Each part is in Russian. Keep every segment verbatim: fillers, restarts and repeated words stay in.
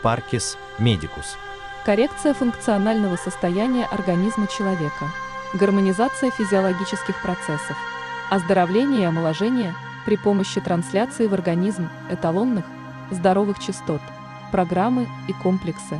Parcis Medicus. Коррекция функционального состояния организма человека. Гармонизация физиологических процессов. Оздоровление и омоложение при помощи трансляции в организм эталонных, здоровых частот, программы и комплексы.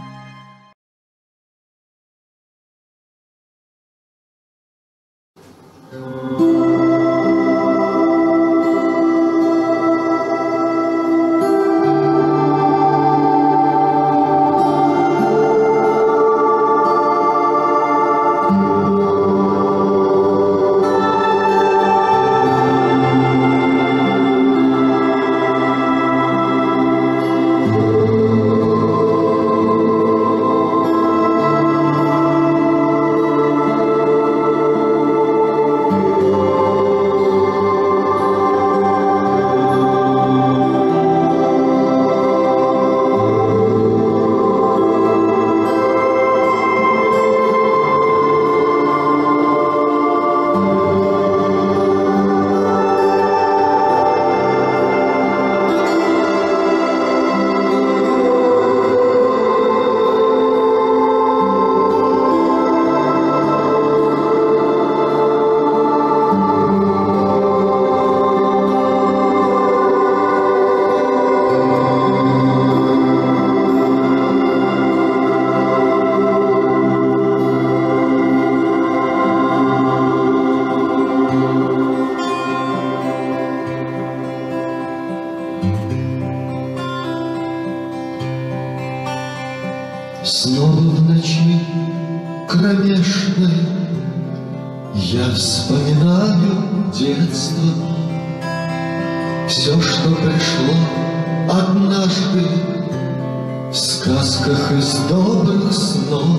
Снова в ночи кромешной я вспоминаю детство, все, что пришло однажды в сказках из добрых снов.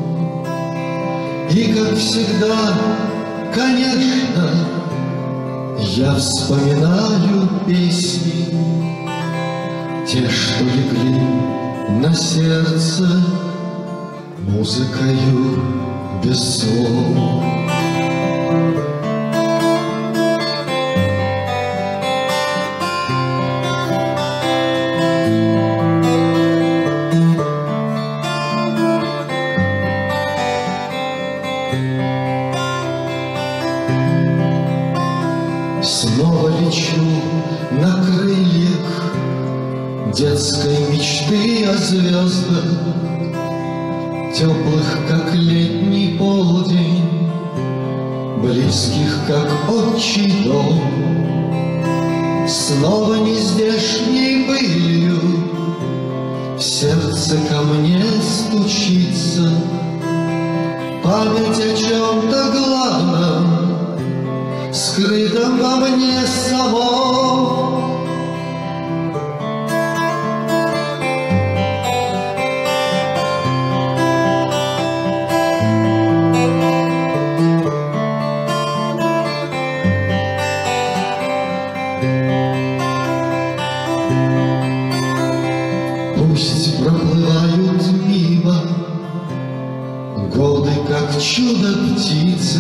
И, как всегда, конечно, я вспоминаю песни, те, что легли на сердце музыкою без слов. Снова лечу на крыльях детской мечты о звездах, теплых, как летний полдень, близких, как отчий дом. Снова нездешней былью в сердце ко мне стучится память о чем-то главном, скрытом во мне самом. Пусть проплывают мимо годы, как чудо птицы,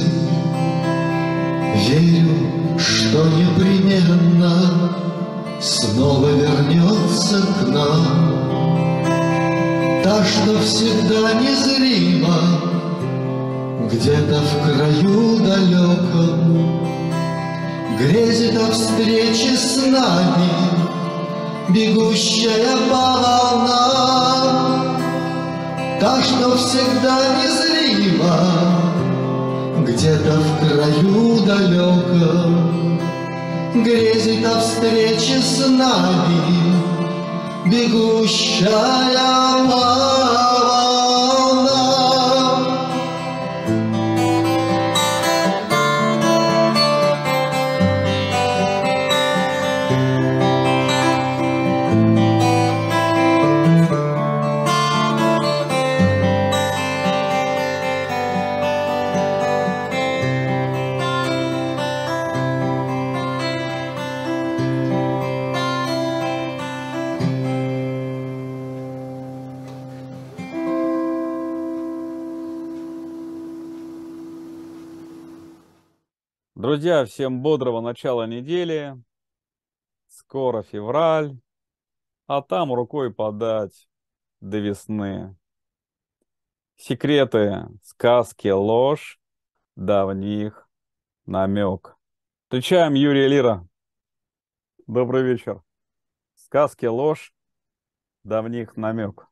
верю, что непременно снова вернется к нам та, что всегда незрима, где-то в краю далеком грезит о встрече с нами, бегущая по волнам, та, что всегда незрима, где-то в краю далеком грезит о встрече с нами, бегущая по волнам. Друзья, всем бодрого начала недели. Скоро февраль, а там рукой подать. до весны. Секреты, сказки, ложь, да в них намек. Встречаем Юрия Лира. Добрый вечер. Сказки, ложь, да в них намек.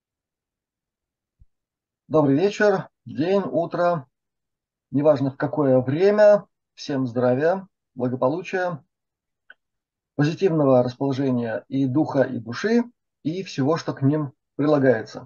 Добрый вечер, день, утро, неважно в какое время. Всем здравия, благополучия, позитивного расположения и духа, и души, и всего, что к ним прилагается.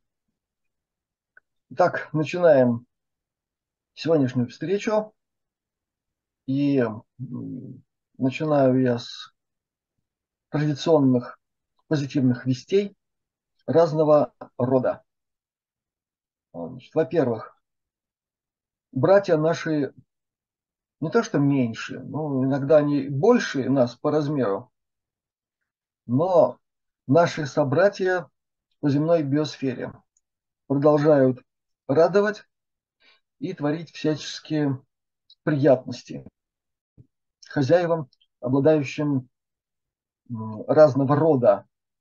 Итак, начинаем сегодняшнюю встречу. И начинаю я с традиционных позитивных вестей разного рода. Значит, во-первых, братья наши не то что меньше, но иногда они больше нас по размеру, но наши собратья по земной биосфере продолжают радовать и творить всяческие приятности хозяевам, обладающим разного рода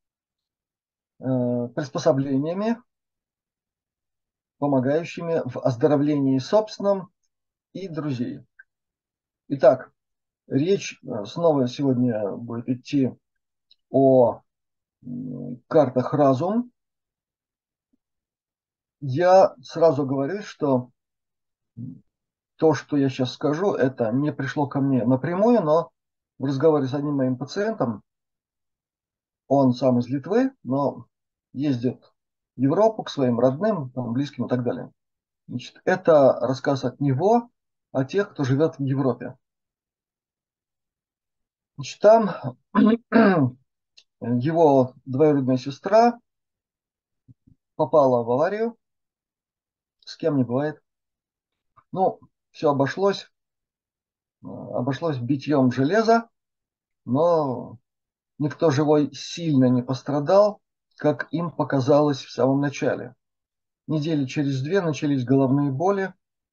приспособлениями, помогающими в оздоровлении собственном и друзей. Итак, речь снова сегодня будет идти о картах разум. Я сразу говорю, что то, что я сейчас скажу, это не пришло ко мне напрямую, но в разговоре с одним моим пациентом, он сам из Литвы, но ездит в Европу к своим родным, там, близким и так далее. Значит, это рассказ от него о тех, кто живет в Европе. Значит, там его двоюродная сестра попала в аварию, с кем не бывает. Ну, все обошлось, обошлось битьем железа, но никто живой сильно не пострадал, как им показалось в самом начале. Недели через две начались головные боли,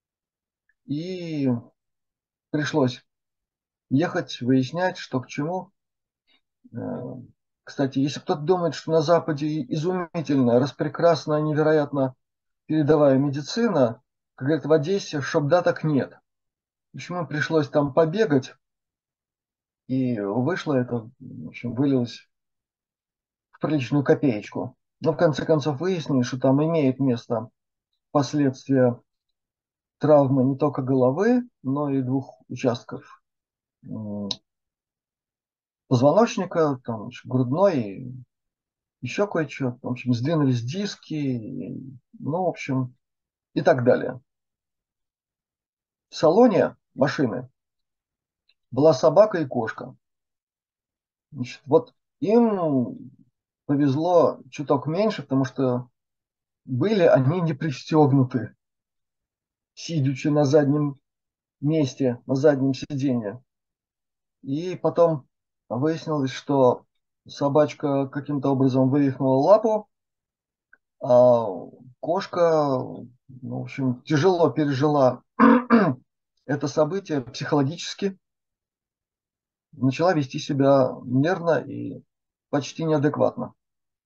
и пришлось ехать, выяснять, что к чему. Кстати, если кто-то думает, что на Западе изумительная, распрекрасная, невероятно передовая медицина, как говорят в Одессе, чтоб да, так нет. Почему пришлось там побегать, и вышло это, в общем, вылилось в приличную копеечку. Но в конце концов выяснили, что там имеет место последствия травмы не только головы, но и двух участков позвоночника, там, грудной, и еще кое-что. В общем, сдвинулись диски, ну, в общем, и так далее. В салоне машины была собака и кошка. Значит, вот им повезло чуток меньше, потому что были они не пристегнуты, сидячи на заднем месте, на заднем сиденье. И потом выяснилось, что собачка каким-то образом вывихнула лапу, а кошка, ну, в общем, тяжело пережила это событие психологически, начала вести себя нервно и почти неадекватно.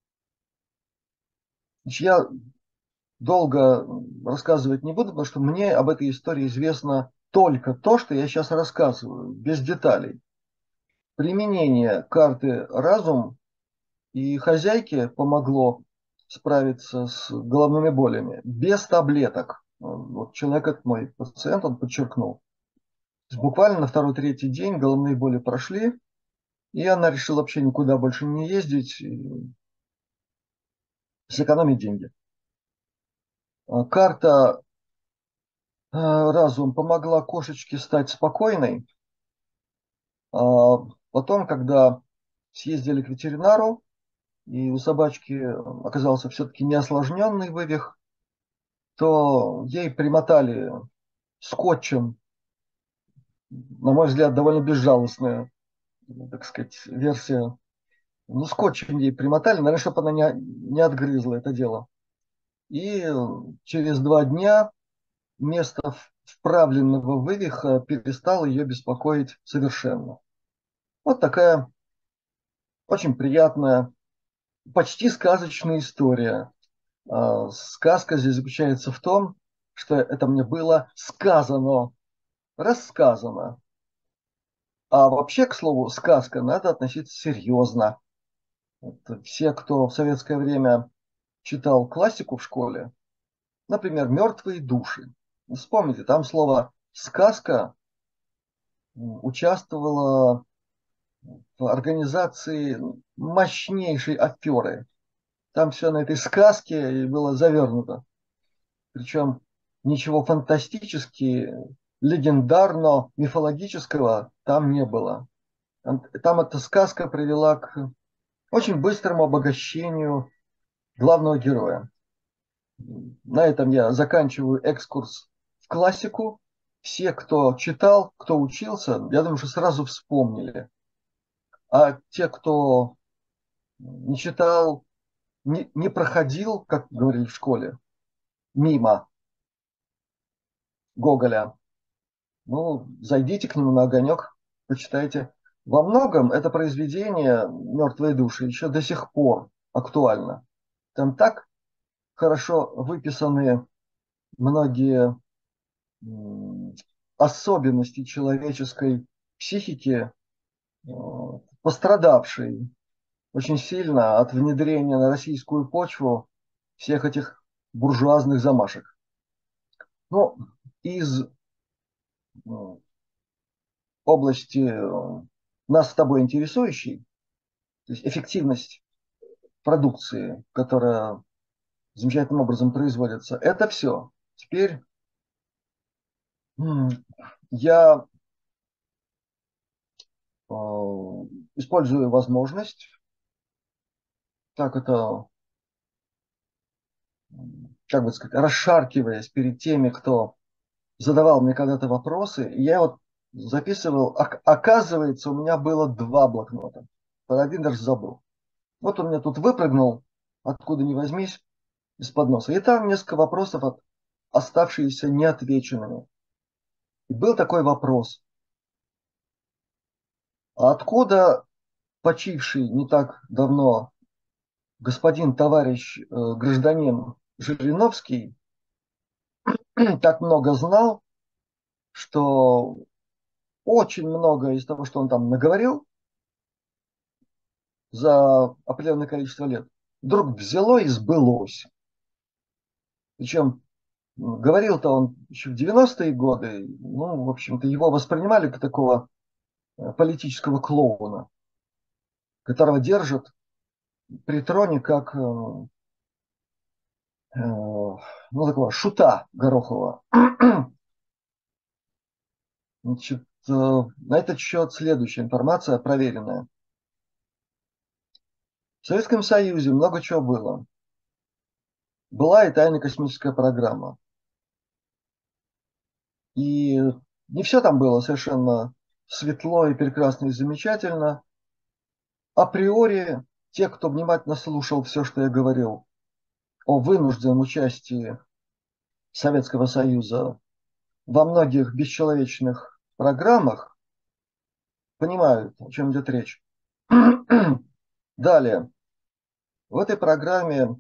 Значит, я долго рассказывать не буду, потому что мне об этой истории известно только то, что я сейчас рассказываю, без деталей. Применение карты «Разум» и хозяйке помогло справиться с головными болями без таблеток. Вот человек, этот мой пациент, он подчеркнул. Буквально на второй-третий день головные боли прошли, и она решила вообще никуда больше не ездить, и сэкономить деньги. Карта «Разум» помогла кошечке стать спокойной. А потом, когда съездили к ветеринару, и у собачки оказался все-таки неосложненный вывих, то ей примотали скотчем, на мой взгляд, довольно безжалостная, так сказать, версия. Ну, скотчем ей примотали, наверное, чтобы она не, не отгрызла это дело. И через два дня место вправленного вывиха перестало ее беспокоить совершенно. Вот такая очень приятная почти сказочная история. А, сказка здесь заключается в том, что это мне было сказано, рассказано. А вообще, к слову, сказка надо относиться серьезно. Вот все, кто в советское время читал классику в школе, например, «Мертвые души». Вспомните, там слово «сказка» участвовало в организации мощнейшей аферы. Там все на этой сказке и было завернуто. Причем ничего фантастически, легендарно, мифологического там не было. Там, там эта сказка привела к очень быстрому обогащению главного героя. На этом я заканчиваю экскурс в классику. Все, кто читал, кто учился, я думаю, что сразу вспомнили. А те, кто не читал, не, не проходил, как говорили в школе, мимо Гоголя, ну, зайдите к нему на огонек, почитайте. Во многом это произведение «Мертвые души» еще до сих пор актуально. Там так хорошо выписаны многие особенности человеческой психики, пострадавшей очень сильно от внедрения на российскую почву всех этих буржуазных замашек. Ну, из области нас с тобой интересующей, то есть эффективность продукции, которая замечательным образом производится, это все. Теперь я э, использую возможность, так это, как бы сказать, расшаркиваясь перед теми, кто задавал мне когда-то вопросы, я вот записывал, оказывается, у меня было два блокнота. Про один даже забыл. Вот он мне тут выпрыгнул, откуда ни возьмись, из-под носа. И там несколько вопросов, от, оставшиеся неотвеченными. И был такой вопрос. А откуда почивший не так давно господин, товарищ, э, гражданин Жириновский так много знал, что очень много из того, что он там наговорил за определенное количество лет, вдруг взяло и сбылось. Причем говорил-то он еще в девяностые годы, ну, в общем-то, его воспринимали как такого политического клоуна, которого держат при троне как э, э, ну, такого шута Горохова. Значит, э, на этот счет следующая информация проверенная. В Советском Союзе много чего было. Была и тайная космическая программа. И не все там было совершенно светло и прекрасно и замечательно. Априори, те, кто внимательно слушал все, что я говорил о вынужденном участии Советского Союза во многих бесчеловечных программах, понимают, о чем идет речь. Далее. В этой программе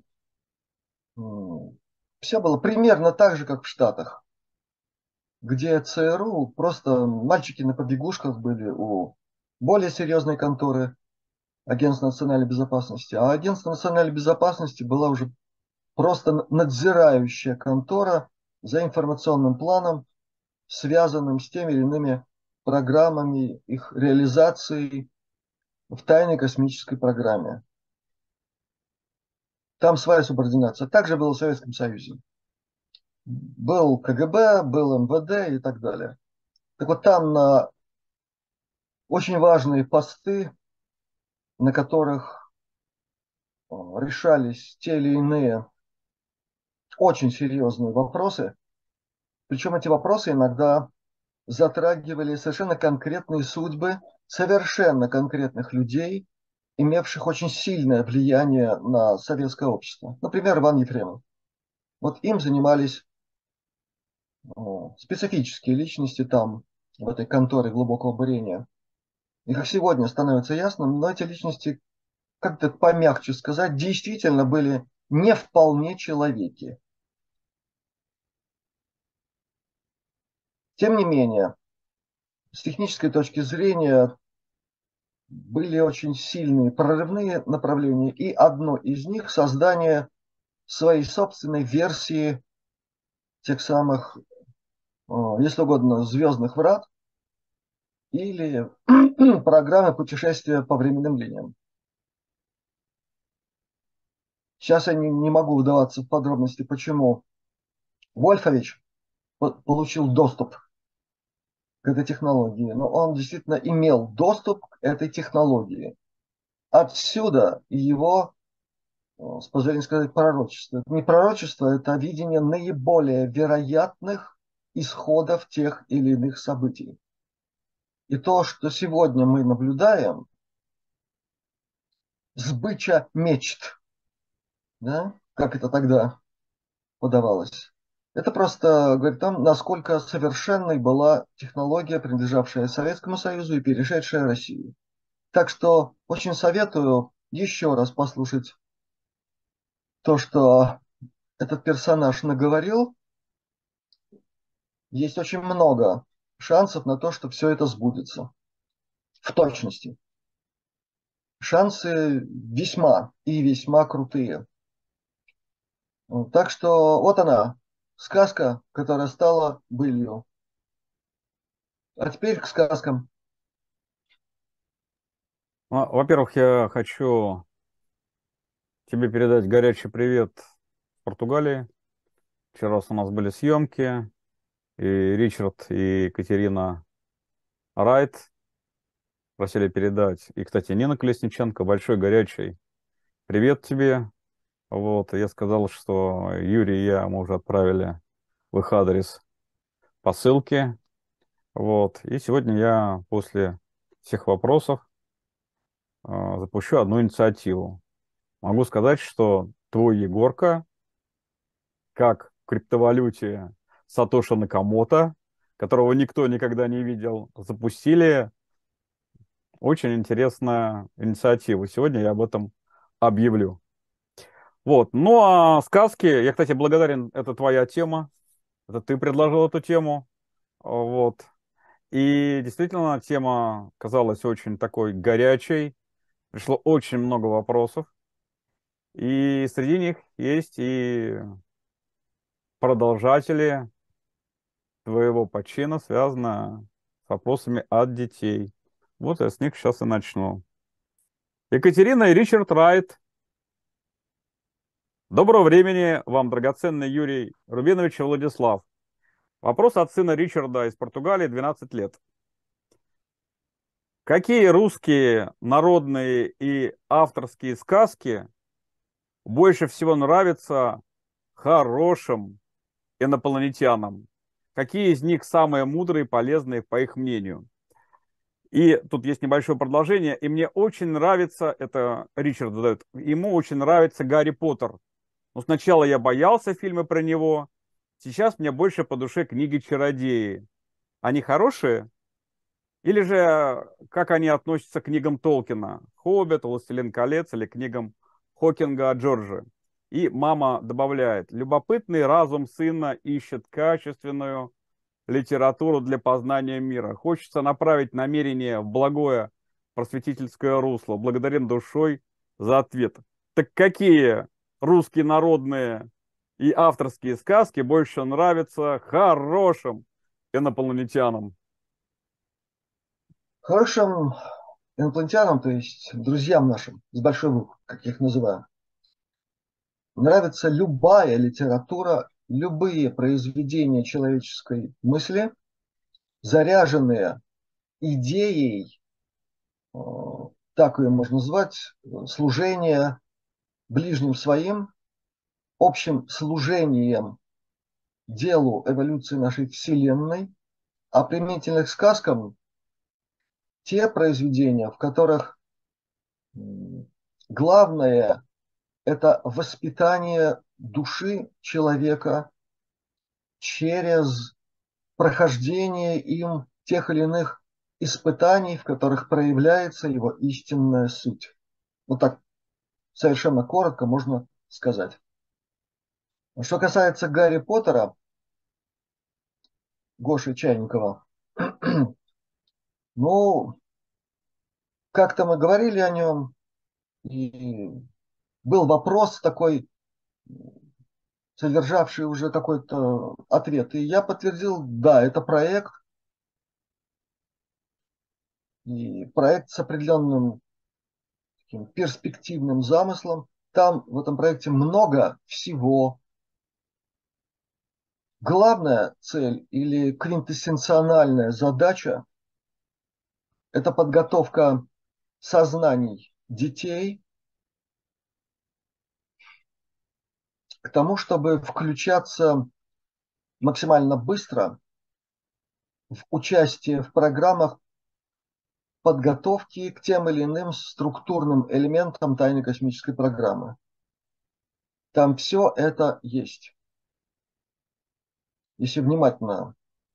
все было примерно так же, как в Штатах, где ЦРУ просто мальчики на побегушках были у более серьезной конторы Агентства национальной безопасности. А Агентство национальной безопасности была уже просто надзирающая контора за информационным планом, связанным с теми или иными программами, их реализацией в тайной космической программе. Там своя субординация. Также было в Советском Союзе. Был КГБ, был эм вэ дэ и так далее. Так вот там на очень важные посты, на которых решались те или иные очень серьезные вопросы, причем эти вопросы иногда затрагивали совершенно конкретные судьбы совершенно конкретных людей, имевших очень сильное влияние на советское общество. Например, Иван Ефремов. Вот им занимались о, специфические личности там, в этой конторе глубокого бурения. И как сегодня становится ясным, но эти личности как это помягче сказать, действительно были не вполне человеки. Тем не менее, с технической точки зрения были очень сильные прорывные направления, и одно из них — создание своей собственной версии тех самых, если угодно, звездных врат или программы путешествия по временным линиям. Сейчас я не, не могу вдаваться в подробности, почему Вольфович получил доступ к этой технологии, но он действительно имел доступ к этой технологии. Отсюда его, с позволения сказать, пророчество. Это не пророчество, это видение наиболее вероятных исходов тех или иных событий. И то, что сегодня мы наблюдаем, сбыча мечт, да, как это тогда подавалось. Это просто говорит о том, насколько совершенной была технология, принадлежавшая Советскому Союзу и перешедшая Россию. Так что очень советую еще раз послушать то, что этот персонаж наговорил. Есть очень много шансов на то, что все это сбудется. В точности. Шансы весьма и весьма крутые. Так что вот она, сказка, которая стала былью. А теперь к сказкам. Во-первых, я хочу тебе передать горячий привет в Португалии. Вчера у нас были съемки, и Ричард и Екатерина Райт просили передать. И, кстати, Нина Колесниченко, большой горячий привет тебе. Вот, я сказал, что Юрий и я, мы уже отправили в их адрес посылки. Вот, и сегодня я после всех вопросов э, запущу одну инициативу. Могу сказать, что твой Егорка, как в криптовалюте Сатоши Накамото, которого никто никогда не видел, запустили очень интересную инициативу. Сегодня я об этом объявлю. Вот. Ну а сказки, я, кстати, благодарен, это твоя тема, это ты предложил эту тему. Вот. И действительно, тема казалась очень такой горячей, пришло очень много вопросов. И среди них есть и продолжатели твоего почина, связано с вопросами от детей. Вот я с них сейчас и начну. Екатерина и Ричард Райт. Доброго времени вам, драгоценный Юрий Рубинович и Владислав. Вопрос от сына Ричарда из Португалии, двенадцать лет. Какие русские народные и авторские сказки больше всего нравятся хорошим инопланетянам? Какие из них самые мудрые и полезные, по их мнению? И тут есть небольшое продолжение. И мне очень нравится, это Ричард задает, ему очень нравится Гарри Поттер. Но сначала я боялся фильмы про него, сейчас мне больше по душе книги «Чародеи». Они хорошие? Или же как они относятся к книгам Толкина? «Хоббит», «Властелин колец» или книгам Хокинга о Джорджи? И мама добавляет: любопытный разум сына ищет качественную литературу для познания мира. Хочется направить намерение в благое просветительское русло. Благодарен душой за ответ. Так какие русские народные и авторские сказки больше нравятся хорошим инопланетянам? Хорошим инопланетянам, то есть друзьям нашим, с большой буквы, как я их называю, нравится любая литература, любые произведения человеческой мысли, заряженные идеей, э, так ее можно назвать, служения ближним своим, общим служением делу эволюции нашей Вселенной, а применительно к сказкам те произведения, в которых главное – это воспитание души человека через прохождение им тех или иных испытаний, в которых проявляется его истинная суть. Вот так совершенно коротко можно сказать. Что касается Гарри Поттера, Гоши Чайникова, ну, как-то мы говорили о нем, и был вопрос такой, содержавший уже какой-то ответ. И я подтвердил, да, это проект, и проект с определенным таким перспективным замыслом. Там в этом проекте много всего. Главная цель или квинтэссенциональная задача – это подготовка сознаний детей к тому, чтобы включаться максимально быстро в участие в программах подготовки к тем или иным структурным элементам тайной космической программы. Там все это есть. Если внимательно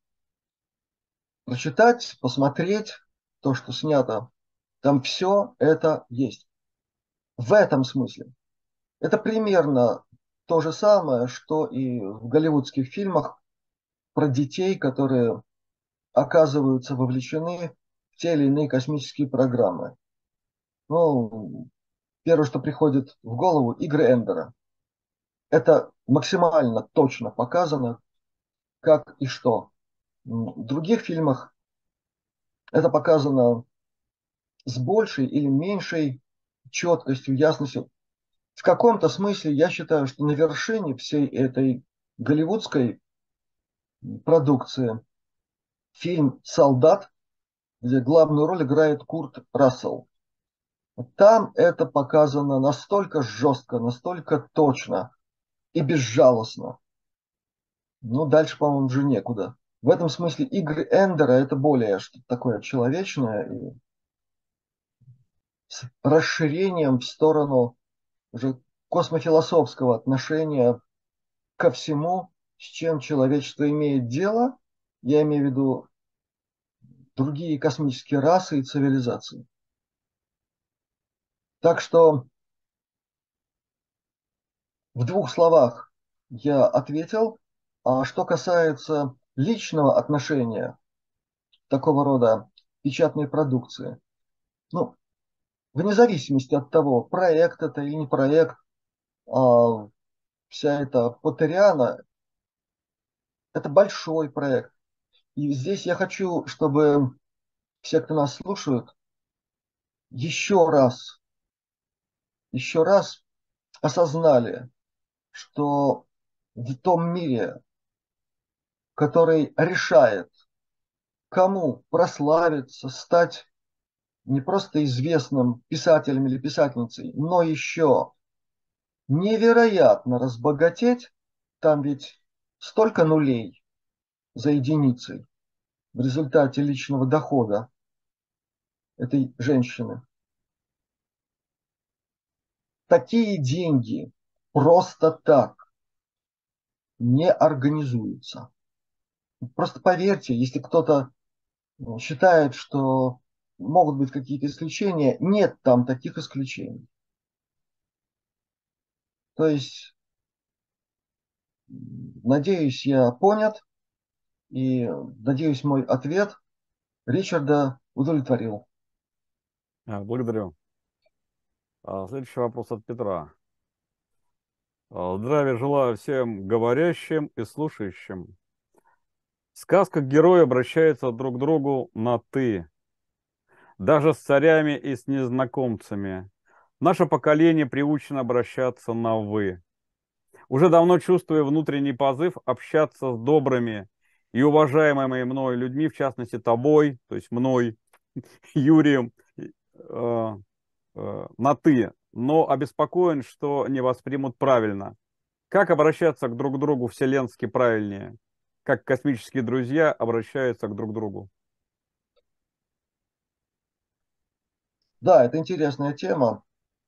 прочитать, посмотреть то, что снято, там все это есть. В этом смысле. Это примерно то же самое, что и в голливудских фильмах про детей, которые оказываются вовлечены в те или иные космические программы. Ну, первое, что приходит в голову, игры Эндера. Это максимально точно показано, как и что. В других фильмах это показано с большей или меньшей четкостью, ясностью. В каком-то смысле я считаю, что на вершине всей этой голливудской продукции фильм «Солдат», где главную роль играет Курт Рассел. Там это показано настолько жестко, настолько точно и безжалостно. Ну, дальше, по-моему, уже некуда. В этом смысле игры Эндера – это более что-то такое человечное и с расширением в сторону уже космофилософского отношения ко всему, с чем человечество имеет дело. Я имею в виду другие космические расы и цивилизации. Так что в двух словах я ответил. А что касается личного отношения такого рода печатной продукции, ну, вне зависимости от того, проект это или не проект, а вся эта Поттериана – это большой проект. И здесь я хочу, чтобы все, кто нас слушают, еще раз, еще раз осознали, что в том мире, который решает, кому прославиться, стать не просто известным писателем или писательницей, но еще невероятно разбогатеть, там ведь столько нулей за единицей в результате личного дохода этой женщины. Такие деньги просто так не организуются. Просто поверьте, если кто-то считает, что могут быть какие-то исключения, нет там таких исключений. То есть, надеюсь, я понят, и надеюсь, мой ответ Ричарда удовлетворил. А, Благодарю. А, Следующий вопрос от Петра. А, Здравия желаю всем говорящим и слушающим. В сказках герои обращаются друг к другу на «ты», даже с царями и с незнакомцами. Наше поколение приучено обращаться на «вы». Уже давно чувствую внутренний позыв общаться с добрыми и уважаемыми мной людьми, в частности тобой, то есть мной, Юрием, э, э, на «ты», но обеспокоен, что не воспримут правильно. Как обращаться к друг другу вселенски правильнее? Как космические друзья обращаются к друг другу? Да, это интересная тема.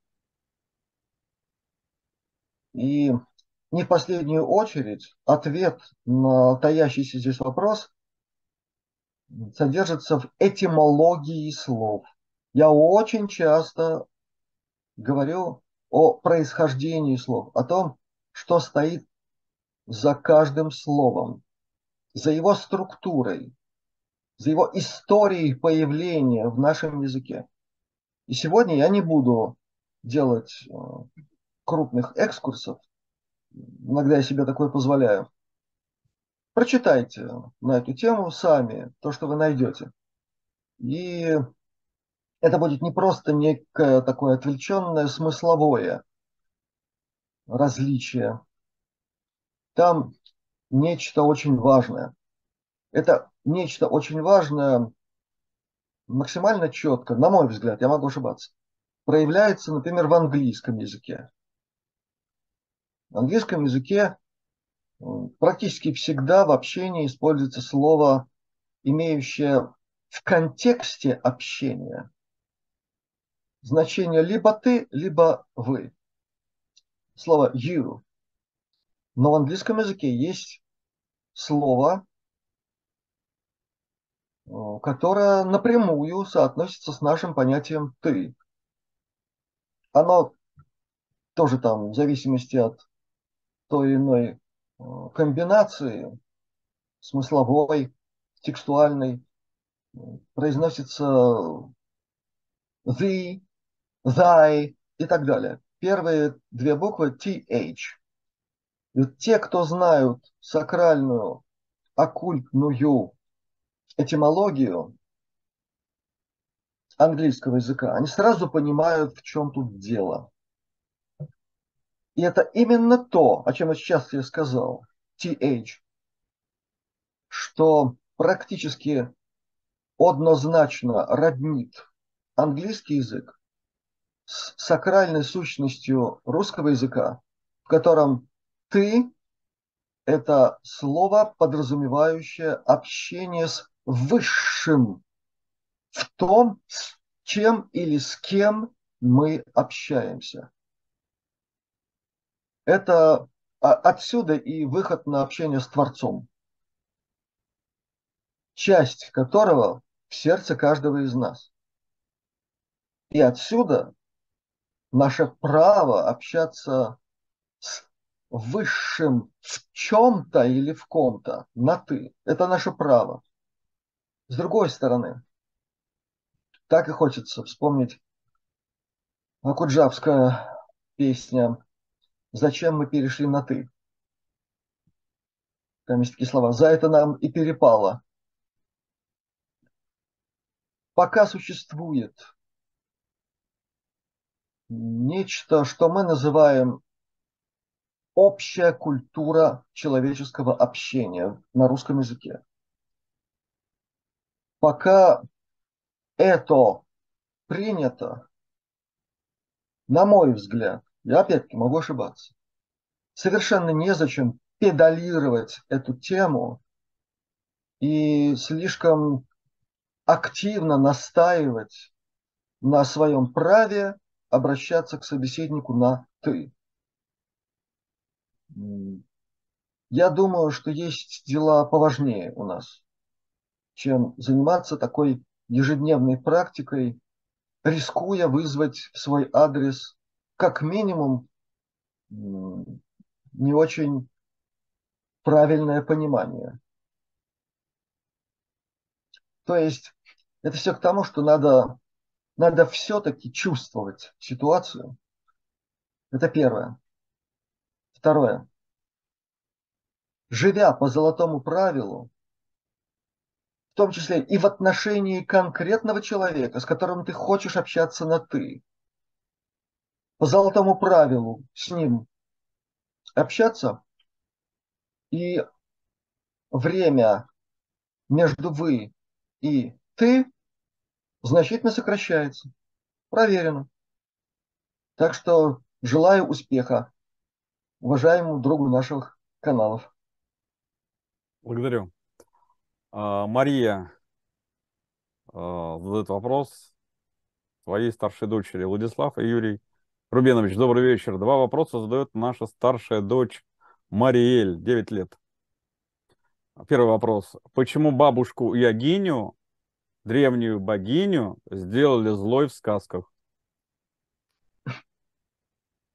И не в последнюю очередь ответ на таящийся здесь вопрос содержится в этимологии слов. Я очень часто говорю о происхождении слов, о том, что стоит за каждым словом, за его структурой, за его историей появления в нашем языке. И сегодня я не буду делать э, крупных экскурсов, иногда я себе такое позволяю. Прочитайте на эту тему сами то, что вы найдете. И это будет не просто некое такое отвлеченное смысловое различие. Там нечто очень важное. Это нечто очень важное максимально четко, на мой взгляд, я могу ошибаться, проявляется, например, в английском языке. В английском языке практически всегда в общении используется слово, имеющее в контексте общения значение либо ты, либо вы. Слово you. Но в английском языке есть слово, которое напрямую соотносится с нашим понятием ты. Оно тоже там, в зависимости от той или иной комбинации, смысловой, текстуальной, произносится the, thy и так далее. Первые две буквы th. И вот те, кто знают сакральную, оккультную этимологию английского языка, они сразу понимают, в чем тут дело. И это именно то, о чем я сейчас тебе сказал, th, что практически однозначно роднит английский язык с сакральной сущностью русского языка, в котором ты – это слово, подразумевающее общение с высшим в том, с чем или с кем мы общаемся. Это отсюда и выход на общение с Творцом, часть которого в сердце каждого из нас. И отсюда наше право общаться с высшим в чем-то или в ком-то на «ты». Это наше право. С другой стороны, так и хочется вспомнить акуджавская песня «Зачем мы перешли на «ты». Там есть такие слова. За это нам и перепало. Пока существует нечто, что мы называем общая культура человеческого общения на русском языке. Пока это принято, на мой взгляд, я опять-таки могу ошибаться, совершенно незачем педалировать эту тему и слишком активно настаивать на своем праве обращаться к собеседнику на «ты». Я думаю, что есть дела поважнее у нас, чем заниматься такой ежедневной практикой, рискуя вызвать в свой адрес как минимум не очень правильное понимание. То есть это все к тому, что надо, надо все-таки чувствовать ситуацию. Это первое. Второе. Живя по золотому правилу, в том числе и в отношении конкретного человека, с которым ты хочешь общаться на «ты», по золотому правилу с ним общаться, и время между «вы» и «ты» значительно сокращается. Проверено. Так что желаю успеха уважаемому другу наших каналов. Благодарю. А, Мария а, задает вопрос своей старшей дочери Владислав и Юрий Рубенович. Добрый вечер. Два вопроса задает наша старшая дочь Мариэль, девять лет. Первый вопрос. Почему бабушку Ягиню, древнюю богиню, сделали злой в сказках?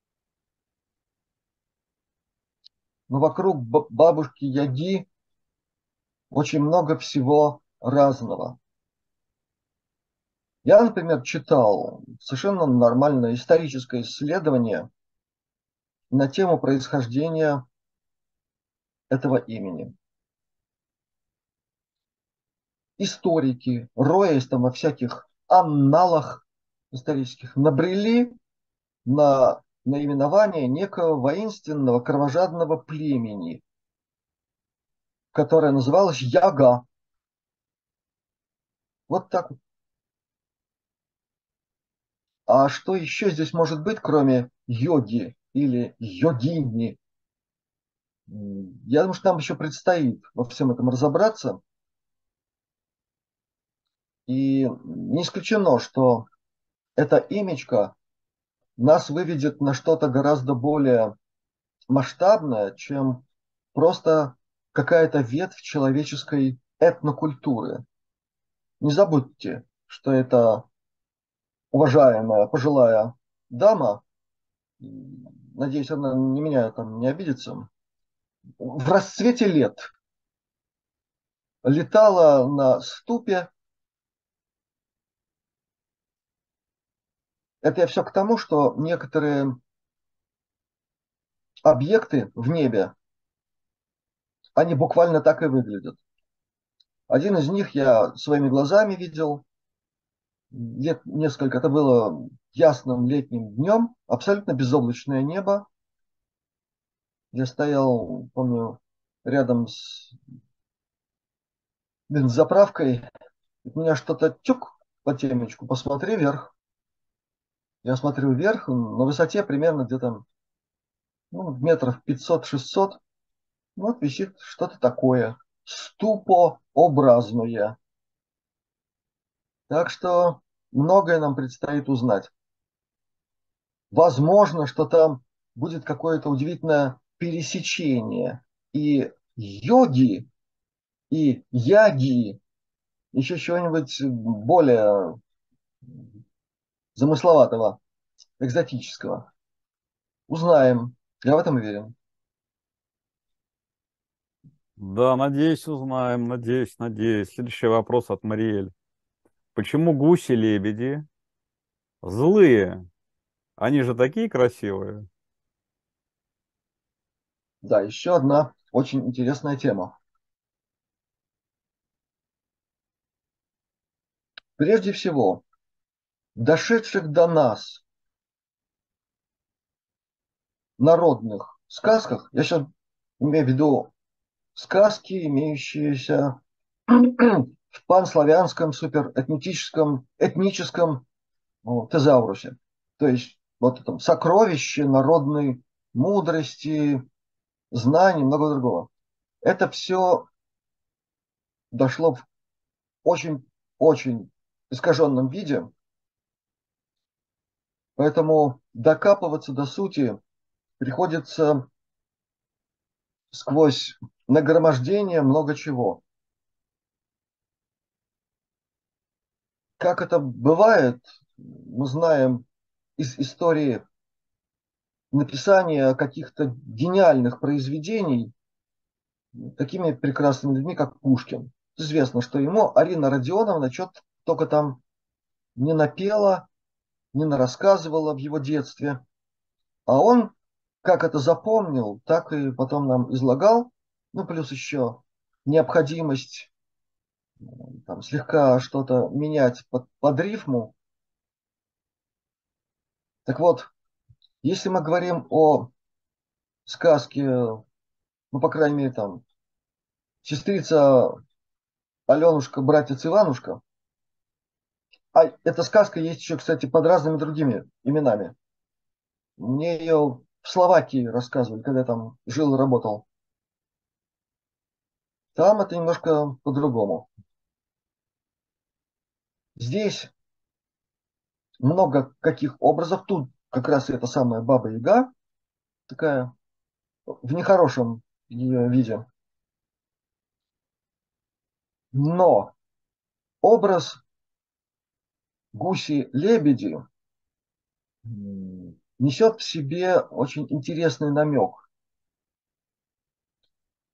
но вокруг бабушки Яги очень много всего разного. Я, например, читал совершенно нормальное историческое исследование на тему происхождения этого имени. Историки, роясь там во всяких анналах исторических, набрели на наименование некого воинственного кровожадного племени, которое называлось Яга. Вот так вот. А что еще здесь может быть, кроме йоги или йогини? Я думаю, что нам еще предстоит во всем этом разобраться. И не исключено, что эта имечка нас выведет на что-то гораздо более масштабное, чем просто какая-то ветвь человеческой этнокультуры. Не забудьте, что это уважаемая пожилая дама, надеюсь, она не меня там не обидится, в расцвете лет летала на ступе. Это я все к тому, что некоторые объекты в небе, они буквально так и выглядят. Один из них я своими глазами видел лет несколько. Это было ясным летним днем, абсолютно безоблачное небо. Я стоял, помню, рядом с бензоправкой. У меня что-то тюк по темечку, посмотри вверх. Я смотрю вверх, на высоте примерно где-то ну, метров пятьсот-шестьсот. Вот висит что-то такое, ступообразное. Так что многое нам предстоит узнать. Возможно, что там будет какое-то удивительное пересечение. И йоги, и яги, еще чего-нибудь более замысловатого, экзотического. Узнаем. Я в этом уверен. Да, надеюсь, узнаем, надеюсь, надеюсь. Следующий вопрос от Мариэль. Почему гуси-лебеди злые? Они же такие красивые. Да, еще одна очень интересная тема. Прежде всего, в дошедших до нас народных сказках, я сейчас имею в виду сказки, имеющиеся в панславянском суперэтническом этническом ну, тезаурусе. То есть вот это сокровище народной мудрости, знаний, много другого. Это все дошло в очень-очень искаженном виде, поэтому докапываться до сути приходится сквозь нагромождение много чего. Как это бывает, мы знаем из истории написания каких-то гениальных произведений такими прекрасными людьми, как Пушкин. Известно, что ему Арина Родионовна что-то только там не напела, не нарассказывала в его детстве. А он как это запомнил, так и потом нам излагал. Ну, плюс еще необходимость там, слегка что-то менять под, под рифму. Так вот, если мы говорим о сказке, ну, по крайней мере, там, сестрица Аленушка, братец Иванушка, а эта сказка есть еще, кстати, под разными другими именами. Мне ее в Словакии рассказывали, когда я там жил и работал. Там это немножко по-другому. Здесь много каких образов. Тут как раз эта самая Баба Яга, такая в нехорошем ее виде. Но образ гуси-лебеди несет в себе очень интересный намек.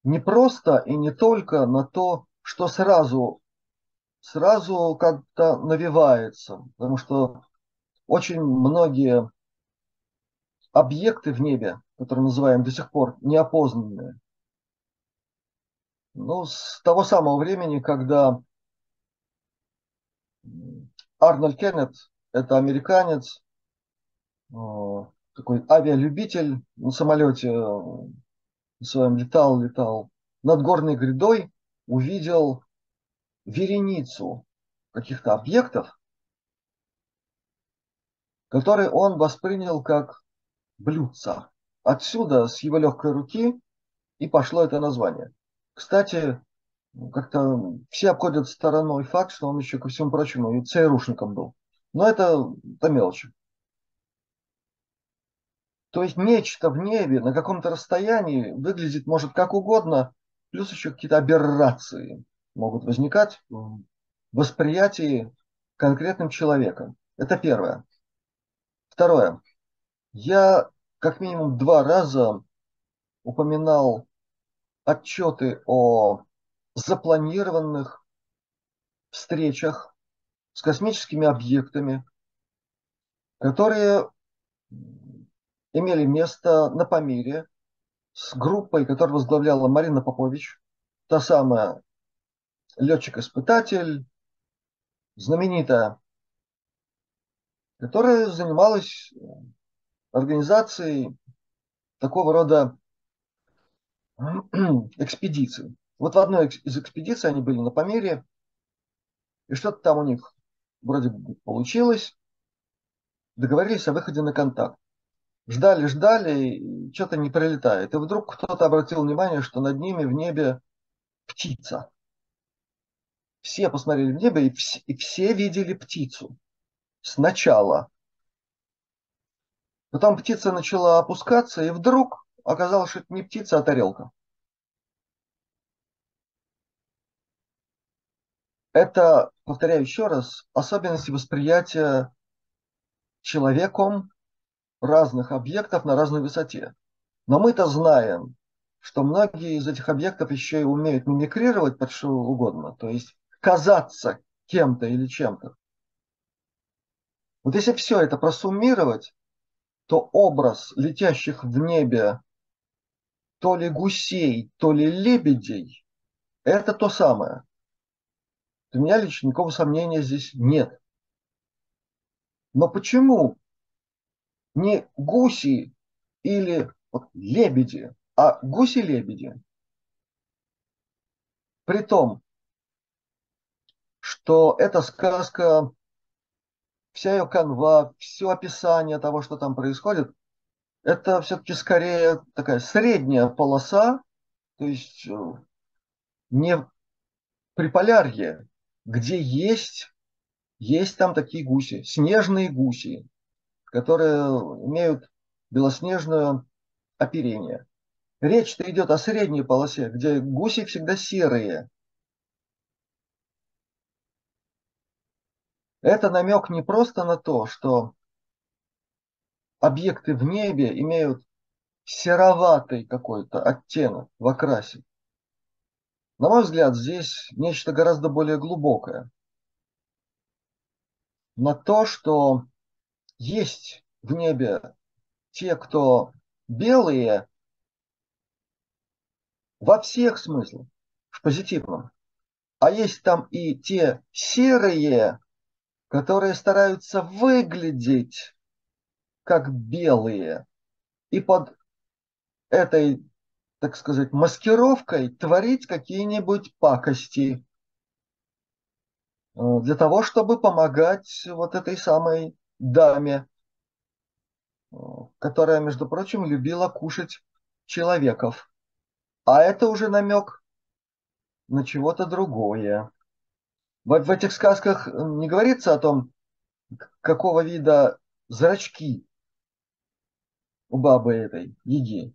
не просто и не только на то, что сразу, сразу как-то навевается, потому что очень многие объекты в небе, которые называем до сих пор неопознанные, ну, с того самого времени, когда Арнольд Кеннет, это американец, э, такой авиалюбитель, на самолете э, на своем летал, летал над горной грядой, увидел вереницу каких-то объектов, которые он воспринял как блюдца. Отсюда, с его легкой руки, и пошло это название. Кстати, как-то все обходят стороной факт, что он еще, ко всему прочему, и ЦРУшником был. Но это, это мелочи. То есть нечто в небе на каком-то расстоянии выглядит может как угодно, плюс еще какие-то аберрации могут возникать в восприятии конкретным человеком. Это первое. Второе. Я как минимум два раза упоминал отчеты о запланированных встречах с космическими объектами, которые имели место на Памире с группой, которую возглавляла Марина Попович, та самая летчик-испытатель, знаменитая, которая занималась организацией такого рода экспедиций. Вот в одной из экспедиций они были на Памире, и что-то там у них вроде бы получилось, договорились о выходе на контакт. Ждали, ждали, и что-то не прилетает. И вдруг кто-то обратил внимание, что над ними в небе птица. Все посмотрели в небо, и все, и все видели птицу. Сначала. Потом птица начала опускаться, и вдруг оказалось, что это не птица, а тарелка. Это, повторяю еще раз, особенности восприятия человеком разных объектов на разной высоте. Но мы-то знаем, что многие из этих объектов еще и умеют мимикрировать под что угодно, то есть казаться кем-то или чем-то. Вот если все это просуммировать, то образ летящих в небе то ли гусей, то ли лебедей, это то самое. У меня лично никакого сомнения здесь нет. Но почему не гуси или вот лебеди, а гуси-лебеди? При том, что эта сказка, вся ее канва, все описание того, что там происходит, это все-таки скорее такая средняя полоса, то есть э, не Приполярье, где есть, есть там такие гуси, снежные гуси, которые имеют белоснежное оперение. Речь-то идет о средней полосе, где гуси всегда серые. Это намек не просто на то, что объекты в небе имеют сероватый какой-то оттенок в окрасе. На мой взгляд, здесь нечто гораздо более глубокое. На то, что есть в небе те, кто белые во всех смыслах, в позитивном. А есть там и те серые, которые стараются выглядеть как белые. И под этой, так сказать, маскировкой творить какие-нибудь пакости для того, чтобы помогать вот этой самой даме, которая, между прочим, любила кушать человеков. А это уже намек на чего-то другое. В, в этих сказках не говорится о том, какого вида зрачки у бабы этой Яги.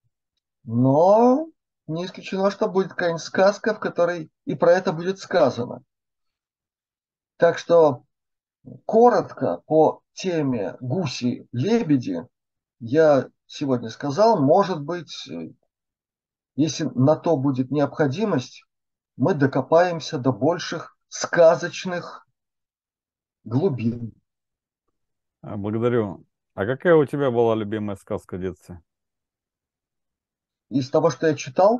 Но не исключено, что будет какая-нибудь сказка, в которой и про это будет сказано. Так что коротко по теме гуси-лебеди я сегодня сказал. Может быть, Если на то будет необходимость, мы докопаемся до больших сказочных глубин. А, Благодарю. А какая у тебя была любимая сказка в детстве? Из того, что я читал,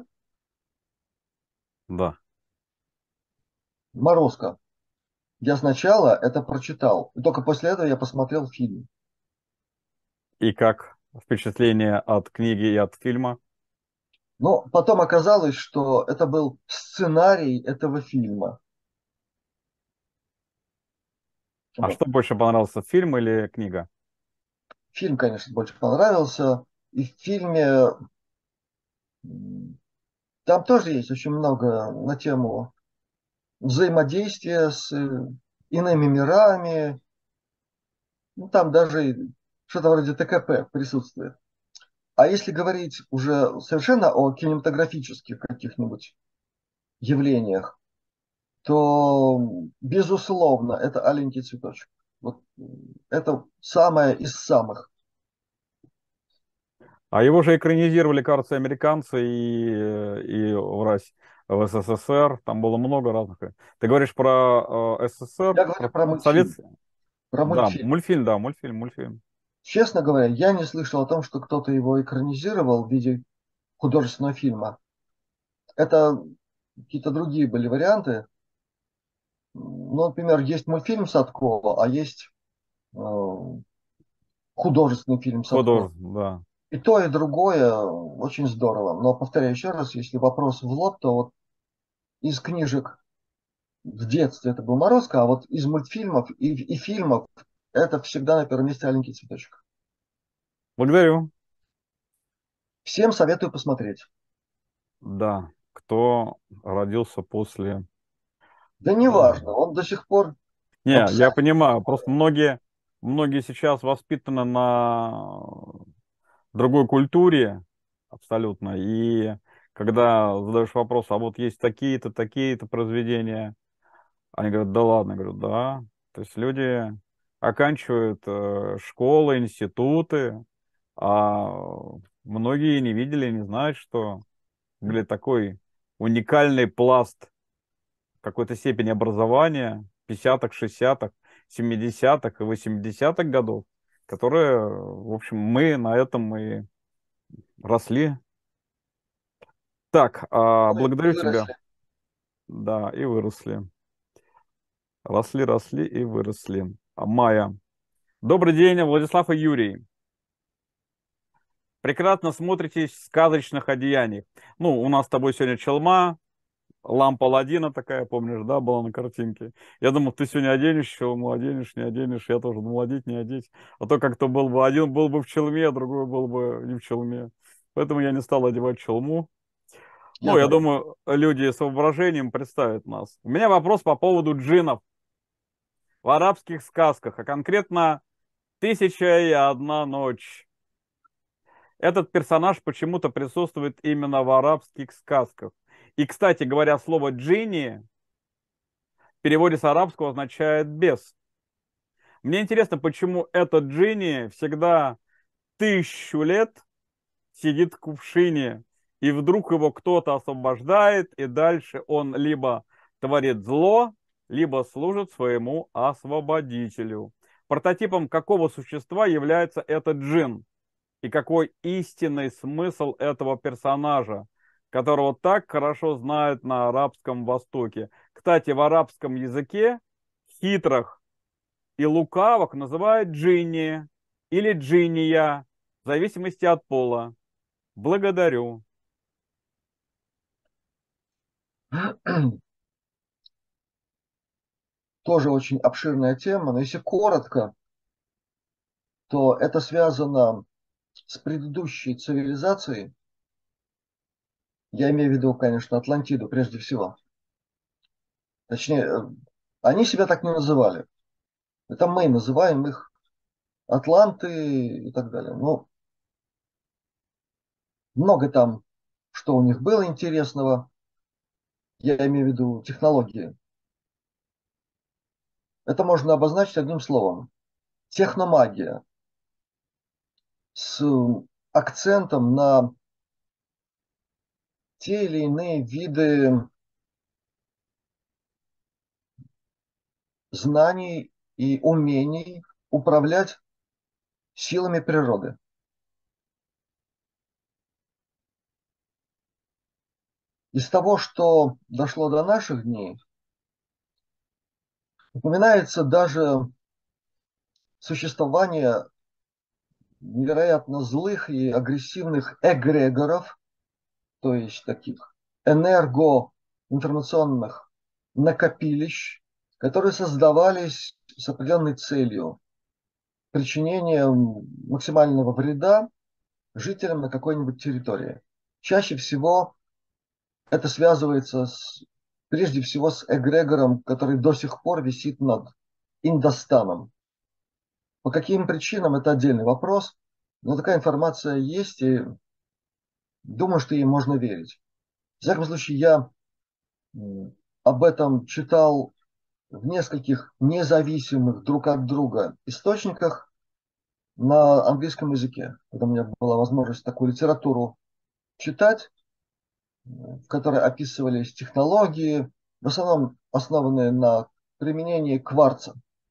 Да. «Морозко». Я сначала это прочитал, и только после этого я посмотрел фильм. И как впечатление от книги и от фильма? Но потом оказалось, что это был сценарий этого фильма. А Вот. что больше понравился, фильм или книга? Фильм, конечно, больше понравился. И в фильме м, там тоже есть очень много на тему взаимодействия с э, иными мирами. Ну, там даже и что-то вроде Т К П присутствует. А если говорить уже совершенно о кинематографических каких-нибудь явлениях, то, безусловно, это «Аленький цветочек». Вот м, это самое из самых. А его же экранизировали, кажется, американцы и, э, и в России, в С С С Р. Там было много разных. Ты говоришь про э, С С С Р, Я про говорю про мультфильм. советский? Про Да, мультфильм. мультфильм, да, мультфильм, мультфильм. Честно говоря, я не слышал о том, что кто-то его экранизировал в виде художественного фильма. Это какие-то другие были варианты. Ну, например, есть мультфильм Садкова, а есть э, художественный фильм Садкова. Художественный, да. И то, и другое очень здорово. Но, повторяю еще раз, если вопрос в лоб, то вот из книжек в детстве это был Морозко, а вот из мультфильмов и, и фильмов это всегда на первом месте «Аленький цветочек». Благодарю. Всем советую посмотреть. Да, кто родился после... Да э, неважно, он до сих пор Не, я абсолютно... понимаю, просто многие, многие сейчас воспитаны на другой культуре абсолютно, и когда задаешь вопрос, а вот есть такие-то, такие-то произведения, они говорят, да ладно, я говорю, да. То есть люди оканчивают э, школы, институты, а многие не видели, не знают, что были такой уникальный пласт какой-то степени образования пятидесятых, шестидесятых, семидесятых и восьмидесятых годов, которые, в общем, мы на этом и росли. Так, а, И благодарю тебя. выросли. Да, и выросли. Росли, росли и выросли. А, Майя. Добрый день, Владислав и Юрий. Прекрасно смотритесь в сказочных одеяниях. Ну, у нас с тобой сегодня челма, лампа Аладдина такая, помнишь, да, была на картинке. Я думал, ты сегодня оденешь челму, оденешь, не оденешь. Я тоже думал, одеть, не одеть. А то как-то был бы, один был бы в челме, а другой был бы не в челме. Поэтому я не стал одевать челму. Я Ну, я понял. думаю, люди с воображением представят нас. У меня вопрос по поводу джиннов в арабских сказках, а конкретно «Тысяча и одна ночь». Этот персонаж почему-то присутствует именно в арабских сказках. И, кстати говоря, слово «джинни» в переводе с арабского означает «бес». Мне интересно, почему этот джинни всегда тысячу лет сидит в кувшине, и вдруг его кто-то освобождает, и дальше он либо творит зло, либо служит своему освободителю. Прототипом какого существа является этот джин? И какой истинный смысл этого персонажа, которого так хорошо знают на Арабском Востоке? Кстати, в арабском языке хитрых и лукавых называют джинни или джинния, в зависимости от пола. Благодарю. Тоже очень обширная тема, но если коротко, то это связано с предыдущей цивилизацией. Я имею в виду, конечно, Атлантиду прежде всего. Точнее, э, они себя так не называли. Это мы называем их атланты и так далее. Ну, много там, что у них было интересного. Я имею в виду технологии. Это можно обозначить одним словом. Техномагия. С акцентом на те или иные виды знаний и умений управлять силами природы. Из того, что дошло до наших дней, упоминается даже существование невероятно злых и агрессивных эгрегоров, то есть таких энергоинформационных накопилищ, которые создавались с определенной целью причинения максимального вреда жителям на какой-нибудь территории. Чаще всего это связывается с, прежде всего с эгрегором, который до сих пор висит над Индостаном. По каким причинам, это отдельный вопрос, но такая информация есть, и думаю, что ей можно верить. В всяком случае, я об этом читал в нескольких независимых друг от друга источниках на английском языке, когда у меня была возможность такую литературу читать, в которой описывались технологии, в основном основанные на применении кварца,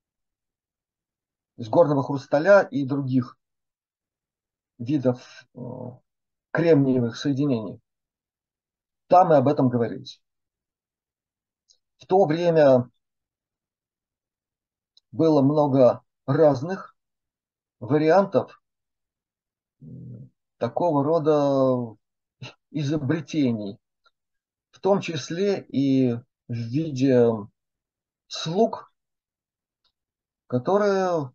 из горного хрусталя и других видов э, кремниевых соединений. Там и об этом говорилось. В то время было много разных вариантов такого рода изобретений, в том числе и в виде слуг, которые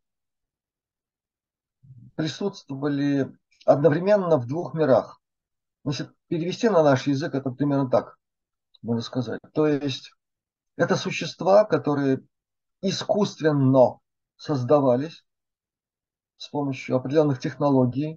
присутствовали одновременно в двух мирах. Если перевести на наш язык, это примерно так, можно сказать. То есть это существа, которые искусственно создавались с помощью определенных технологий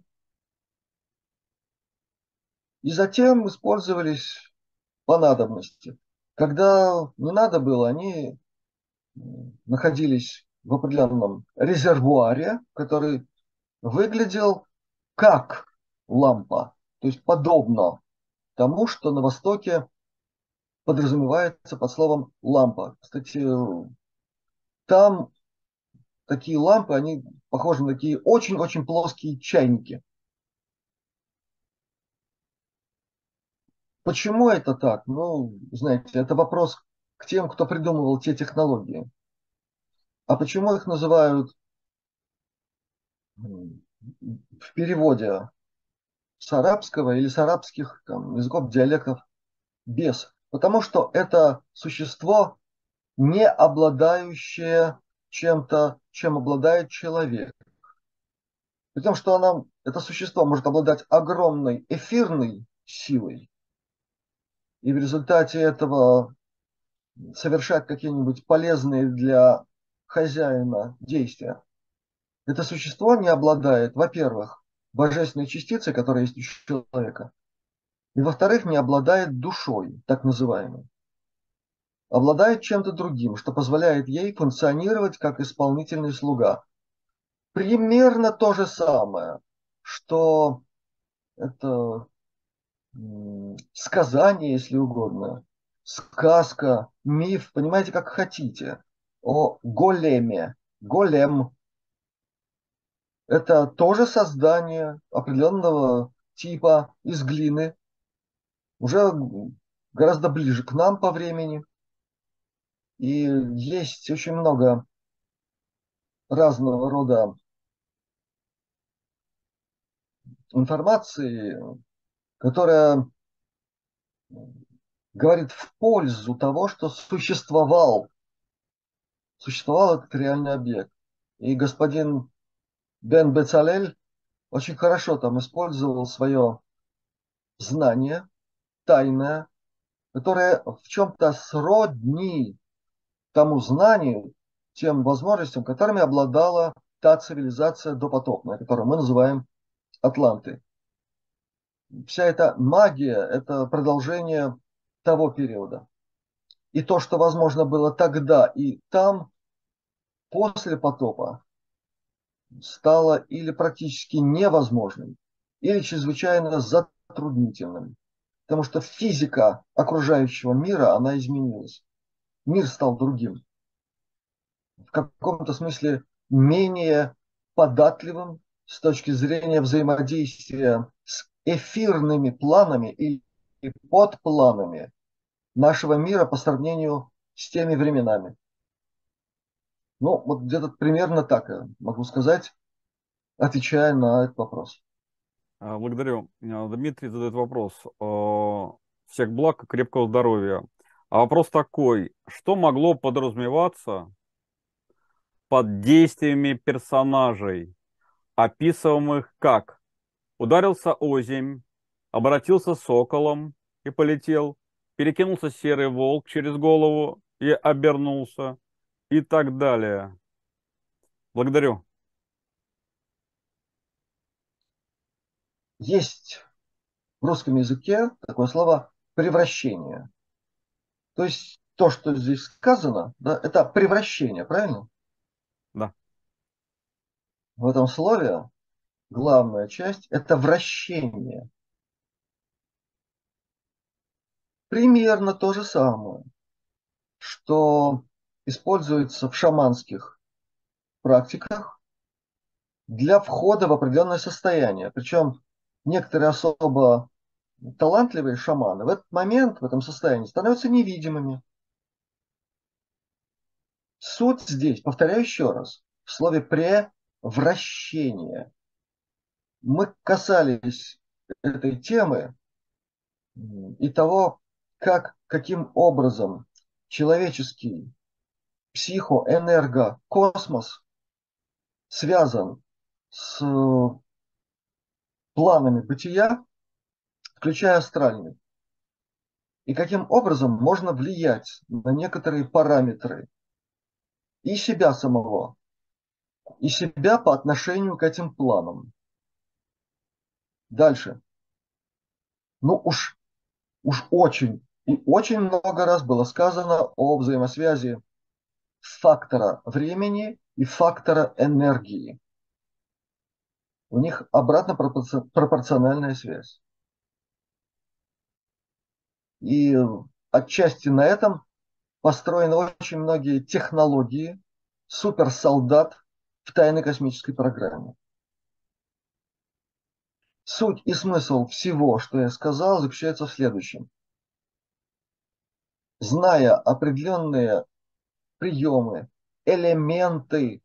и затем использовались по надобности. Когда не надо было, они находились в определенном резервуаре, который выглядел как лампа, то есть подобно тому, что на Востоке подразумевается под словом лампа. Кстати, там такие лампы, они похожи на такие очень-очень плоские чайники. Почему это так? Ну, знаете, это вопрос к тем, кто придумывал те технологии. А почему их называют в переводе с арабского или с арабских там, языков, диалектов бес? Потому что это существо, не обладающее чем-то, чем обладает человек. При том, что она, это существо может обладать огромной эфирной силой, и в результате этого совершать какие-нибудь полезные для хозяина действия. Это существо не обладает, во-первых, божественной частицей, которая есть у человека, и, во-вторых, не обладает душой, так называемой. Обладает чем-то другим, что позволяет ей функционировать как исполнительный слуга. Примерно то же самое, что это сказание, если угодно, сказка, миф, понимаете, как хотите, о големе. Голем – это тоже создание определенного типа из глины, уже гораздо ближе к нам по времени. И есть очень много разного рода информации, которая говорит в пользу того, что существовал, существовал этот реальный объект. И господин Бен Бецалель очень хорошо там использовал свое знание тайное, которое в чем-то сродни тому знанию, тем возможностям, которыми обладала та цивилизация допотопная, которую мы называем Атлантой. Вся эта магия – это продолжение того периода. И то, что возможно было тогда и там, после потопа, стало или практически невозможным, или чрезвычайно затруднительным. Потому что физика окружающего мира, она изменилась. Мир стал другим. В каком-то смысле менее податливым с точки зрения взаимодействия с эфирными планами и подпланами нашего мира по сравнению с теми временами. Ну, вот где-то примерно так я могу сказать, отвечая на этот вопрос. А, Благодарю. А, Дмитрий задает вопрос. А, Всех благ и крепкого здоровья. А вопрос такой. Что могло подразумеваться под действиями персонажей, описываемых как ударился озимь, обратился соколом и полетел, перекинулся серый волк через голову и обернулся и так далее? Благодарю. Есть в русском языке такое слово «превращение». То есть то, что здесь сказано, да, это превращение, правильно? Да. В этом слове главная часть – это вращение. Примерно то же самое, что используется в шаманских практиках для входа в определенное состояние. Причем некоторые особо талантливые шаманы в этот момент, в этом состоянии, становятся невидимыми. Суть здесь, повторяю еще раз, в слове «превращение». Мы касались этой темы и того, как, каким образом человеческий психоэнергокосмос связан с планами бытия, включая астральный, и каким образом можно влиять на некоторые параметры и себя самого, и себя по отношению к этим планам. Дальше. Ну уж, уж очень и очень много раз было сказано о взаимосвязи фактора времени и фактора энергии. У них обратно пропорциональная связь. И отчасти на этом построены очень многие технологии суперсолдат в тайной космической программе. Суть и смысл всего, что я сказал, заключается в следующем. Зная определенные приемы, элементы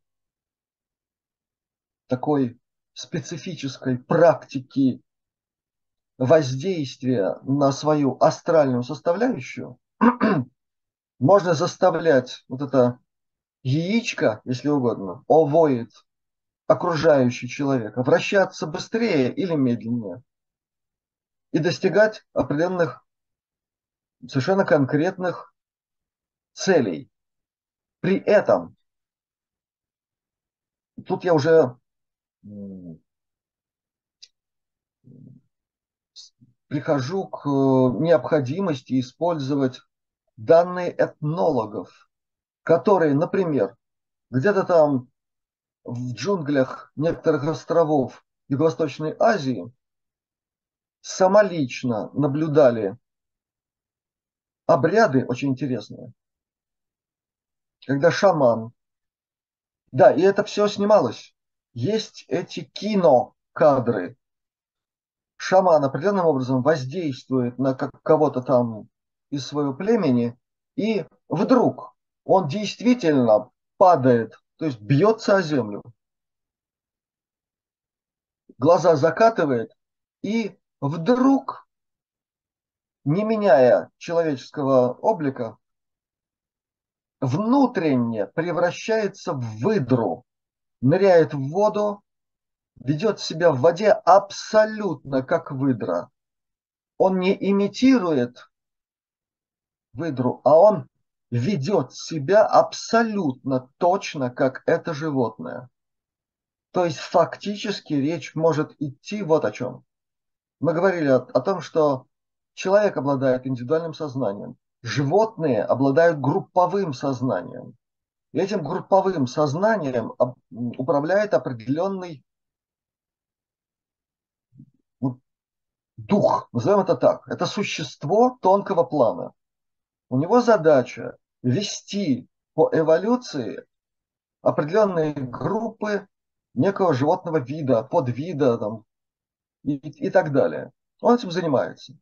такой специфической практики воздействия на свою астральную составляющую, можно заставлять вот это яичко, если угодно, овоид, окружающий человека, вращаться быстрее или медленнее и достигать определенных совершенно конкретных целей. При этом, тут я уже прихожу к необходимости использовать данные этнологов, которые, например, где-то там в джунглях некоторых островов Юго-Восточной Азии самолично наблюдали обряды очень интересные, когда шаман, да, и это все снималось, есть эти кинокадры, шаман определенным образом воздействует на кого-то там из своего племени, и вдруг он действительно падает, то есть бьется о землю, глаза закатывает, и вдруг, не меняя человеческого облика, внутренне превращается в выдру, ныряет в воду, ведет себя в воде абсолютно как выдра. Он не имитирует выдру, а он ведет себя абсолютно точно, как это животное. То есть фактически речь может идти вот о чем. Мы говорили о, о том, что человек обладает индивидуальным сознанием, животные обладают групповым сознанием. И этим групповым сознанием управляет определенный дух, назовем это так, это существо тонкого плана. У него задача вести по эволюции определенные группы некого животного вида, подвида там, и, и так далее. Он этим занимается.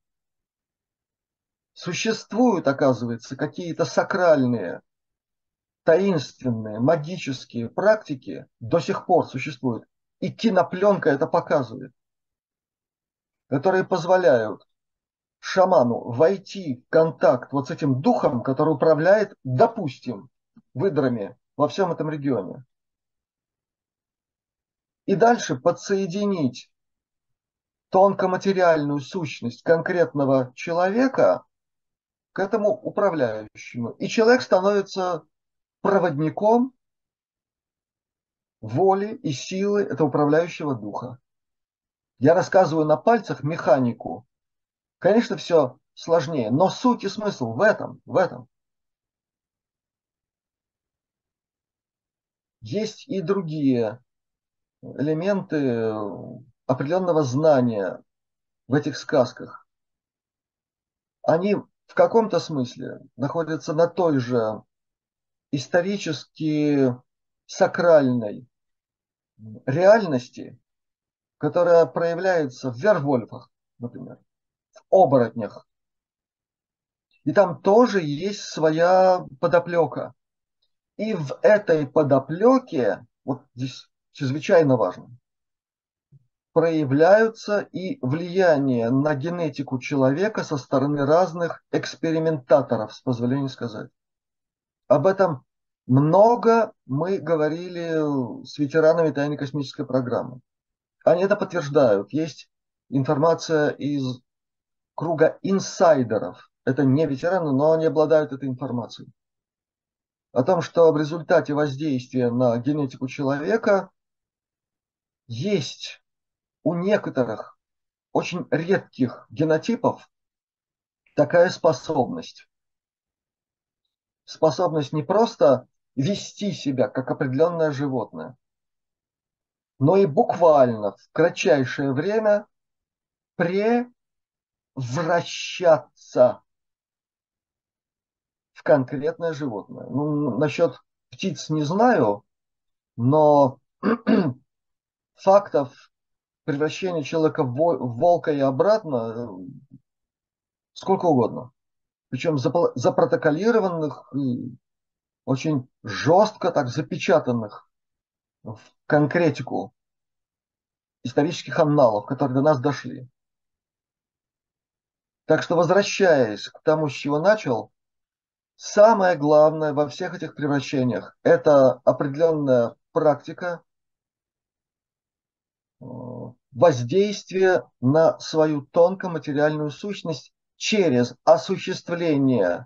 Существуют, оказывается, какие-то сакральные, таинственные, магические практики, до сих пор существуют, и кинопленка это показывает, которые позволяют шаману войти в контакт вот с этим духом, который управляет, допустим, выдрами во всем этом регионе. И дальше подсоединить тонкоматериальную сущность конкретного человека к этому управляющему. И человек становится проводником воли и силы этого управляющего духа. Я рассказываю на пальцах механику. Конечно, все сложнее, но суть и смысл в этом, в этом. Есть и другие элементы определенного знания в этих сказках. Они в каком-то смысле находятся на той же исторически сакральной реальности, которая проявляется в вервольфах, например, в оборотнях. И там тоже есть своя подоплека. И в этой подоплеке, вот здесь чрезвычайно важно, проявляются и влияние на генетику человека со стороны разных экспериментаторов, с позволения сказать. Об этом много мы говорили с ветеранами тайной космической программы. Они это подтверждают. Есть информация из круга инсайдеров. Это не ветераны, но они обладают этой информацией. О том, что в результате воздействия на генетику человека есть у некоторых очень редких генотипов такая способность. Способность не просто вести себя как определенное животное, но и буквально в кратчайшее время превращаться в конкретное животное. Ну, насчет птиц не знаю, но фактов превращения человека в волка и обратно сколько угодно. Причем запротоколированных, очень жестко так запечатанных в конкретику исторических анналов, которые до нас дошли. Так что, возвращаясь к тому, с чего начал, самое главное во всех этих превращениях – это определенная практика воздействия на свою тонкоматериальную сущность через осуществление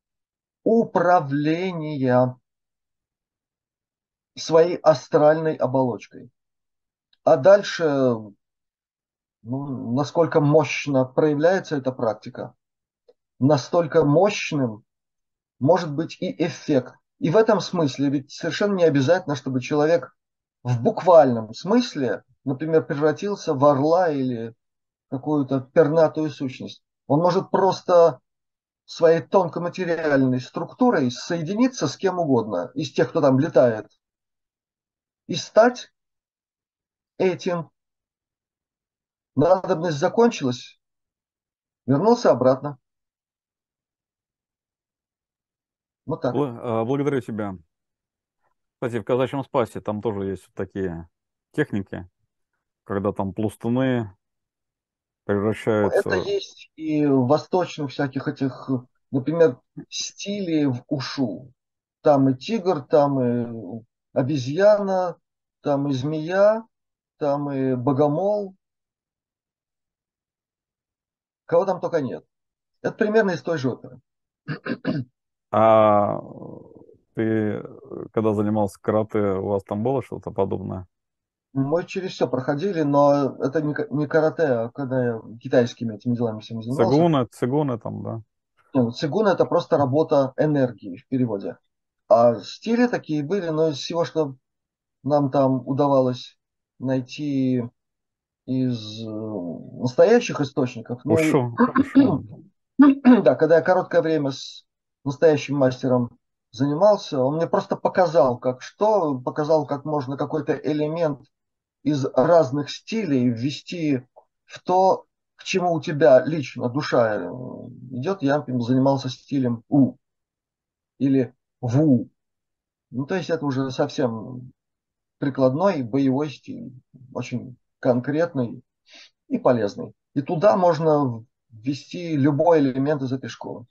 управления своей астральной оболочкой. А дальше, ну, насколько мощно проявляется эта практика, настолько мощным может быть и эффект. И в этом смысле ведь совершенно не обязательно, чтобы человек в буквальном смысле, например, превратился в орла или какую-то пернатую сущность. Он может просто своей тонкоматериальной структурой соединиться с кем угодно из тех, кто там летает, и стать этим. Надобность закончилась, вернулся обратно. Вот так. Благодарю тебя. Кстати, в казачьем спасе там тоже есть вот такие техники, когда там пластуны превращаются... Это есть и в восточных всяких этих, например, стилей в ушу. Там и тигр, там и обезьяна, там и змея, там и богомол. Кого там только нет. Это примерно из той же оперы. А ты, когда занимался карате, у вас там было что-то подобное? Мы через все проходили, но это не карате, а когда я китайскими этими делами всеми занимался. Цигуны, цигуны там, да? Нет, цигун это просто работа энергии в переводе. А стили такие были, но из всего, что нам там удавалось найти из э, настоящих источников. Ну и Хорошо, хорошо. да, когда я короткое время с настоящим мастером занимался, он мне просто показал, как что, показал, как можно какой-то элемент из разных стилей ввести в то, к чему у тебя лично душа э, идет. Я, например, занимался стилем У или ВУ. Ну, то есть это уже совсем прикладной боевой стиль, очень конкретный и полезный. И туда можно ввести любой элемент из этой школы.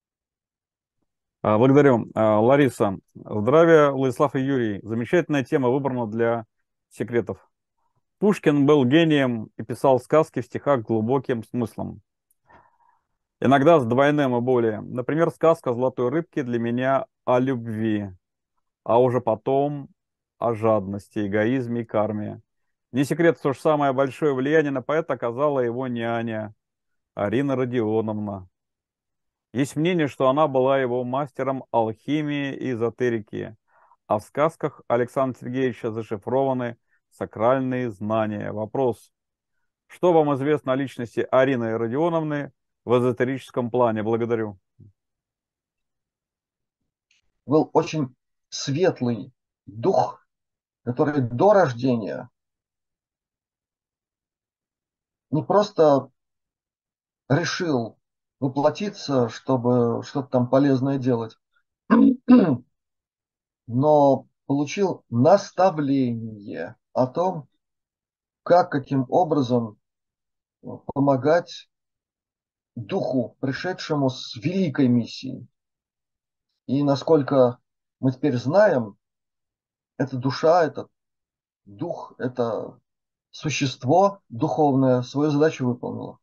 А, Благодарю. А, Лариса, здравия, Владислав и Юрий. Замечательная тема выбрана для секретов. Пушкин был гением и писал сказки в стихах с глубоким смыслом. Иногда с двойным и более. Например, сказка «Золотой рыбки» для меня о любви, а уже потом о жадности, эгоизме и карме. Не секрет, что же самое большое влияние на поэта оказала его няня Арина Родионовна. Есть мнение, что она была его мастером алхимии и эзотерики, а в сказках Александра Сергеевича зашифрованы сакральные знания. Вопрос: что вам известно о личности Арины Родионовны в эзотерическом плане? Благодарю. Был очень светлый дух, который до рождения не просто решил воплотиться, чтобы что-то там полезное делать, но получил наставление о том, как, каким образом помогать духу, пришедшему с великой миссией. И насколько мы теперь знаем, эта душа, этот дух, это существо духовное свою задачу выполнило.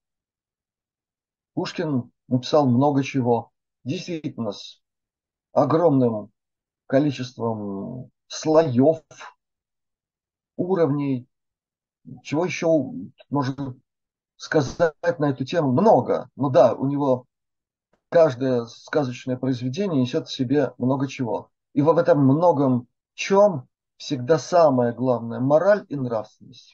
Пушкин написал много чего. Действительно, с огромным количеством слоев, уровней. Чего еще можно сказать на эту тему? Много. Ну да, у него каждое сказочное произведение несет в себе много чего. И в этом многом чем всегда самое главное – мораль и нравственность.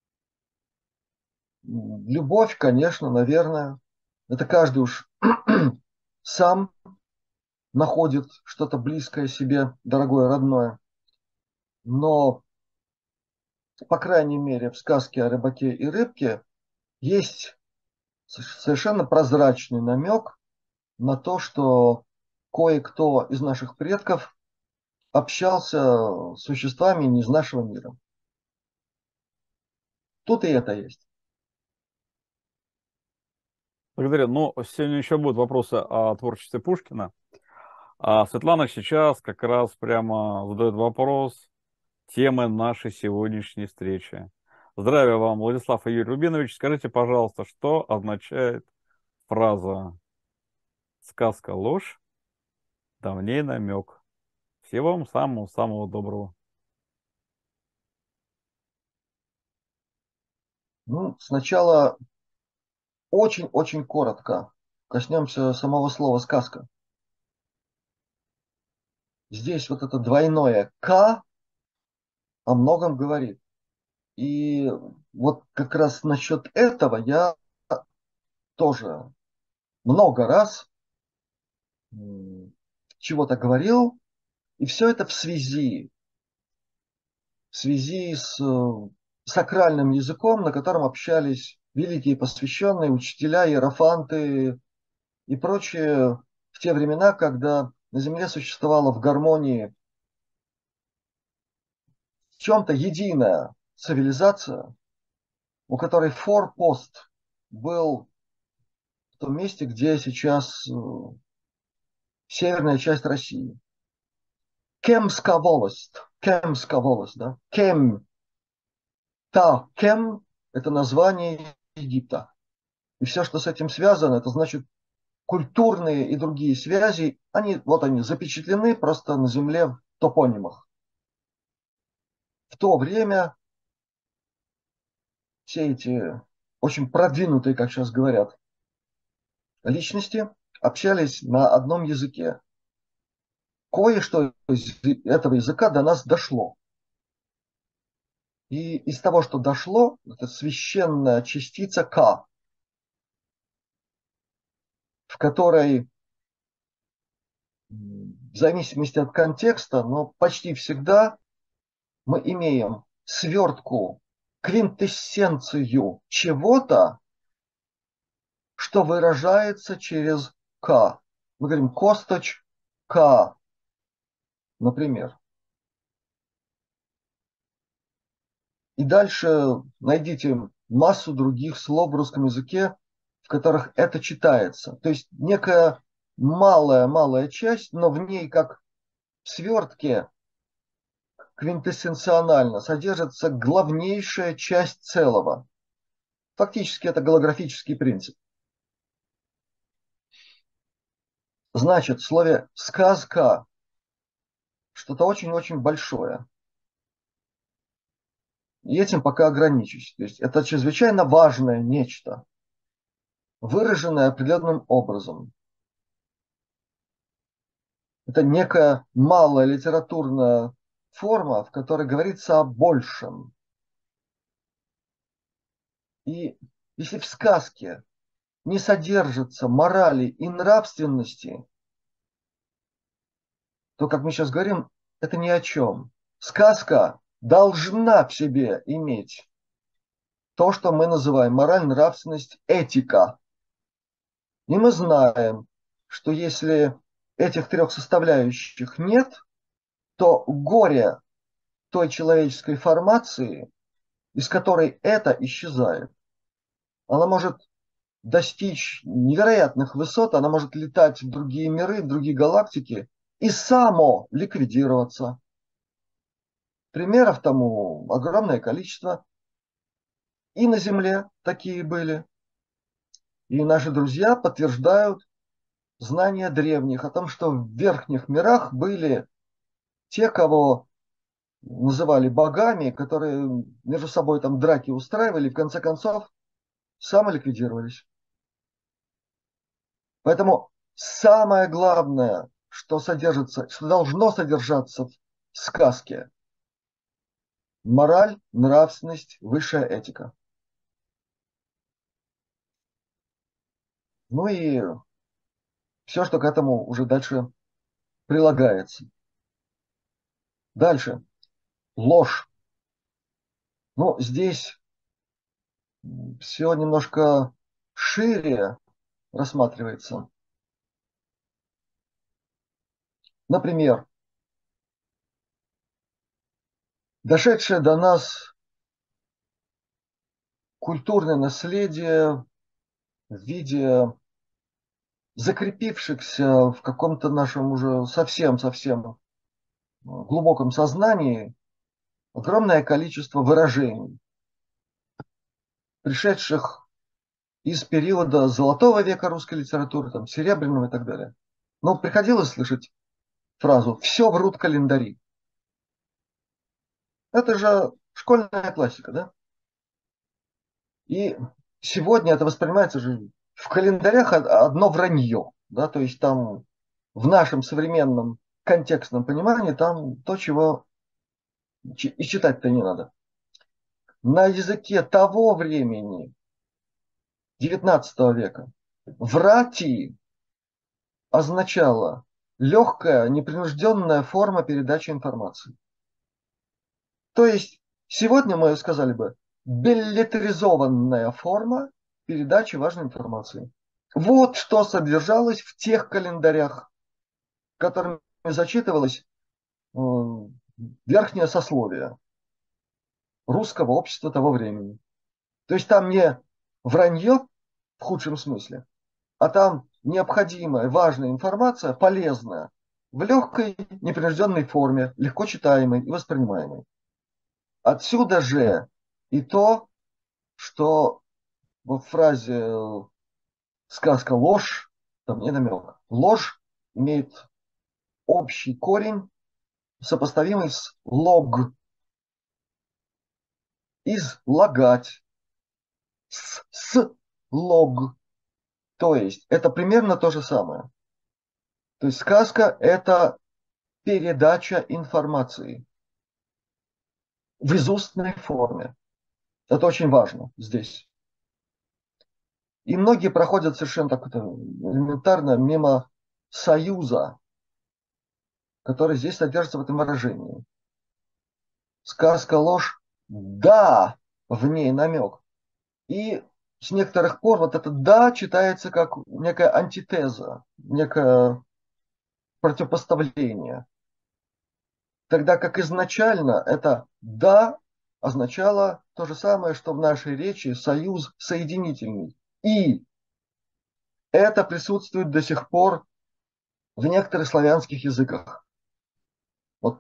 Любовь, конечно, наверное, это каждый уж сам находит что-то близкое себе, дорогое, родное. Но, по крайней мере, в сказке о рыбаке и рыбке есть совершенно прозрачный намек на то, что кое-кто из наших предков общался с существами не из нашего мира. Тут и это есть. Благодарю. Ну, сегодня еще будут вопросы о творчестве Пушкина. А Светлана сейчас как раз прямо задает вопрос темы нашей сегодняшней встречи. Здравия вам, Владислав и Юрий Рубинович. Скажите, пожалуйста, что означает фраза «сказка ложь, давней намек»? Всего вам самого-самого доброго. Ну, сначала очень-очень коротко коснемся самого слова «сказка». Здесь вот это двойное «к» о многом говорит. И вот как раз насчет этого я тоже много раз чего-то говорил, и все это в связи, в связи с э, сакральным языком, на котором общались великие посвященные, учителя, иерофанты и прочие в те времена, когда на Земле существовала в гармонии в чем-то единая цивилизация, у которой форпост был в том месте, где сейчас э, северная часть России. Кемская волость. Кемская волость, да? Кем. Та, Кем– это название Египта. И все, что с этим связано, это значит культурные и другие связи, они, вот они, запечатлены просто на земле в топонимах. В то время все эти очень продвинутые, как сейчас говорят, личности общались на одном языке. Кое-что из этого языка до нас дошло. И из того, что дошло, это священная частица К, в которой, в зависимости от контекста, но почти всегда мы имеем свертку, квинтэссенцию чего-то, что выражается через К. Мы говорим косточь К, например. И дальше найдите массу других слов в русском языке, в которых это читается. То есть некая малая-малая часть, но в ней, как в свертке, квинтэссенционально содержится главнейшая часть целого. Фактически это голографический принцип. Значит, в слове «сказка» что-то очень-очень большое. И этим пока ограничусь. То есть это чрезвычайно важное нечто, выраженное определенным образом. Это некая малая литературная форма, в которой говорится о большем. И если в сказке не содержится морали и нравственности, то, как мы сейчас говорим, это ни о чем. Сказка должна в себе иметь то, что мы называем мораль, нравственность, этика. И мы знаем, что если этих трех составляющих нет, то горе той человеческой формации, из которой это исчезает, она может достичь невероятных высот, она может летать в другие миры, в другие галактики и само ликвидироваться. Примеров тому огромное количество. И на Земле такие были. И наши друзья подтверждают знания древних о том, что в верхних мирах были те, кого называли богами, которые между собой там драки устраивали и в конце концов самоликвидировались. Поэтому самое главное, что содержится, что должно содержаться в сказке: мораль, нравственность, высшая этика. Ну и все, что к этому уже дальше прилагается. Дальше. Ложь. Ну, здесь все немножко шире рассматривается. Например, дошедшее до нас культурное наследие в виде закрепившихся в каком-то нашем уже совсем-совсем глубоком сознании огромное количество выражений, пришедших из периода золотого века русской литературы, там, серебряного и так далее. Но приходилось слышать фразу «все врут календари». Это же школьная классика, да? И сегодня это воспринимается же в календарях одно вранье, да, то есть там в нашем современном контекстном понимании там то, чего и читать-то не надо. На языке того времени, девятнадцатого века, врати означало легкая, непринужденная форма передачи информации. То есть сегодня мы сказали бы беллетризованная форма передачи важной информации. Вот что содержалось в тех календарях, которыми зачитывалось э, верхнее сословие русского общества того времени. То есть там не вранье в худшем смысле, а там необходимая, важная информация, полезная, в легкой, непринужденной форме, легко читаемой и воспринимаемой. Отсюда же и то, что в фразе сказка ложь, там не намек. Ложь имеет общий корень, сопоставимый с лог. Излагать. С, с лог. То есть это примерно то же самое. То есть сказка – это передача информации. в изустной форме. Это очень важно здесь. И многие проходят совершенно так это, элементарно мимо союза, который здесь содержится в этом выражении. Сказка ложь, да, в ней намек. И с некоторых пор вот это да читается как некая антитеза, некое противопоставление. Тогда как изначально это да означало то же самое, что в нашей речи союз соединительный. И это присутствует до сих пор в некоторых славянских языках. Вот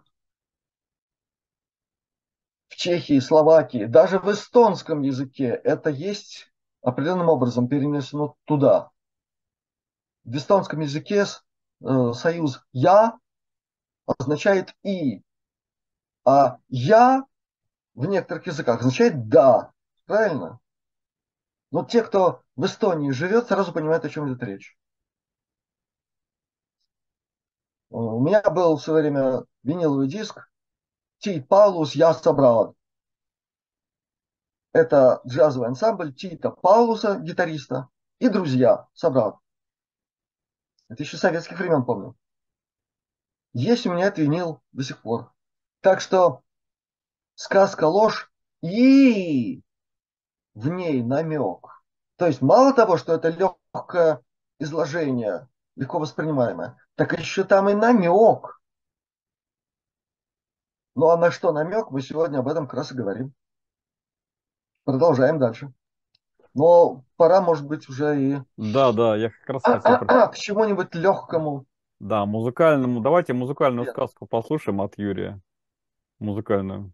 в Чехии, Словакии, даже в эстонском языке это есть определенным образом перенесено туда. В эстонском языке э, союз «я» означает «и», а «я» в некоторых языках означает «да». Правильно? Но те, кто в Эстонии живет, сразу понимают, о чем идет речь. У меня был в свое время виниловый диск «Тит Паулус, я собрал». Это джазовый ансамбль Тита Паулуса, гитариста, и друзья, собрат. Это еще советских времен помню. Есть у меня этот винил до сих пор. Так что сказка ложь и в ней намек. То есть мало того, что это легкое изложение, легко воспринимаемое, так еще там и намек. Ну а на что намек, мы сегодня об этом как раз и говорим. Продолжаем дальше. Но пора, может быть, уже и Да, да, я как раз хотел... к чему-нибудь легкому. Да, музыкальному. Давайте музыкальную сказку послушаем от Юрия. Музыкальную.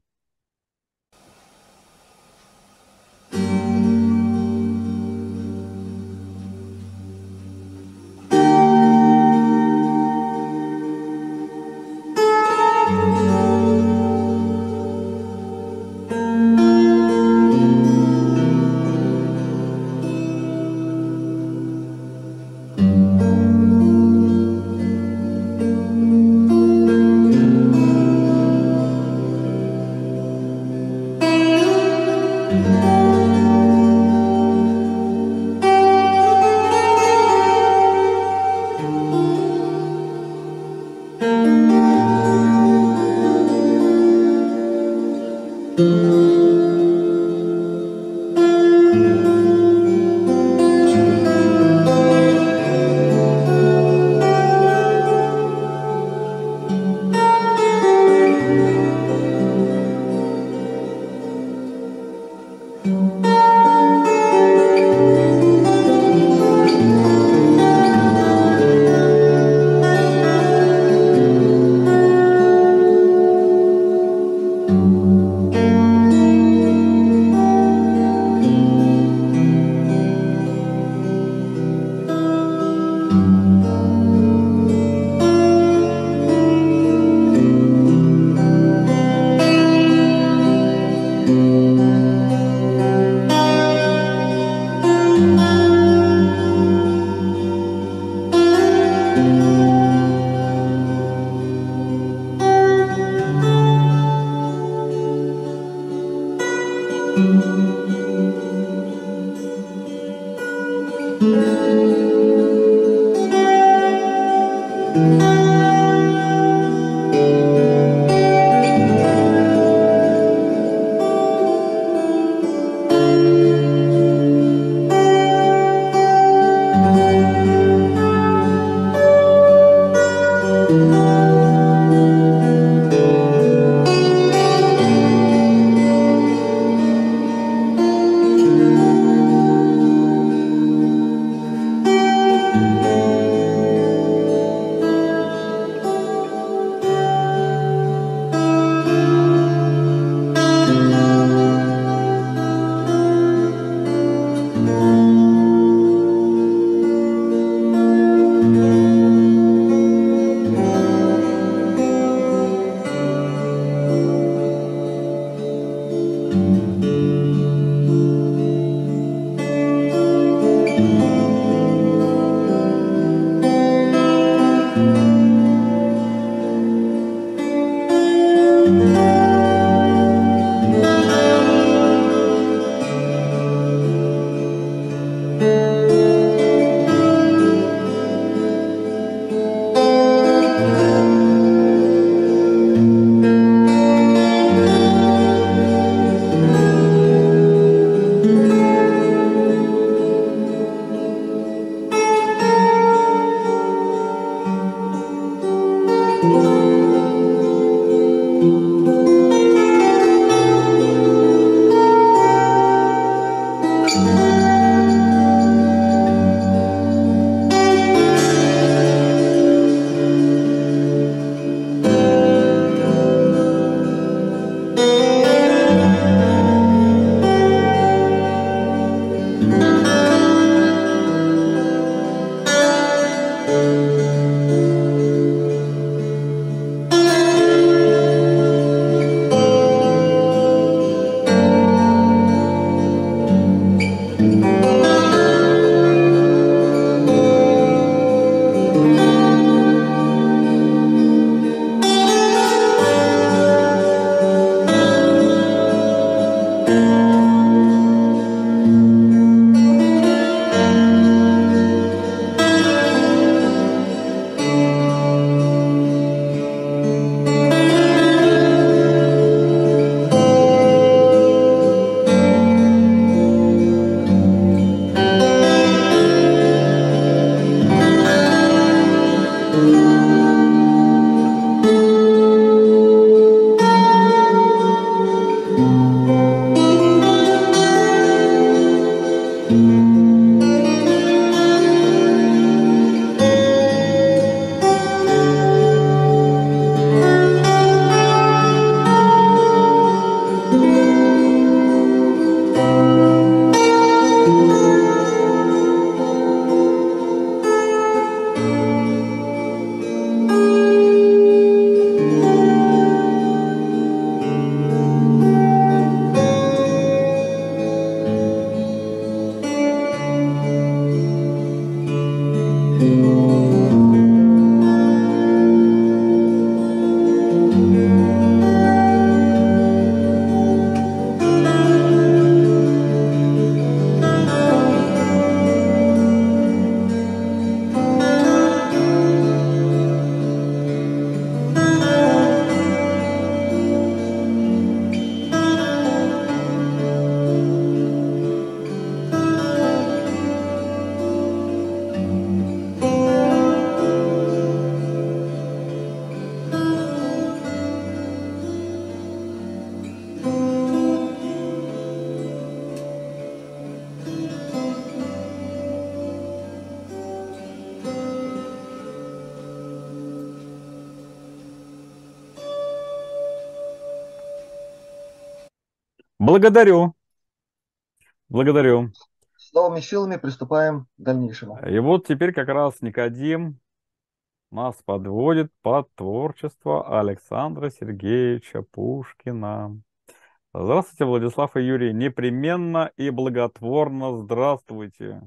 Благодарю, благодарю. С новыми силами приступаем к дальнейшему. И вот теперь как раз Никодим нас подводит под творчество Александра Сергеевича Пушкина. Здравствуйте, Владислав и Юрий. Непременно и благотворно здравствуйте.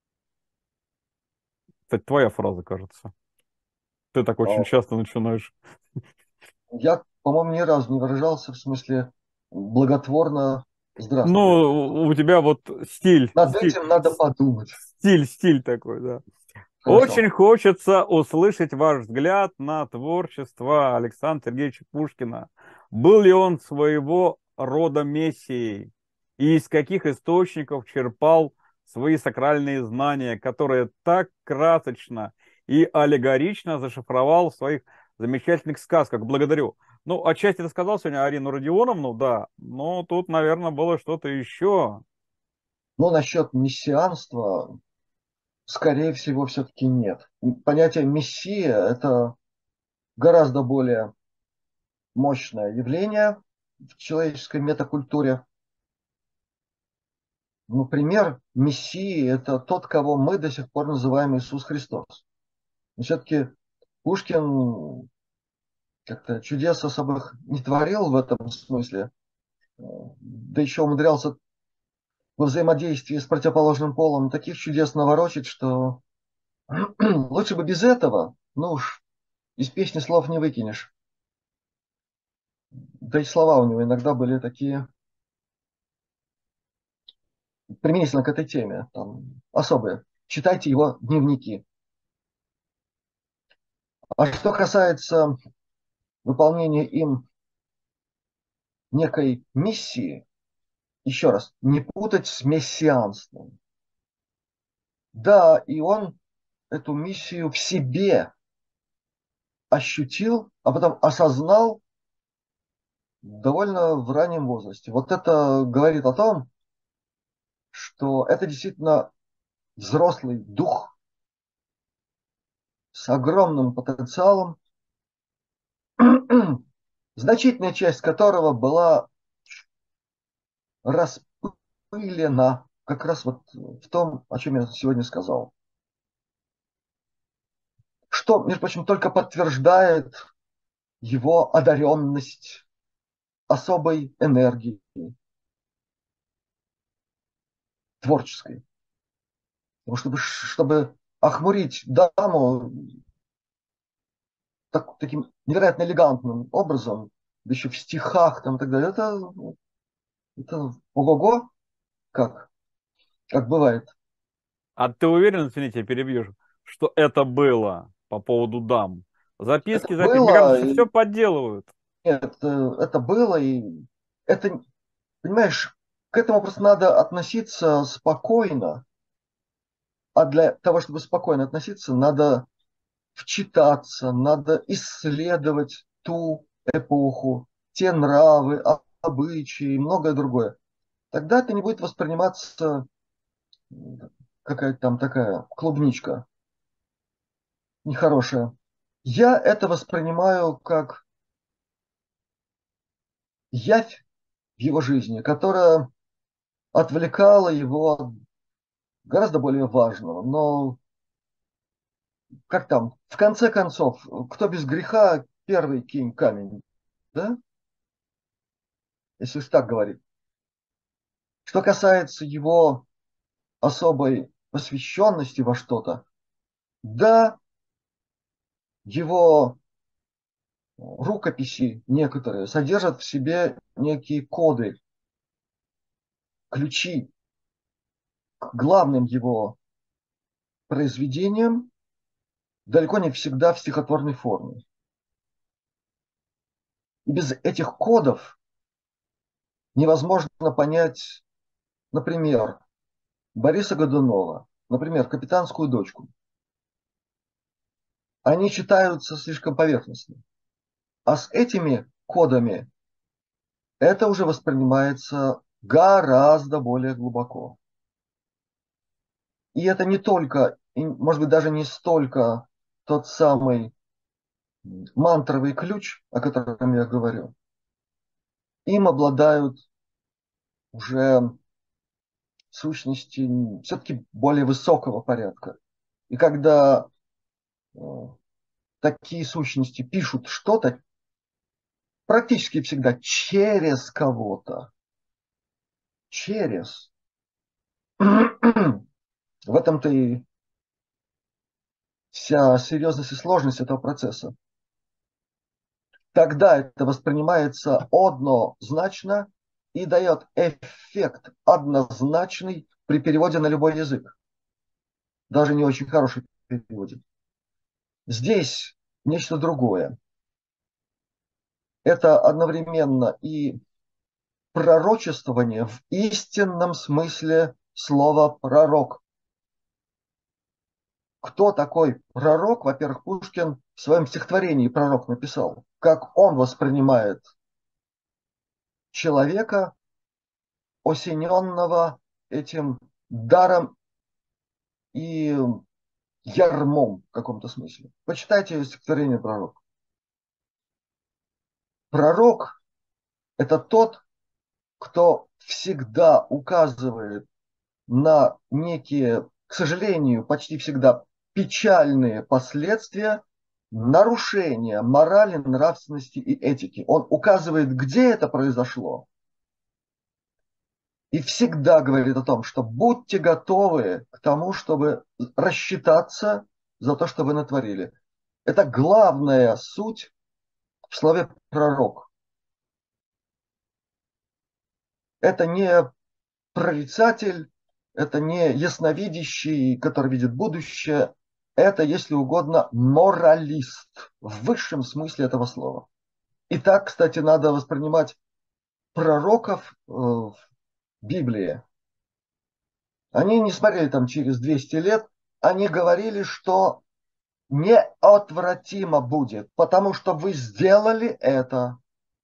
Это твоя фраза, кажется. Ты так очень А, часто начинаешь. Я, по-моему, ни разу не выражался в смысле благотворно здравствуйте. Ну, у тебя вот стиль, Над стиль, этим надо подумать. стиль, стиль такой, да. Хорошо. Очень хочется услышать ваш взгляд на творчество Александра Сергеевича Пушкина. Был ли он своего рода мессией? И из каких источников черпал свои сакральные знания, которые так красочно и аллегорично зашифровал в своих замечательных сказках? Благодарю. Ну, отчасти ты сказал сегодня Арину Родионовну, да, но тут, наверное, было что-то еще. Но насчет мессианства, скорее всего, все-таки нет. Понятие мессия – это гораздо более мощное явление в человеческой метакультуре. Например, мессией – это тот, кого мы до сих пор называем Иисус Христос. Но все-таки Пушкин как-то чудес особых не творил в этом смысле, да еще умудрялся во взаимодействии с противоположным полом таких чудес наворочить, что лучше бы без этого, ну уж из песни слов не выкинешь. Да и слова у него иногда были такие, применительно к этой теме, там, особые. Читайте его дневники. А что касается выполнения им некой миссии, еще раз, не путать с мессианством. Да, и он эту миссию в себе ощутил, а потом осознал довольно в раннем возрасте. Вот это говорит о том, что это действительно взрослый дух с огромным потенциалом, значительная часть которого была распылена как раз вот в том, о чем я сегодня сказал. Что, между прочим, только подтверждает его одаренность особой энергией творческой. Потому что, чтобы, чтобы охмурить даму так, таким невероятно элегантным образом, да еще в стихах там, и так далее, это, это ого-го, как, как бывает. А ты уверен, извините, я перебью, что это было по поводу дам? Записки, Это записки. Мне кажется, было, что и, все подделывают. нет, это, это было, и это, понимаешь, к этому просто надо относиться спокойно, а для того, чтобы спокойно относиться, надо вчитаться, надо исследовать ту эпоху, те нравы, а- обычаи и многое другое. Тогда это не будет восприниматься какая-то там такая клубничка нехорошая. Я это воспринимаю как явь в его жизни, которая отвлекала его от гораздо более важного. Но как там, в конце концов, кто без греха, первый кинь камень, да? Если уж так говорить. Что касается его особой посвященности во что-то, да, его рукописи некоторые содержат в себе некие коды, ключи к главным его произведениям, далеко не всегда в стихотворной форме. И без этих кодов невозможно понять, например, Бориса Годунова, например, «Капитанскую дочку». Они читаются слишком поверхностно. А с этими кодами это уже воспринимается гораздо более глубоко. И это не только, и, может быть, даже не столько тот самый мантровый ключ, о котором я говорю. Им обладают уже сущности все-таки более высокого порядка. И когда э, такие сущности пишут что-то, практически всегда через кого-то, через. В этом-то и вся серьезность и сложность этого процесса. Тогда это воспринимается однозначно и дает эффект однозначный при переводе на любой язык. Даже не очень хороший переводе. Здесь нечто другое. Это одновременно и пророчествование в истинном смысле слова пророк. Кто такой пророк? Во-первых, Пушкин в своем стихотворении «Пророк» написал, как он воспринимает человека, осененного этим даром и ярмом в каком-то смысле. Почитайте стихотворение «Пророк». Пророк – это тот, кто всегда указывает на некие, к сожалению, почти всегда печальные последствия нарушения морали, нравственности и этики. Он указывает, где это произошло, и всегда говорит о том, что будьте готовы к тому, чтобы рассчитаться за то, что вы натворили. Это главная суть в слове «пророк». Это не прорицатель, это не ясновидящий, который видит будущее. Это, если угодно, моралист в высшем смысле этого слова. И так, кстати, надо воспринимать пророков в Библии. Они не смотрели там через двести лет, они говорили, что неотвратимо будет, потому что вы сделали это.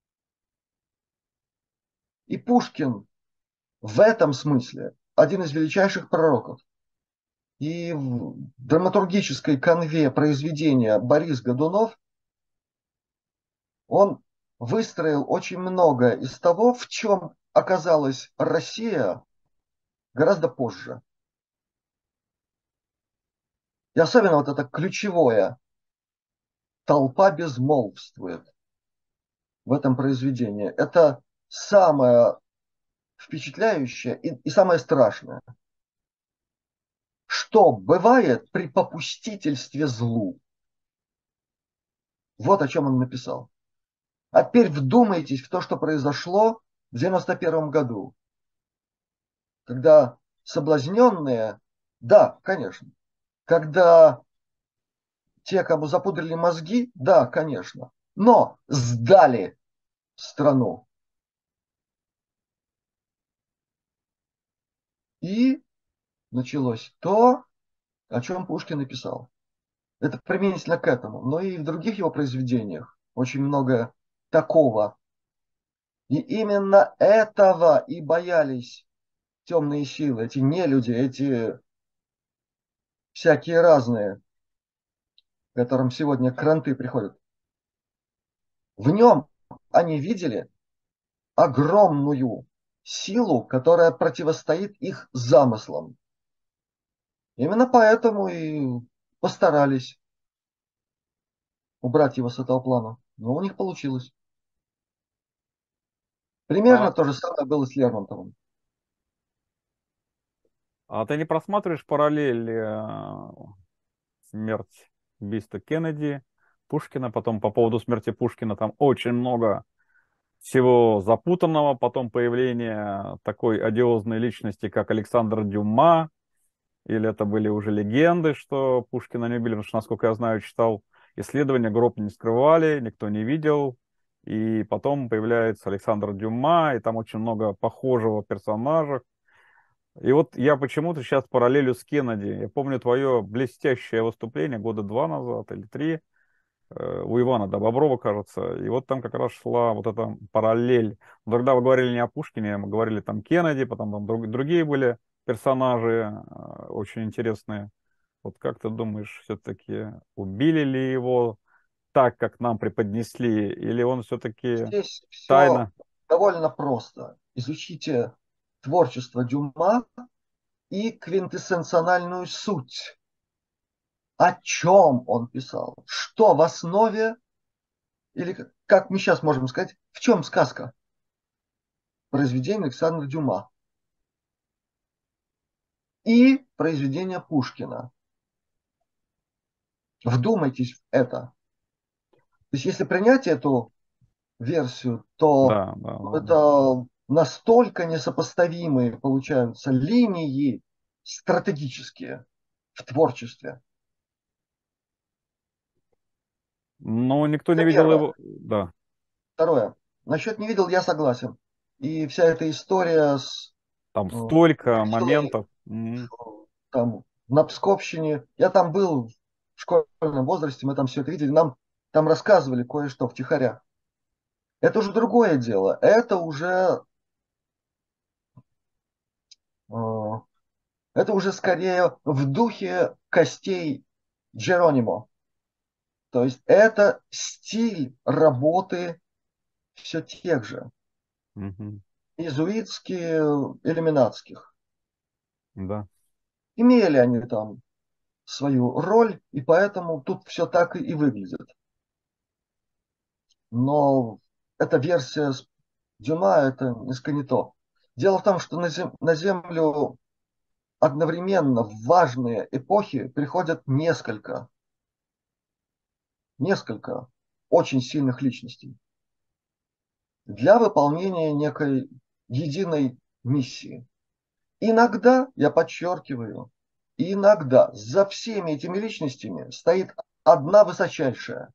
И Пушкин в этом смысле один из величайших пророков. И в драматургической канве произведения Борис Годунов он выстроил очень многое из того, в чем оказалась Россия гораздо позже. И особенно вот это ключевое: толпа безмолвствует в этом произведении. Это самое впечатляющее и, и самое страшное. Что бывает при попустительстве злу? Вот о чем он написал. А теперь вдумайтесь в то, что произошло в девяносто первом году, когда соблазненные, да, конечно, когда те, кому запудрили мозги, да, конечно, но сдали страну. И началось то, о чем Пушкин написал. Это применительно к этому, но и в других его произведениях очень много такого. И именно этого и боялись темные силы, эти нелюди, эти всякие разные, к которым сегодня кранты приходят. В нем они видели огромную силу, которая противостоит их замыслам. Именно поэтому и постарались убрать его с этого плана. Но у них получилось. Примерно А, то же самое было с Лермонтовым. а ты не просматриваешь параллель э, смерть, убийство Кеннеди, Пушкина, потом по поводу смерти Пушкина там очень много всего запутанного, потом появление такой одиозной личности, как Александр Дюма, или это были уже легенды, что Пушкина не убили, потому что, насколько я знаю, читал исследования, гроб не скрывали, никто не видел, и потом появляется Александр Дюма, и там очень много похожего персонажа. И вот я почему-то сейчас параллелю с Кеннеди. Я помню твое блестящее выступление года два назад или три, э, у Ивана да, Боброва, кажется. И вот там как раз шла вот эта параллель. Но тогда вы говорили не о Пушкине, мы говорили там Кеннеди, потом там друг- другие были персонажи э, очень интересные. Вот как ты думаешь, все-таки убили ли его так, как нам преподнесли, или он все-таки Здесь все тайно? довольно просто. Изучите творчество Дюма и квинтэссенциональную суть. О чем он писал? Что в основе, или как мы сейчас можем сказать, в чем сказка произведения Александра Дюма и произведения Пушкина? Вдумайтесь в это. То есть если принять эту версию, то Да, да, да. это настолько несопоставимые получаются линии стратегические в творчестве. Но никто не Это видел первое. его. Да, Второе. Насчет не видел, я согласен. И вся эта история с там э, столько Виллой, моментов. М, там, на Псковщине. Я там был в школьном возрасте, мы там все это видели. Нам там рассказывали кое-что втихаря. Это уже другое дело. Это уже, э, это уже скорее в духе костей Джеронимо. То есть это стиль работы все тех же, мгм, иезуитских, иллюминатских. да. Имели они там свою роль, и поэтому тут все так и, и выглядит. Но эта версия с Дюма, это несколько не то. Дело в том, что на, зем, на Землю одновременно в важные эпохи приходят несколько, несколько очень сильных личностей для выполнения некой единой миссии. Иногда, я подчеркиваю, иногда за всеми этими личностями стоит одна высочайшая,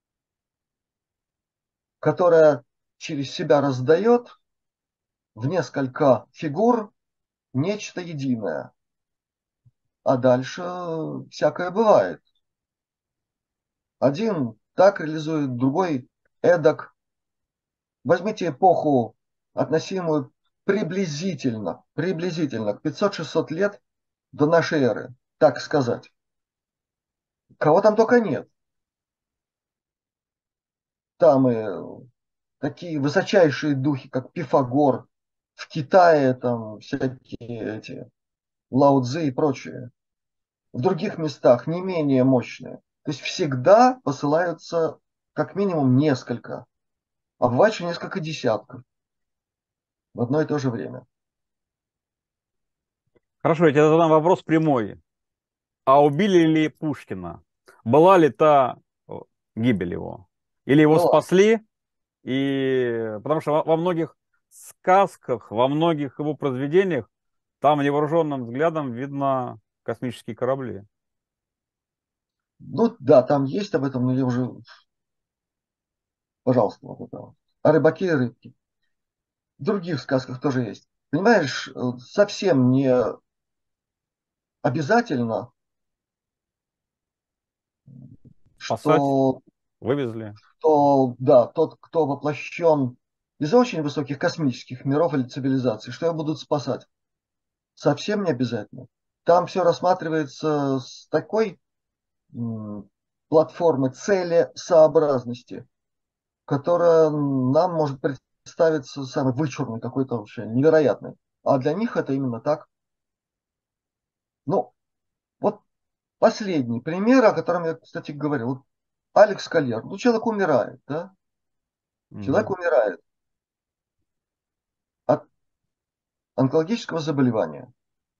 которая через себя раздает в несколько фигур нечто единое. А дальше всякое бывает. Один так реализует, другой эдак. Возьмите эпоху, относимую приблизительно, приблизительно к пятьсот-шестьсот лет до нашей эры, так сказать. Кого там только нет. Там и такие высочайшие духи, как Пифагор, в Китае там всякие эти Лао Цзы и прочие. В других местах не менее мощные. То есть всегда посылаются как минимум несколько, а бывает еще несколько десятков в одно и то же время. Хорошо, я тебе задам вопрос прямой. А убили ли Пушкина? Была ли та о, гибель его? Или его Была. спасли? И потому что во, во многих сказках, во многих его произведениях там невооруженным взглядом видно космические корабли. Ну да, там есть об этом, но я уже, пожалуйста, вот это вот. А рыбаки и рыбки. В других сказках тоже есть. Понимаешь, э, совсем не обязательно, Спасать что, вывезли. что да, тот, кто воплощен из очень высоких космических миров или цивилизаций, что его будут спасать. Совсем не обязательно. Там все рассматривается с такой м, платформы целесообразности, которая нам может представиться самой вычурной, какой-то вообще невероятной. А для них это именно так. Ну, вот последний пример, о котором я, кстати, говорил. Вот Алекс Кольер. Ну, человек умирает, да? Человек Мгм. умирает от онкологического заболевания.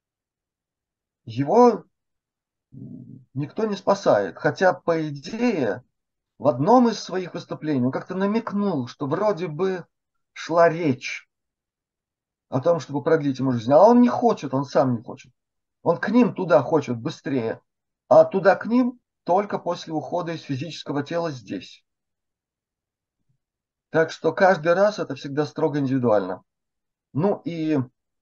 Его никто не спасает. Хотя, по идее, в одном из своих выступлений он как-то намекнул, что вроде бы шла речь о том, чтобы продлить ему жизнь. А он не хочет, он сам не хочет. Он к ним туда хочет быстрее, а туда к ним только после ухода из физического тела здесь. Так что каждый раз это всегда строго индивидуально. Ну и,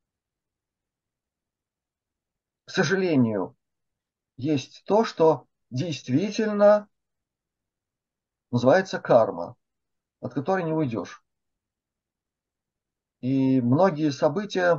к сожалению, есть то, что действительно называется карма, от которой не уйдешь. И многие события,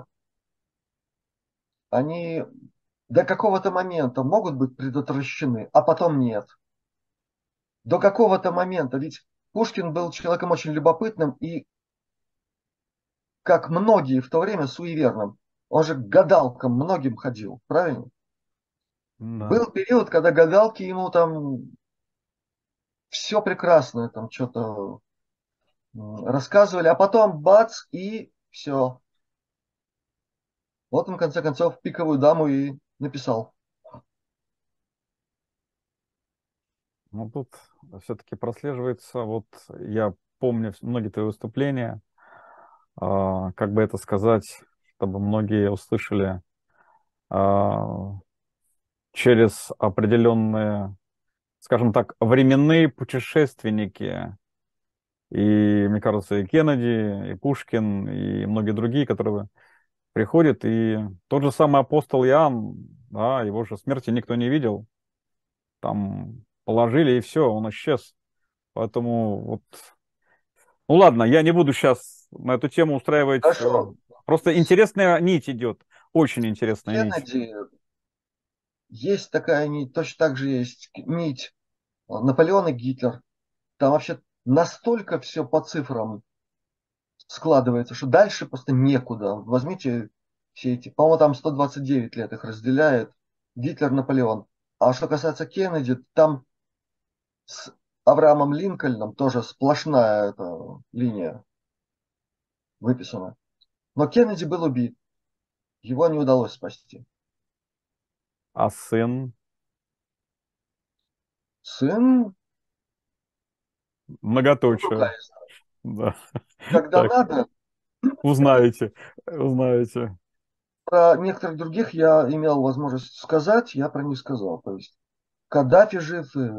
они до какого-то момента могут быть предотвращены, а потом нет. До какого-то момента. Ведь Пушкин был человеком очень любопытным и как многие в то время, суеверным. Он же к гадалкам многим ходил, правильно? Да. Был период, когда гадалки ему там все прекрасное, там что-то рассказывали, а потом бац, и все. Вот он, в конце концов, пиковую даму и написал. Ну, тут все-таки прослеживается, вот я помню многие твои выступления, а, как бы это сказать, чтобы многие услышали, а, через определенные, скажем так, временные путешественники. И, мне кажется, и Кеннеди, и Пушкин, и многие другие, которые приходят. И тот же самый апостол Иоанн, да, его же смерти никто не видел. Там положили, и все, он исчез. Поэтому вот... Ну ладно, я не буду сейчас на эту тему устраивать... э, Хорошо. Просто С интересная нить идет. Очень интересная нить. Кеннеди есть такая нить, точно так же есть нить Наполеон и Гитлер. Там вообще настолько все по цифрам складывается, что дальше просто некуда. Возьмите все эти, по-моему, там сто двадцать девять лет их разделяет Гитлер, Наполеон. А что касается Кеннеди, там с Авраамом Линкольном тоже сплошная эта линия выписана. Но Кеннеди был убит, его не удалось спасти. А сын? Сын, ну, Многоточие. другая история. Да. Когда Так, надо, узнаете. Узнаете. про некоторых других я имел возможность сказать, я про них сказал. То есть Каддафи жив, и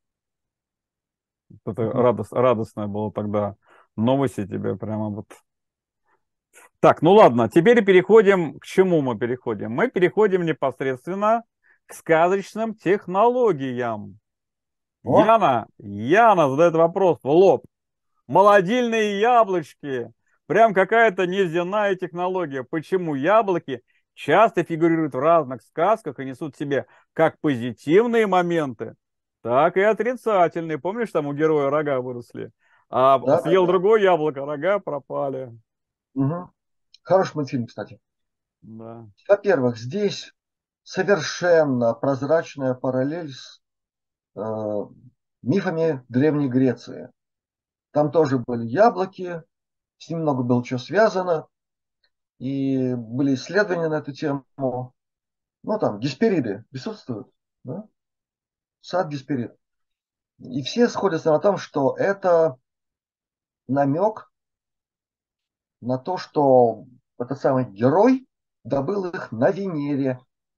Это радост, радостная была тогда новости тебе прямо вот. Так, ну ладно, теперь переходим, к чему мы переходим? Мы переходим непосредственно к сказочным технологиям. о, Яна, Яна задает вопрос в лоб. Молодильные яблочки. Прям какая-то неземная технология. Почему яблоки часто фигурируют в разных сказках и несут в себе как позитивные моменты, так и отрицательные. Помнишь, там у героя рога выросли? А да, да, съел да. другое яблоко, рога пропали. Угу. Хороший мультфильм, кстати. Да. Во-первых, здесь совершенно прозрачная параллель с э, мифами Древней Греции. Там тоже были яблоки, с ним много было чего связано, и были исследования на эту тему. Ну, там, Геспериды присутствуют, да? Сад Гесперид. И все сходятся на том, что это намек на то, что этот самый герой добыл их на Венере.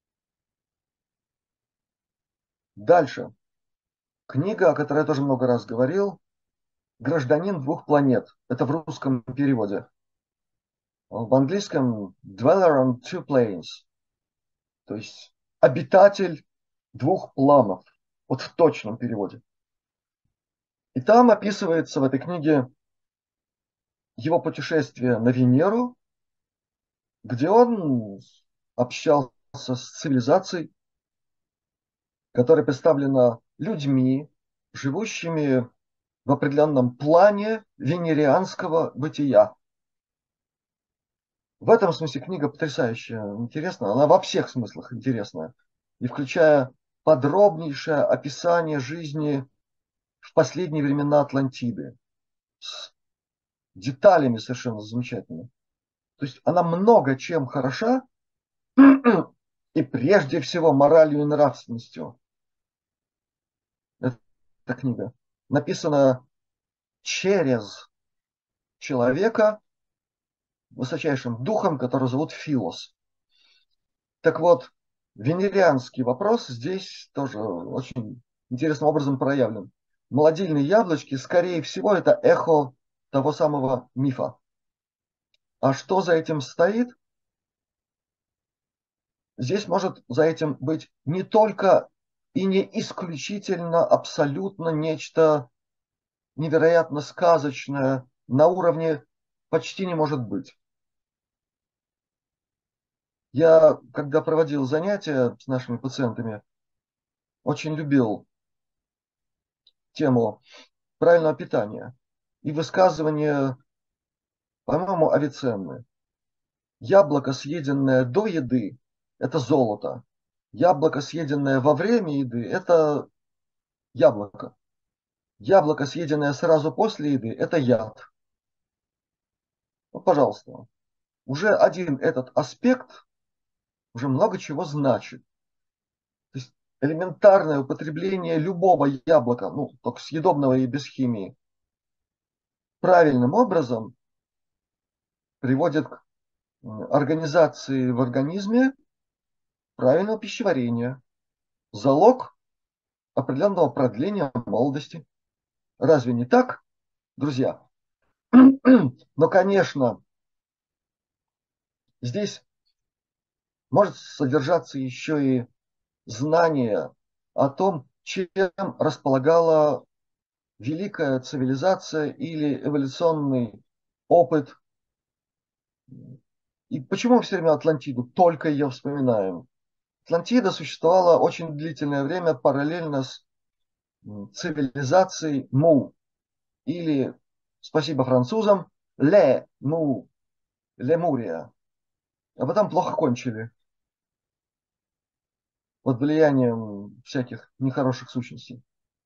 Дальше. Книга, о которой я тоже много раз говорил, «Гражданин двух планет». Это в русском переводе. В английском «Dweller on two planes». То есть обитатель двух планов. Вот в точном переводе. И там описывается в этой книге его путешествие на Венеру, где он общался с цивилизацией, которая представлена людьми, живущими в определенном плане венерианского бытия. В этом смысле книга потрясающе интересна. Она во всех смыслах интересная. И включая подробнейшее описание жизни в последние времена Атлантиды. С деталями совершенно замечательными. То есть она много чем хороша. И прежде всего моралью и нравственностью. Эта книга написана через человека, высочайшим духом, который зовут Филос. Так вот, венерианский вопрос здесь тоже очень интересным образом проявлен. Молодильные яблочки, скорее всего, это эхо того самого мифа. А что за этим стоит? Здесь может за этим быть не только и не исключительно абсолютно нечто невероятно сказочное, на уровне почти не может быть. Я, когда проводил занятия с нашими пациентами, очень любил тему правильного питания и высказывания по-моему, Авиценны. Яблоко, съеденное до еды, это золото. Яблоко, съеденное во время еды, это яблоко. Яблоко, съеденное сразу после еды, это яд. Вот, пожалуйста, уже один этот аспект уже много чего значит. То есть элементарное употребление любого яблока, ну, только съедобного и без химии, правильным образом приводит к организации в организме правильного пищеварения. Залог определенного продления молодости. Разве не так, друзья? Но, конечно, здесь может содержаться еще и знание о том, чем располагала великая цивилизация или эволюционный опыт. И почему мы все время Атлантиду только ее вспоминаем? Атлантида существовала очень длительное время параллельно с цивилизацией Му. Или, спасибо французам, Ле Му, Лемурия. А потом плохо кончили под влиянием всяких нехороших сущностей.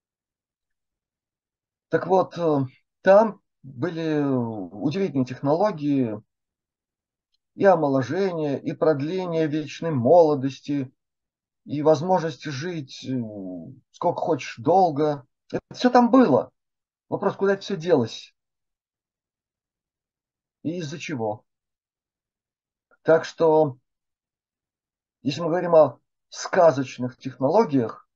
Так вот, там были удивительные технологии и омоложения, и продления вечной молодости, и возможности жить сколько хочешь долго. Это все там было. Вопрос, куда это все делось и из-за чего. Так что, если мы говорим о сказочных технологиях,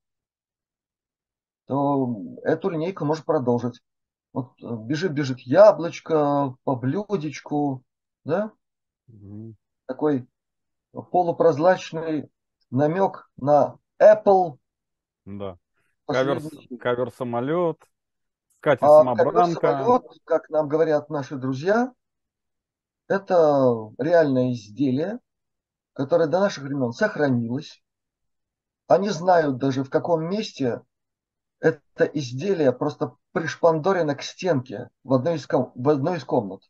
то эту линейку можно продолжить. Вот бежит-бежит яблочко по блюдечку, да? Мгм. Такой полупрозрачный намек на Apple Да. Ковер, последний. ковер-самолет, А скатерть-самобранка. ковер-самолет, как нам говорят наши друзья, это реальное изделие, которое до наших времен сохранилось. Они знают даже, в каком месте это изделие просто пришпандорено к стенке в одной из, ком- в одной из комнат.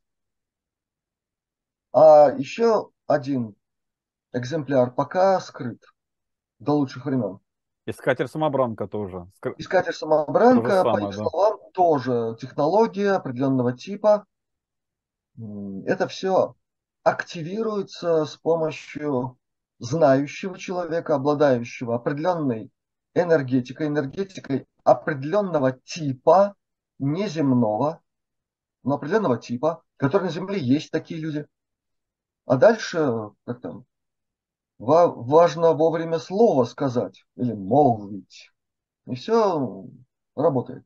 А еще один экземпляр пока скрыт до лучших времен. И скатерть-самобранка тоже. Скр- Искатель То же самобранка, по самое, их да. словам, тоже технология определенного типа. М, Это все активируется с помощью знающего человека, обладающего определенной энергетикой, энергетикой определенного типа, неземного, но определенного типа, который на Земле есть такие люди. А дальше, как там, ва- важно вовремя слово сказать или молвить. И все работает.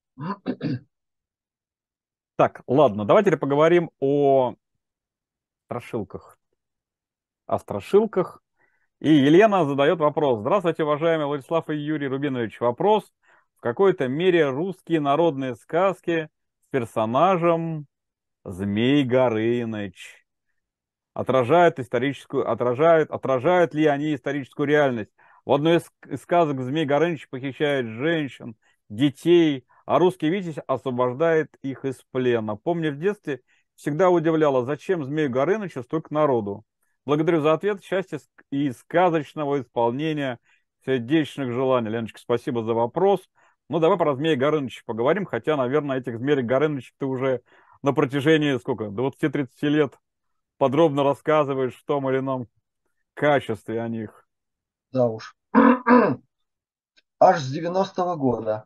Так, ладно, давайте теперь поговорим о страшилках. О страшилках. И Елена задает вопрос. Здравствуйте, уважаемый Владислав и Юрий Рубинович. Вопрос. В какой-то мере русские народные сказки с персонажем Змей Горыныч отражают историческую, отражают, отражают ли они историческую реальность? В одной из из сказок Змей Горыныч похищает женщин, детей, а русский Витязь освобождает их из плена. Помню, в детстве всегда удивляло, зачем Змею Горынычу столько народу. Благодарю за ответ, счастья и сказочного исполнения сердечных желаний. Леночка, спасибо за вопрос. Ну, давай про Змея Горыныча поговорим, хотя, наверное, этих Змей Горыныч ты уже на протяжении, сколько, двадцати-тридцати лет подробно рассказываешь в том или ином качестве о них. Да уж. Аж с девяностого года,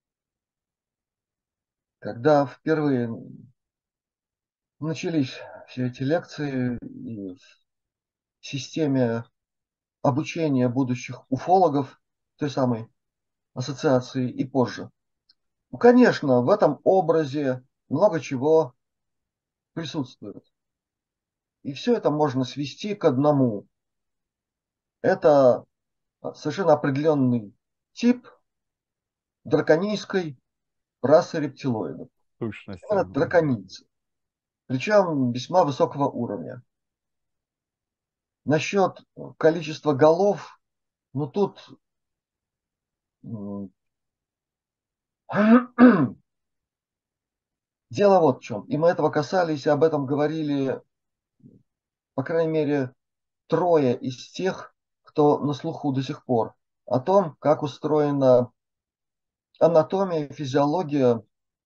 когда впервые начались все эти лекции и в системе обучения будущих уфологов, той самой ассоциации и позже. Ну, конечно, в этом образе много чего присутствует. И все это можно свести к одному. Это совершенно определенный тип драконийской расы рептилоидов. Сущности. Это драконийцы. Причем весьма высокого уровня. Насчет количества голов, ну тут Дело вот в чем. И мы этого касались, и об этом говорили, по крайней мере, трое из тех, кто на слуху до сих пор, о том, как устроена анатомия, физиология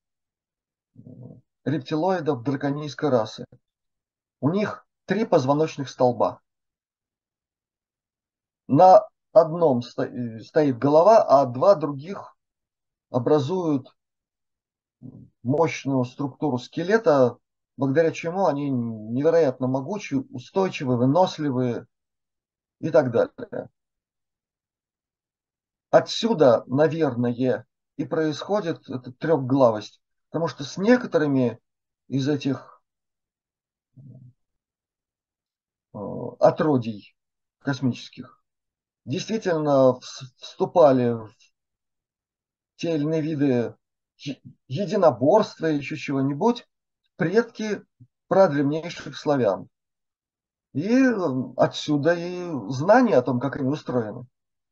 рептилоидов драконийской расы. У них три позвоночных столба. На одном стоит голова, а два других образуют мощную структуру скелета, благодаря чему они невероятно могучие, устойчивые, выносливые и так далее. Отсюда, наверное, и происходит эта трехглавость, потому что с некоторыми из этих э, отродий космических действительно вступали в те или иные виды единоборства или еще чего-нибудь предки прадревнейших славян. И отсюда и знание о том, как они устроены.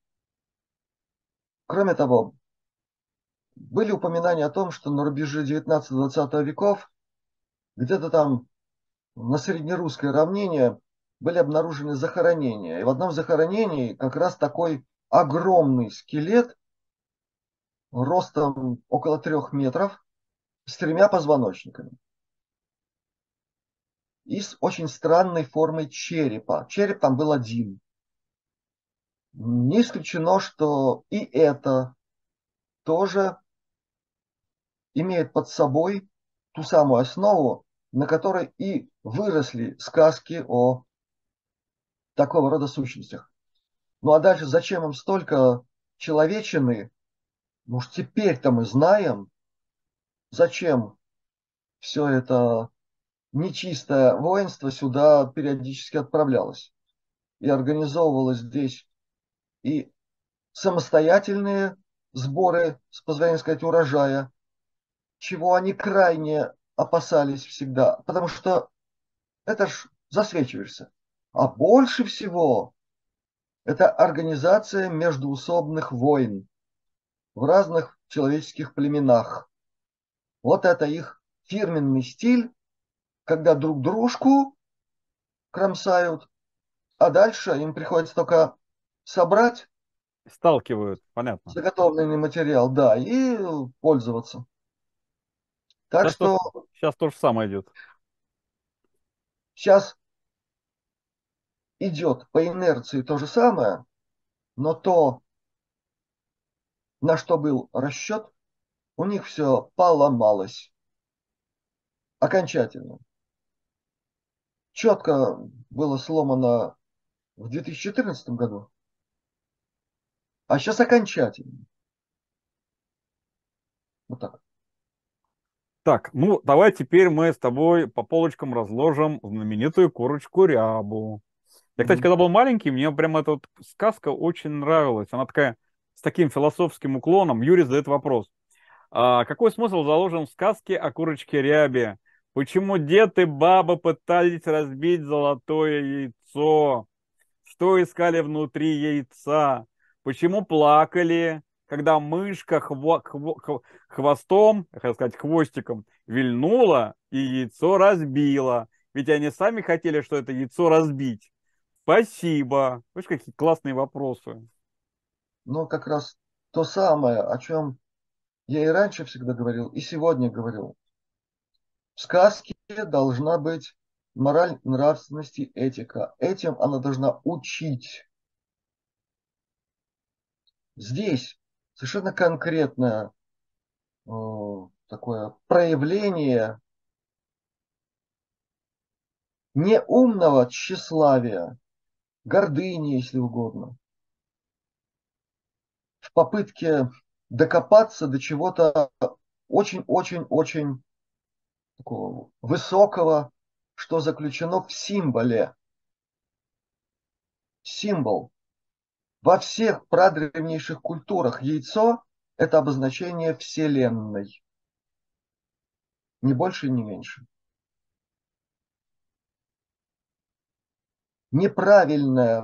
Кроме того, были упоминания о том, что на рубеже девятнадцатого-двадцатого веков где-то там на среднерусской равнине были обнаружены захоронения. И в одном захоронении как раз такой огромный скелет ростом около трех метров с тремя позвоночниками и с очень странной формой черепа. Череп там был один. Не исключено, что и это тоже имеет под собой ту самую основу, на которой и выросли сказки о такого рода сущностях. Ну а дальше зачем им столько человечины? Может, теперь-то мы знаем, зачем все это нечистое воинство сюда периодически отправлялось и организовывалось здесь и самостоятельные сборы, с позволения сказать, урожая, чего они крайне опасались всегда, потому что это ж засвечиваешься. А больше всего это организация междуусобных войн в разных человеческих племенах. Вот это их фирменный стиль, когда друг дружку кромсают, а дальше им приходится только собрать Сталкивают, понятно. заготовленный материал, да, и пользоваться. Так Сейчас то, что сейчас то же самое идет. сейчас идет по инерции то же самое, но то, на что был расчет, у них все поломалось окончательно. Четко было сломано в две тысячи четырнадцатом году, а сейчас окончательно. Вот так. Так, ну давай теперь мы с тобой по полочкам разложим знаменитую курочку Рябу. Я, кстати, Мгм. когда был маленький, мне прям эта вот сказка очень нравилась. Она такая с таким философским уклоном. Юрий задает вопрос. А какой смысл заложен в сказке о курочке Рябе? Почему дед и баба пытались разбить золотое яйцо? Что искали внутри яйца? Почему плакали, когда мышка хво- хво- хво- хвостом, я хотел сказать хвостиком, вильнула и яйцо разбила? Ведь они сами хотели, что это яйцо разбить. Спасибо. Видишь, какие классные вопросы. Но как раз то самое, о чем я и раньше всегда говорил, и сегодня говорил. В сказке должна быть мораль, нравственность и этика. Этим она должна учить. Здесь совершенно конкретное э, такое проявление неумного тщеславия, гордыни, если угодно, в попытке докопаться до чего-то очень-очень-очень такого высокого, что заключено в символе. Символ. Во всех прадревнейших культурах яйцо – это обозначение Вселенной. Ни больше, ни меньше. Неправильная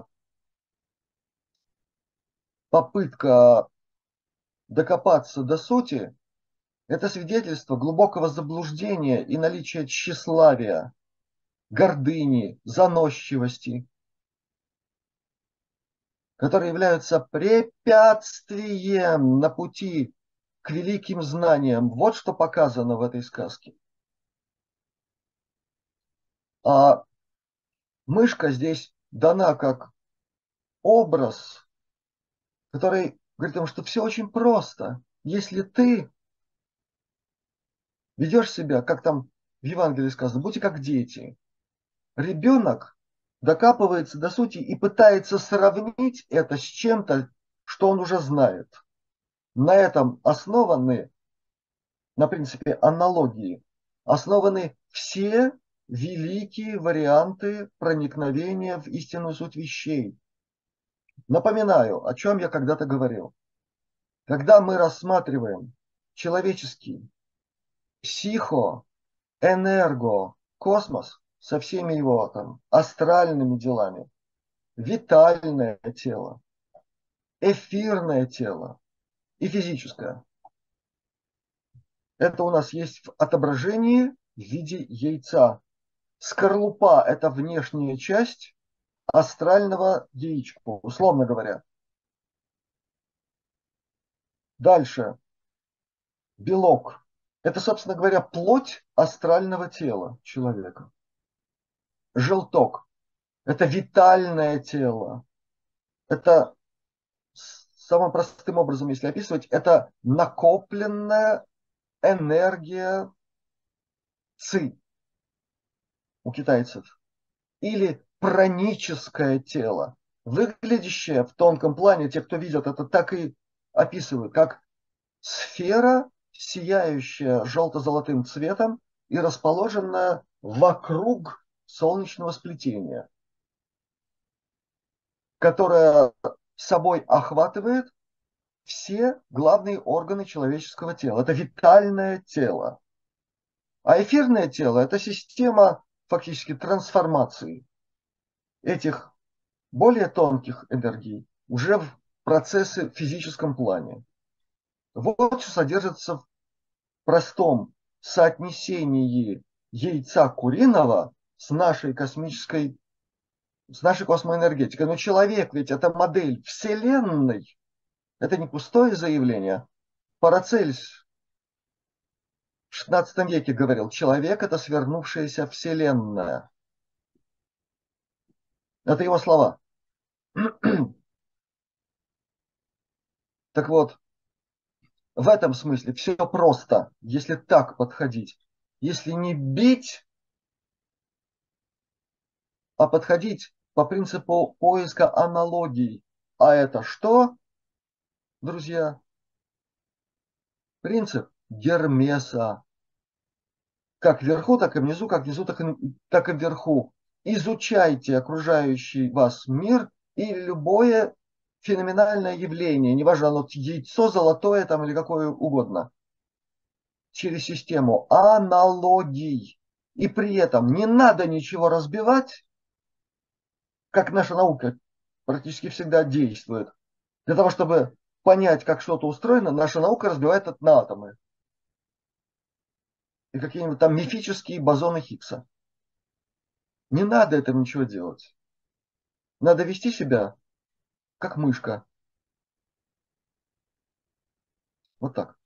попытка докопаться до сути Это свидетельство глубокого заблуждения и наличия тщеславия, гордыни, заносчивости, которые являются препятствием на пути к великим знаниям. Вот что показано в этой сказке. А мышка здесь дана как образ, который говорит о что все очень просто. Если ты ведешь себя, как там в Евангелии сказано, будьте как дети. Ребенок докапывается до сути и пытается сравнить это с чем-то, что он уже знает. На этом основаны, на принципе аналогии, основаны все великие варианты проникновения в истинную суть вещей. Напоминаю, о чем я когда-то говорил. Когда мы рассматриваем человеческий психо, энерго, космос со всеми его там астральными делами, витальное тело, эфирное тело и физическое. Это у нас есть в отображении в виде яйца. Скорлупа – это внешняя часть астрального яичка, условно говоря. Дальше. Белок. Это, собственно говоря, плоть астрального тела человека. Желток. Это витальное тело. Это, самым простым образом, если описывать, это накопленная энергия ци у китайцев. Или праническое тело, выглядящее в тонком плане, те, кто видят, это так и описывают, как сфера, сияющая желто-золотым цветом и расположенная вокруг солнечного сплетения, которая собой охватывает все главные органы человеческого тела. Это витальное тело. А эфирное тело – это система фактически трансформации этих более тонких энергий уже в процессе в физическом плане. Вот что содержится в простом соотнесении яйца куриного с нашей космической, с нашей космоэнергетикой. Но человек ведь это модель Вселенной. Это не пустое заявление. Парацельс в шестнадцатом веке говорил, человек это свернувшаяся Вселенная. Это его слова. Так вот, в этом смысле все просто, если так подходить. Если не бить, а подходить по принципу поиска аналогий. А это что, друзья? Принцип Гермеса. Как вверху, так и внизу, как внизу, так и, так и вверху. Изучайте окружающий вас мир и любое феноменальное явление, неважно, оно яйцо золотое там или какое угодно, через систему аналогий. И при этом не надо ничего разбивать, как наша наука практически всегда действует. Для того, чтобы понять, как что-то устроено, наша наука разбивает это на атомы. И какие-нибудь там мифические бозоны Хиггса. Не надо этого ничего делать. Надо вести себя как мышка. Вот так.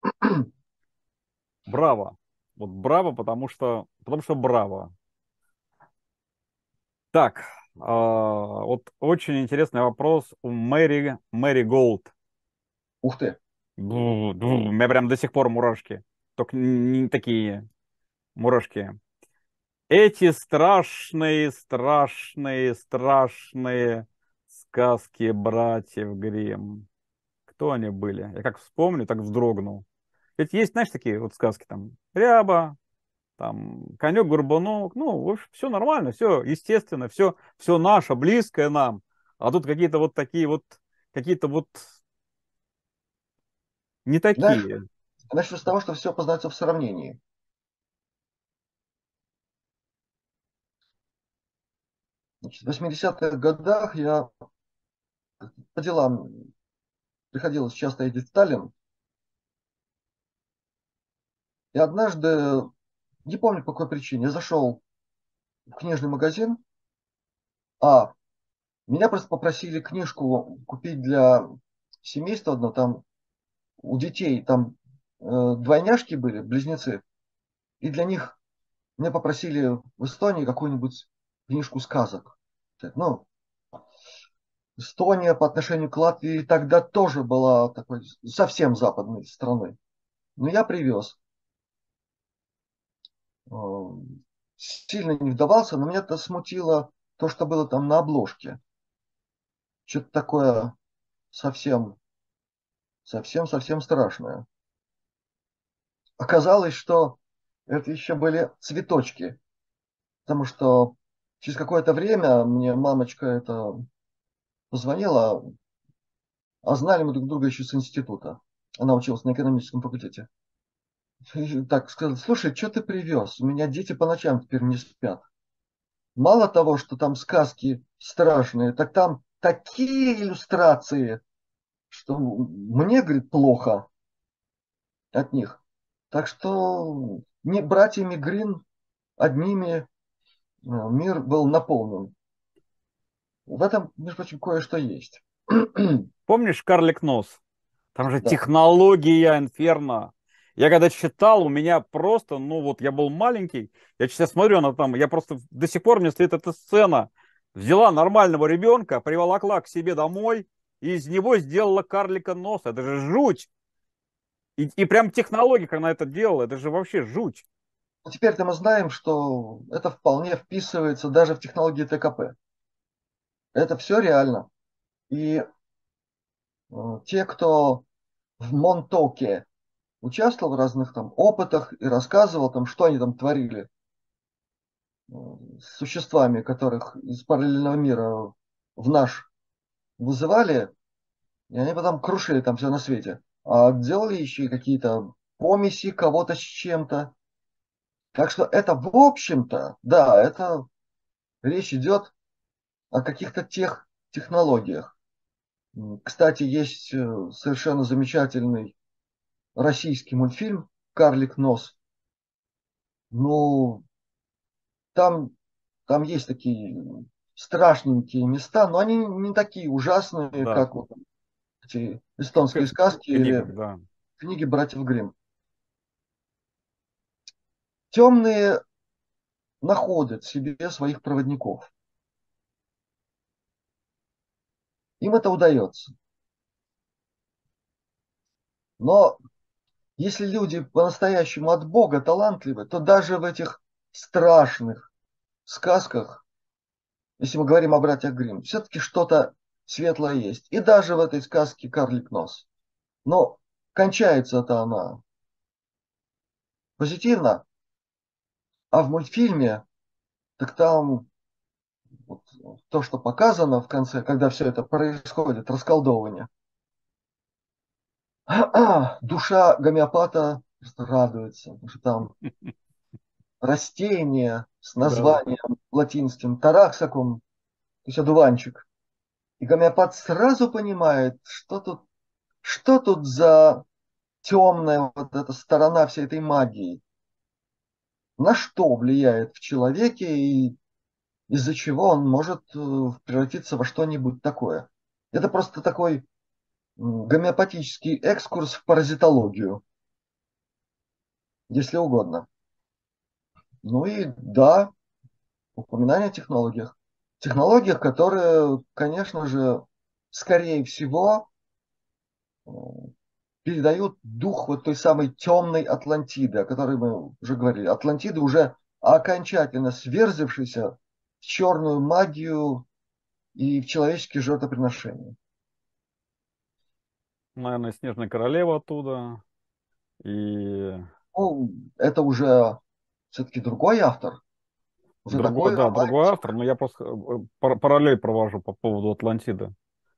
Браво. Вот браво, потому что, потому что браво. Так, а, вот очень интересный вопрос у Мэри, Мэри Голд. Ух ты. Бу- бу, У меня прям до сих пор мурашки. Только не такие мурашки. Эти страшные, страшные, страшные сказки братьев Гримм. Кто они были? Я как вспомню, так вздрогнул. Ведь есть, знаешь, такие вот сказки там. Ряба, там, конек-горбунок. Ну, в общем, все нормально, все естественно, все, все наше, близкое нам. А тут какие-то вот такие вот, какие-то вот не Знаешь, такие. начну с того, что все познается в сравнении. Значит, в восьмидесятых годах я по делам приходилось часто ездить в Таллин. И однажды, не помню по какой причине, я зашел в книжный магазин, а меня просто попросили книжку купить для семейства одно, там у детей, там э, двойняшки были, близнецы, и для них меня попросили в Эстонии какую-нибудь книжку сказок. Ну, Эстония по отношению к Латвии тогда тоже была такой совсем западной страной. Но я привез. Э, Сильно не вдавался, но меня это смутило то, что было там на обложке. Что-то такое совсем, совсем, совсем страшное. Оказалось, что это еще были цветочки, потому что через какое-то время мне мамочка это позвонила, а знали мы друг друга еще с института. Она училась на экономическом факультете. И так сказала: слушай, что ты привез? У меня дети по ночам теперь не спят. Мало того, что там сказки страшные, так там такие иллюстрации, что мне, говорит, плохо от них. Так что не братьями Грин одними э, мир был наполнен. В этом, между прочим, кое-что есть. Помнишь «Карлик Нос»? Там же Да. технология инферно. Я когда читал, у меня просто, ну вот я был маленький, я сейчас смотрю, она там, я просто до сих пор мне стоит эта сцена. Взяла нормального ребенка, приволокла к себе домой, и из него сделала карлика носа. Это же жуть. И, и прям технология, как она это делала, это же вообще жуть. А теперь-то мы знаем, что это вполне вписывается даже в технологии ТКП. Это все реально. И э, те, кто в Монтоке участвовал в разных там опытах и рассказывал там, что они там творили э, с существами, которых из параллельного мира в наш вызывали, и они потом крушили там все на свете. А делали еще и какие-то помеси кого-то с чем-то. Так что это, в общем-то, да, это речь идет о каких-то тех технологиях. Кстати, есть э, совершенно замечательный российский мультфильм «Карлик Нос». Ну, там, там есть такие страшненькие места, но они не такие ужасные, Да, как вот эти как эстонские в сказки или книгах, да. книги братьев Гримм. Темные находят в себе своих проводников. Им это удается. Но если люди по-настоящему от Бога талантливы, то даже в этих страшных сказках, если мы говорим о братьях Гримм, все-таки что-то светлое есть. И даже в этой сказке «Карлик Нос». Но кончается-то она позитивно, а в мультфильме, так там вот, то, что показано в конце, когда все это происходит, расколдовывание, душа гомеопата просто радуется, потому что там растение с Да, да. названием латинским тараксакум, то есть одуванчик. И гомеопат сразу понимает, что тут, что тут за темная вот эта сторона всей этой магии, на что влияет в человеке и из-за чего он может э, превратиться во что-нибудь такое. Это просто такой гомеопатический экскурс в паразитологию, если угодно. Ну и да, упоминание о технологиях. Технологиях, которые, конечно же, скорее всего, э, передают дух вот той самой темной Атлантиды, о которой мы уже говорили. Атлантиды, уже окончательно сверзившейся в черную магию и в человеческие жертвоприношения. Наверное, Снежная королева оттуда. И Ну, это уже все-таки другой автор, уже другой, такой да, другой романтик. автор, но я просто э, пар- параллель провожу по поводу Атлантиды.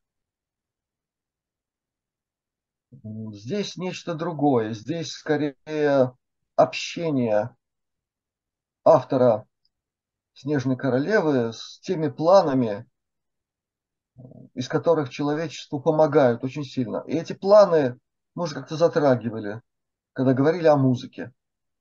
Здесь нечто другое. Здесь скорее общение автора «Снежной королевы» с теми планами, из которых человечеству помогают очень сильно. И эти планы мы уже как-то затрагивали, когда говорили о музыке.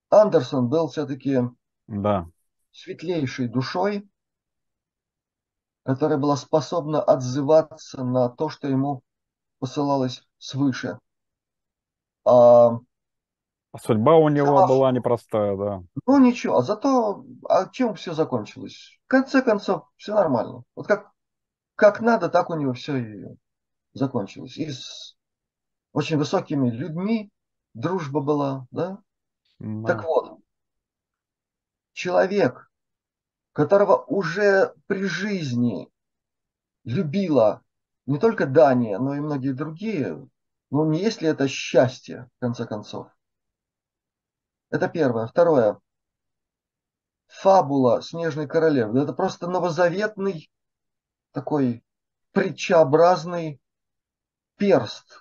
Андерсон был все-таки Да. светлейшей душой, которая была способна отзываться на то, что ему посылалось свыше. А А судьба у него сама, была непростая, да. ну ничего, а зато, а чем все закончилось? В конце концов, все нормально. Вот как, как надо, так у него все и закончилось. И с очень высокими людьми дружба была, да? Так Да. вот, человек, которого уже при жизни любила не только Дания, но и многие другие, ну не есть ли это счастье, в конце концов? Это первое. Второе. Фабула Снежной королевы. Да это просто новозаветный такой притчеобразный перст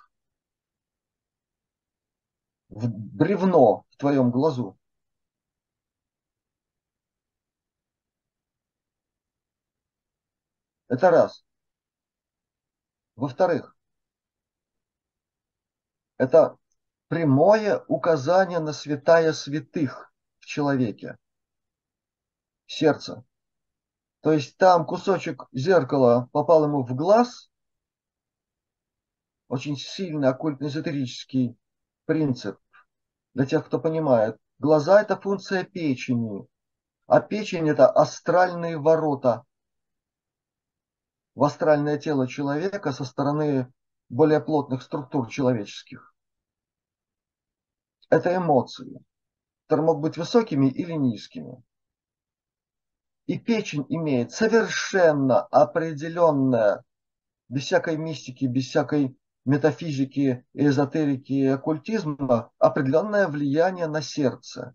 в бревно в твоем глазу. Это раз. Во-вторых, это прямое указание на святая святых в человеке, сердце. То есть там кусочек зеркала попал ему в глаз, очень сильный оккультно-эзотерический принцип для тех, кто понимает. Глаза – это функция печени, а печень – это астральные ворота в астральное тело человека со стороны более плотных структур человеческих. Это эмоции, которые могут быть высокими или низкими. И печень имеет совершенно определенное, без всякой мистики, без всякой метафизики, эзотерики и оккультизма, определенное влияние на сердце.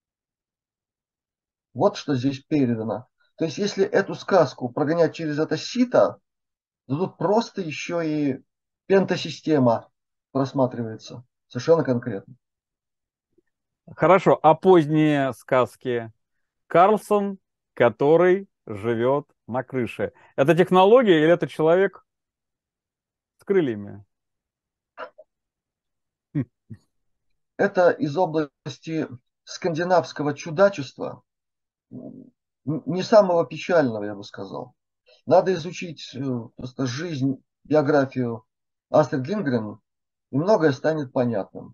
Вот что здесь передано. То есть, если эту сказку прогонять через это сито, то тут просто еще и пентасистема просматривается. Совершенно конкретно. Хорошо, а поздние сказки? Карлсон, который живет на крыше. Это технология или это человек с крыльями? Хм. Это из области скандинавского чудачества, не самого печального, я бы сказал. Надо изучить э, просто жизнь, биографию Астрид Линдгрен, и многое станет понятным.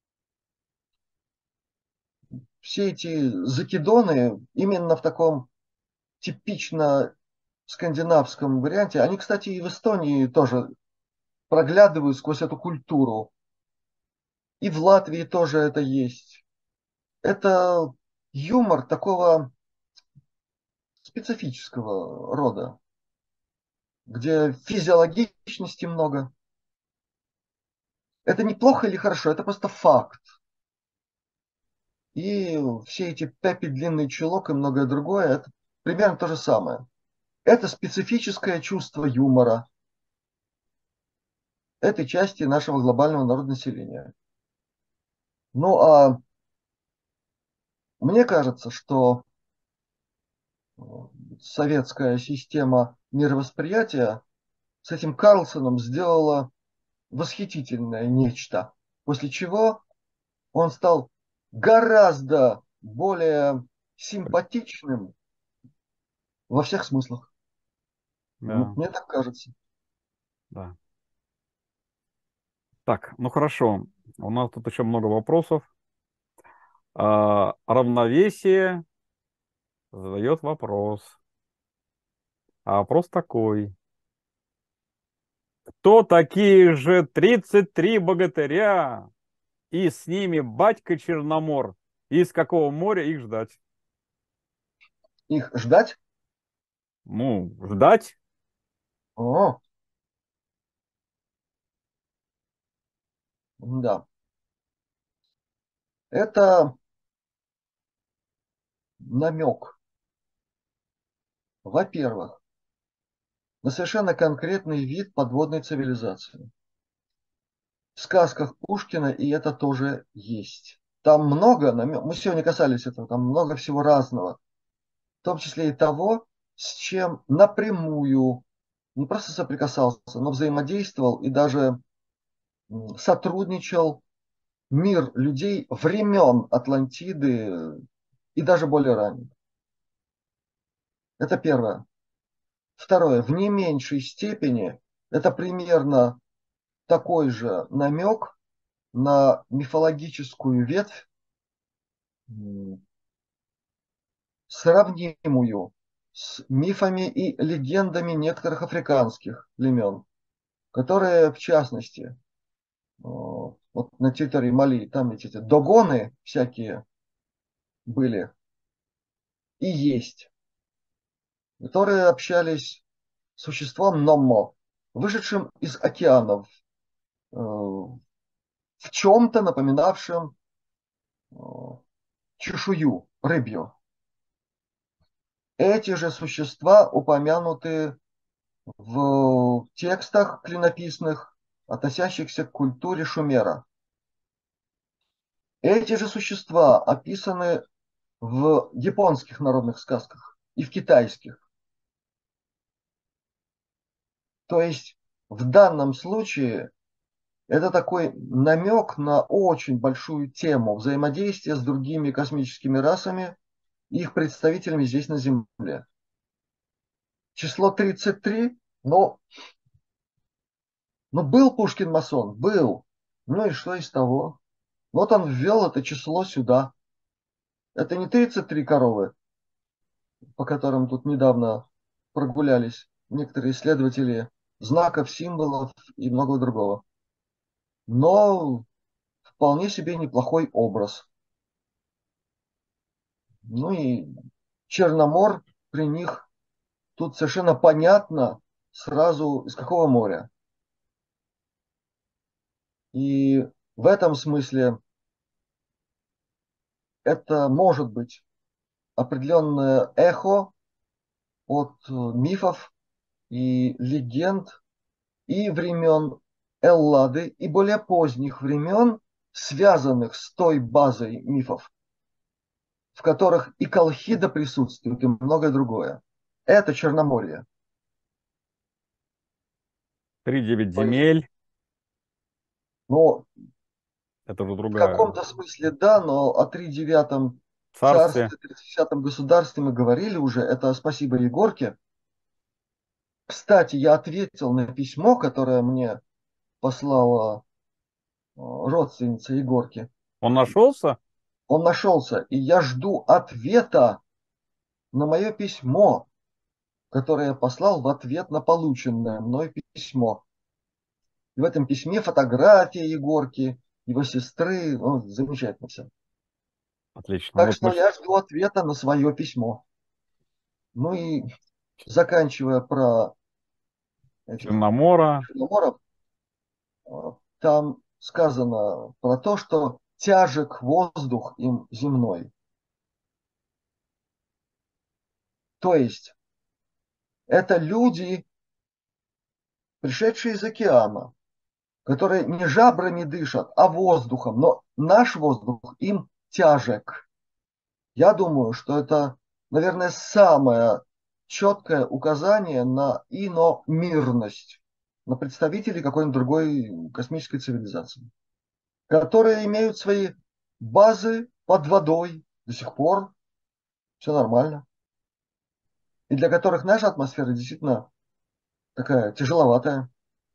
Все эти закидоны именно в таком типично скандинавском варианте, они, кстати, и в Эстонии тоже проглядывают сквозь эту культуру. И в Латвии тоже это есть. Это юмор такого специфического рода, где физиологичности много. Это не плохо или хорошо, это просто факт. И все эти Пеппи, длинный чулок и многое другое, это примерно то же самое. Это специфическое чувство юмора этой части нашего глобального народонаселения. Ну а мне кажется, что советская система мировосприятия с этим Карлсоном сделала восхитительное нечто, после чего он стал гораздо более симпатичным во всех смыслах. Да, Мне так кажется. да. Так, ну хорошо. У нас тут еще много вопросов. А, равновесие задает вопрос. А вопрос такой. Кто такие же тридцать три богатыря? И с ними батька Черномор. И из какого моря их ждать? Их ждать? Ну, ждать? О, да. Это намек, во-первых, на совершенно конкретный вид подводной цивилизации. В сказках Пушкина и это тоже есть. Там много намеков, мы сегодня касались этого, там много всего разного, в том числе и того, с чем напрямую не просто соприкасался, но взаимодействовал и даже сотрудничал мир людей времен Атлантиды и даже более ранних. Это первое. Второе. В не меньшей степени это примерно такой же намек на мифологическую ветвь, сравнимую с мифами и легендами некоторых африканских племен, которые, в частности, вот на территории Мали, там ведь эти догоны всякие были и есть, которые общались с существом Номмо, вышедшим из океанов, в чем-то напоминавшим чешую рыбью. Эти же существа упомянуты в текстах клинописных, относящихся к культуре Шумера. Эти же существа описаны в японских народных сказках и в китайских. То есть в данном случае это такой намек на очень большую тему взаимодействия с другими космическими расами и их представителями здесь на Земле. Число тридцать три, но, но был Пушкин масон, был. Ну и что из того? Вот он ввел это число сюда. Это не тридцать три коровы, по которым тут недавно прогулялись некоторые исследователи знаков, символов и многого другого. Но вполне себе неплохой образ. Ну и Черномор при них тут совершенно понятно сразу из какого моря. И в этом смысле это может быть определенное эхо от мифов и легенд и времен Эллады, и более поздних времен, связанных с той базой мифов, в которых и Колхида присутствует, и многое другое. Это Черноморье. Три девять То есть, земель. ну, Это уже в другая. каком-то смысле да, но о тридевятом Царствие. царстве, тридцатом государстве мы говорили уже. Это спасибо Егорке. Кстати, я ответил на письмо, которое мне послала родственница Егорки. Он нашелся? Он нашелся, и я жду ответа на мое письмо, которое я послал в ответ на полученное мной письмо. И в этом письме фотография Егорки, его сестры, ну, замечательно все. Отлично. Так Вот что мы я жду ответа на свое письмо. Ну и заканчивая про этих Черномора. черноморов, там сказано про то, что тяжек воздух им земной. То есть это люди, пришедшие из океана, которые не жабрами дышат, а воздухом. Но наш воздух им тяжек. Я думаю, что это, наверное, самое четкое указание на иномирность, на представителей какой-нибудь другой космической цивилизации, которые имеют свои базы под водой до сих пор. Все нормально. И для которых наша атмосфера действительно такая тяжеловатая.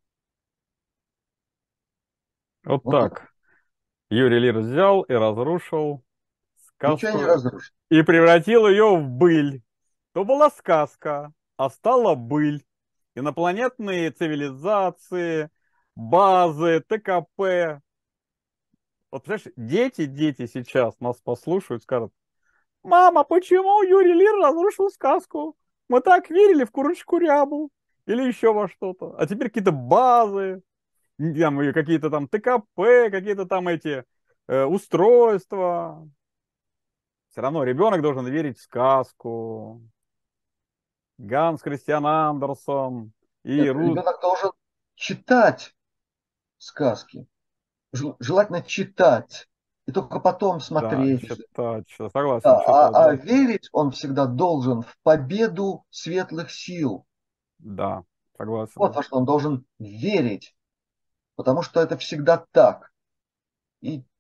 Вот Вот так. так. Юрий Лир взял и разрушил Ничего не сказку разрушит. и превратил ее в быль. То была сказка, а стала быль. Инопланетные цивилизации, базы, ТКП. Вот, понимаешь, дети, дети сейчас нас послушают, скажут: мама, почему Юрий Лир разрушил сказку? Мы так верили в курочку рябу или еще во что-то. А теперь какие-то базы, там, и какие-то там ТКП, какие-то там эти э, устройства. Все равно ребенок должен верить в сказку. Ганс Кристиан Андерсон и Нет, Рут. ребенок должен читать сказки. Жел- Желательно читать. И только потом Да, смотреть уже. читать, читать. Согласен, Да, а, читать, а да. верить он всегда должен в победу светлых сил. Да, Вот согласен. во что он должен верить. Потому что это всегда так. И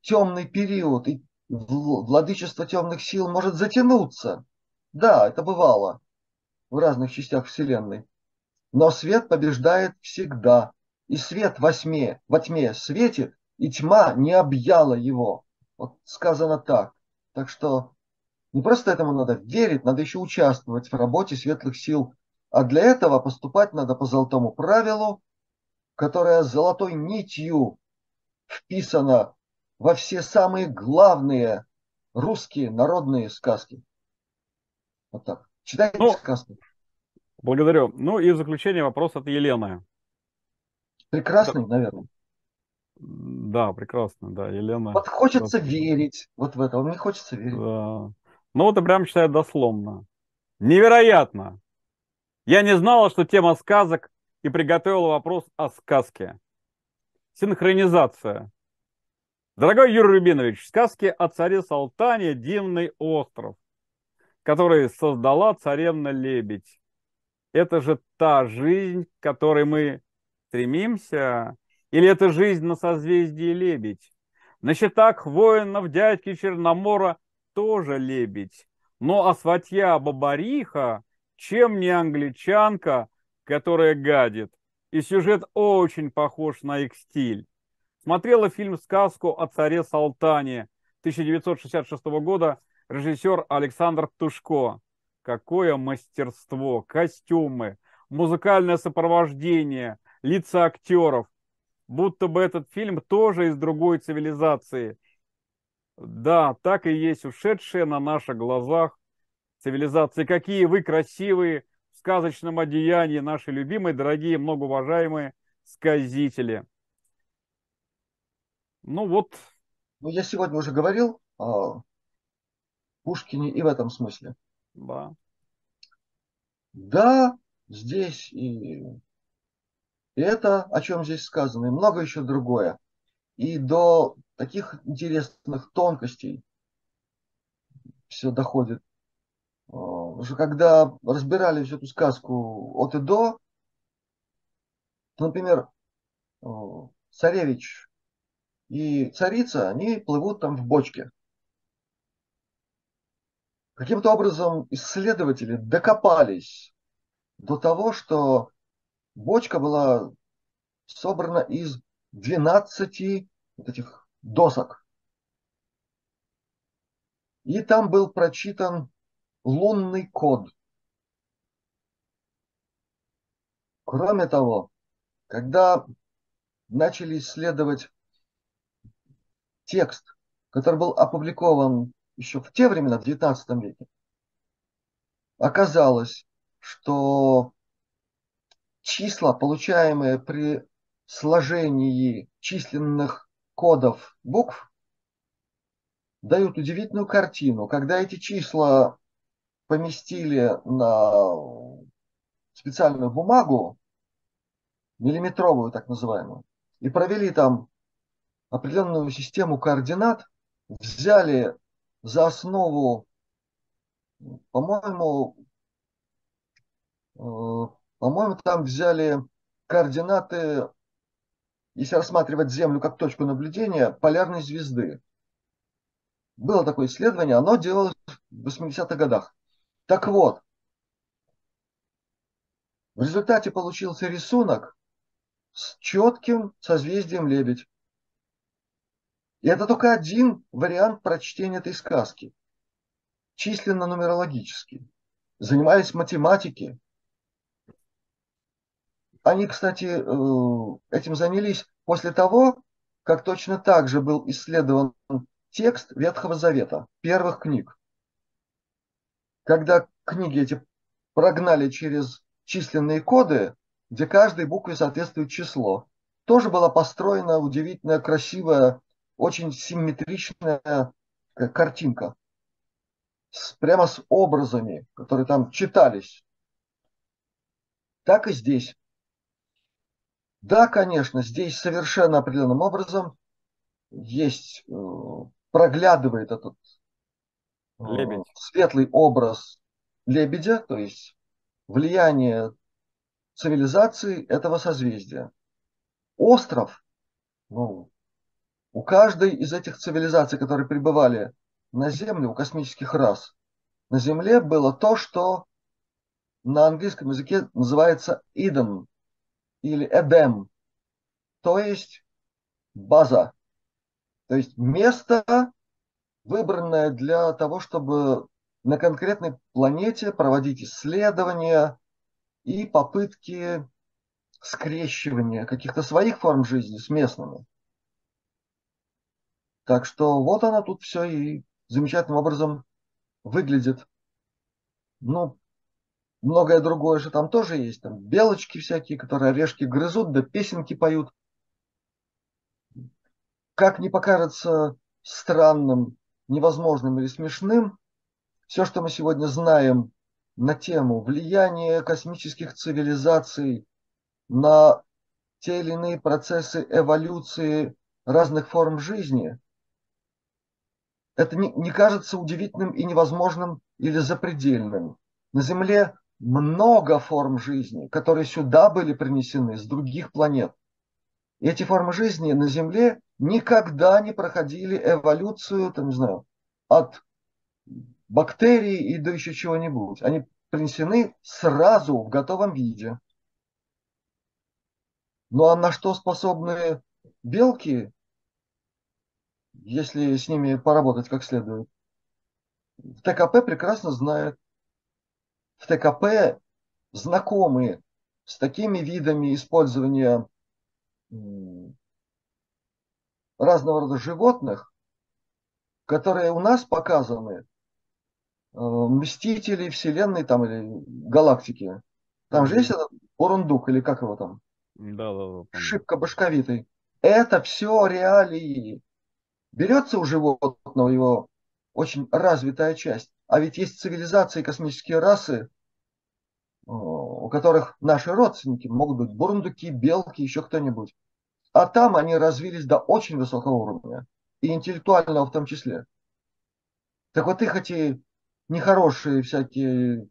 темный период и владычество темных сил может затянуться. Да, это бывало в разных частях Вселенной. Но свет побеждает всегда. И свет во тьме, во тьме светит, и тьма не объяла его. Вот сказано так. Так что не просто этому надо верить, надо еще участвовать в работе светлых сил. А для этого поступать надо по золотому правилу, которое золотой нитью вписано во все самые главные русские народные сказки. Вот так. Читайте Ну, сказки. благодарю. Ну и в заключение вопрос от Елены. Да, Прекрасный, наверное. да, прекрасно, да, Елена. Вот хочется Здравствуйте. верить. Вот в это. Мне хочется верить. Да. Ну вот и прям читаю дословно. Невероятно! Я не знала, что тема сказок, и приготовила вопрос о сказке. Синхронизация. Дорогой Юрий Рубинович, сказки о царе Салтане «Дивный остров», который создала царевна Лебедь. Это же та жизнь, к которой мы стремимся? Или это жизнь на созвездии Лебедь? На счетах воинов дядьки Черномора тоже лебедь. Но а сватья Бабариха, чем не англичанка, которая гадит? И сюжет очень похож на их стиль. Смотрела фильм-сказку о царе Салтане тысяча девятьсот шестьдесят шестого года, режиссер Александр Птушко. Какое мастерство, костюмы, музыкальное сопровождение, лица актеров. Будто бы этот фильм тоже из другой цивилизации. Да, так и есть, ушедшие на наших глазах цивилизации. Какие вы красивые в сказочном одеянии, наши любимые, дорогие, многоуважаемые сказители. Ну вот, Ну, я сегодня уже говорил о Пушкине и в этом смысле. да. Да, здесь и это, о чем здесь сказано, и много еще другое. И до таких интересных тонкостей все доходит. А, Уже когда разбирали всю эту сказку от и до, то, например, а, царевич и царица, они плывут там в бочке. Каким-то образом исследователи докопались до того, что бочка была собрана из двенадцати вот этих досок. И там был прочитан лунный код. Кроме того, когда начали исследовать текст, который был опубликован еще в те времена, в девятнадцатом веке, оказалось, что числа, получаемые при сложении численных кодов букв, дают удивительную картину. Когда эти числа поместили на специальную бумагу, миллиметровую так называемую, и провели там определенную систему координат, взяли за основу, по-моему, э, по-моему, там взяли координаты, если рассматривать Землю как точку наблюдения, полярной звезды. Было такое исследование, оно делалось в восьмидесятых годах. Так вот, в результате получился рисунок с четким созвездием Лебедь. И это только один вариант прочтения этой сказки. Численно-нумерологический. Занимались математики. Они, кстати, этим занялись после того, как точно так же был исследован текст Ветхого Завета, первых книг. Когда книги эти прогнали через численные коды, где каждой букве соответствует число, тоже была построена удивительная, красивая, очень симметричная картинка. С, прямо с образами, которые там читались. Так и здесь. Да, конечно, здесь совершенно определенным образом есть, э, проглядывает этот э, Лебедь. светлый образ лебедя, то есть влияние цивилизации этого созвездия. Остров, ну, У каждой из этих цивилизаций, которые пребывали на Земле, у космических рас, на Земле было то, что на английском языке называется Иден или Эдем, то есть база, то есть место, выбранное для того, чтобы на конкретной планете проводить исследования и попытки скрещивания каких-то своих форм жизни с местными. Так что вот она тут все и замечательным образом выглядит. Ну, многое другое же там тоже есть. Там белочки всякие, которые орешки грызут, да песенки поют. Как ни покажется странным, невозможным или смешным, все, что мы сегодня знаем на тему влияния космических цивилизаций на те или иные процессы эволюции разных форм жизни, это не, не кажется удивительным и невозможным или запредельным. На Земле много форм жизни, которые сюда были принесены с других планет. И эти формы жизни на Земле никогда не проходили эволюцию, там, не знаю, от бактерий и до еще чего-нибудь. Они принесены сразу в готовом виде. Ну а на что способны белки, если с ними поработать как следует? В ТКП прекрасно знают. В ТКП знакомы с такими видами использования разного рода животных, которые у нас показаны, Мстители Вселенной там или галактики. Там же есть этот Бурундук, или как его там, Да, да, да, помню. шибко башковитый. Это все реалии. Берется у животного его очень развитая часть. А ведь есть цивилизации, космические расы, у которых наши родственники могут быть бурундуки, белки, еще кто-нибудь. А там они развились до очень высокого уровня. И интеллектуального в том числе. Так вот их эти нехорошие всякие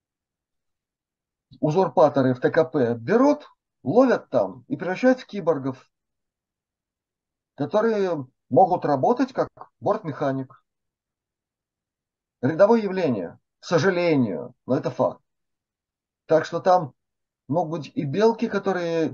узурпаторы в ТКП берут, ловят там и превращают в киборгов, которые могут работать как бортмеханик. Рядовое явление, к сожалению, но это факт. Так что там могут быть и белки, которые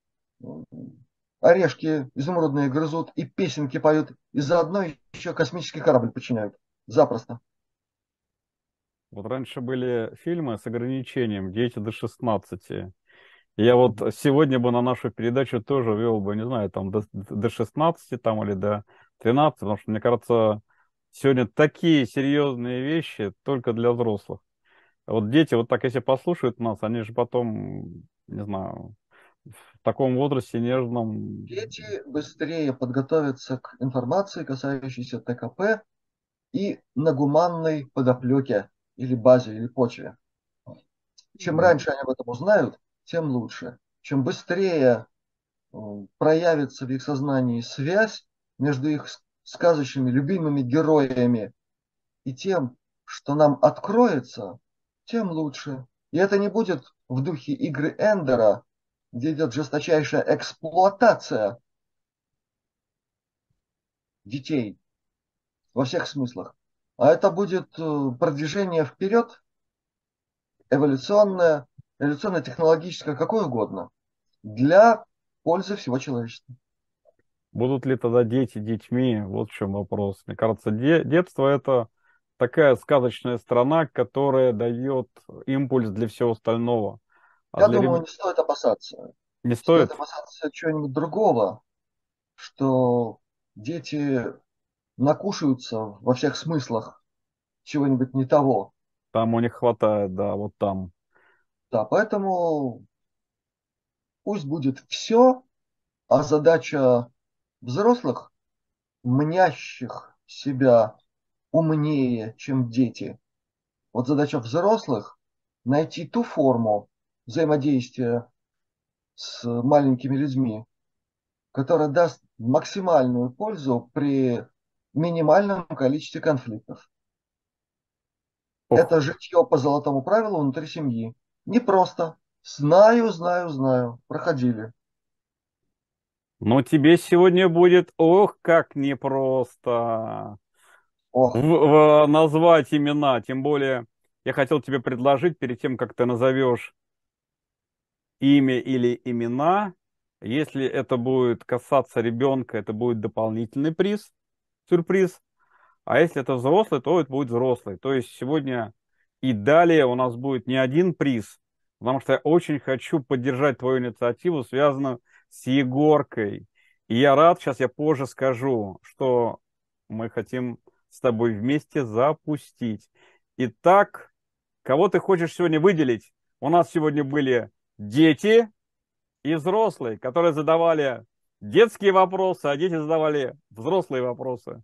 орешки изумрудные грызут, и песенки поют, и заодно еще космический корабль подчиняют. Запросто. Вот раньше были фильмы с ограничением «Дети до шестнадцати». Я вот сегодня бы на нашу передачу тоже вел бы, не знаю, там до, до шестнадцати там, или до тринадцати, потому что, мне кажется, сегодня такие серьезные вещи только для взрослых. А вот дети, вот так если послушают нас, они же потом, не знаю, в таком возрасте нежном. Дети быстрее подготовятся к информации, касающейся ТКП и на гуманной подоплеке или базе, или почве. Чем раньше они об этом узнают, тем лучше. Чем быстрее э, проявится в их сознании связь между их сказочными любимыми героями и тем, что нам откроется, тем лучше. И это не будет в духе игры Эндера, где идет жесточайшая эксплуатация детей во всех смыслах. А это будет э, продвижение вперед, эволюционное, эволюционно-технологическое, какое угодно, для пользы всего человечества. Будут ли тогда дети детьми? Вот в чем вопрос. Мне кажется, де- детство это такая сказочная страна, которая дает импульс для всего остального. А Я для думаю, реб... не стоит опасаться. не Стоит стоит? опасаться чего-нибудь другого, что дети накушаются во всех смыслах чего-нибудь не того. Там у них хватает, да, вот там. Да, поэтому пусть будет все, а задача взрослых, мнящих себя умнее, чем дети. Вот задача взрослых найти ту форму взаимодействия с маленькими людьми, которая даст максимальную пользу при минимальном количестве конфликтов. Ох, Это житье по золотому правилу внутри семьи. Не просто. Знаю, знаю, знаю. Проходили. Но тебе сегодня будет, ох, как непросто в- Ох, в- назвать имена. Тем более, я хотел тебе предложить, перед тем, как ты назовешь имя или имена, если это будет касаться ребенка, это будет дополнительный приз, сюрприз. А если это взрослый, то это будет взрослый. То есть сегодня и далее у нас будет не один приз, потому что я очень хочу поддержать твою инициативу, связанную с Егоркой. И я рад, сейчас я позже скажу, что мы хотим с тобой вместе запустить. Итак, кого ты хочешь сегодня выделить? У нас сегодня были дети и взрослые, которые задавали детские вопросы, а дети задавали взрослые вопросы.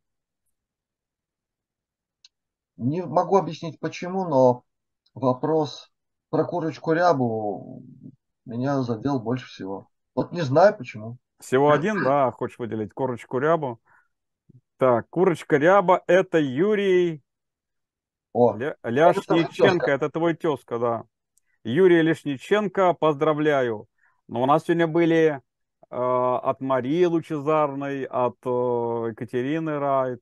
не могу объяснить почему, но вопрос про курочку рябу меня задел больше всего. Вот не знаю почему. Всего один, да, хочешь выделить курочку рябу. Так, курочка ряба это Юрий О, Ля- это же Ляшниченко, тезка. это твой тезка, да. Юрий Ляшниченко, поздравляю. Но у нас сегодня были э, от Марии Лучезарной, от э, Екатерины Райт.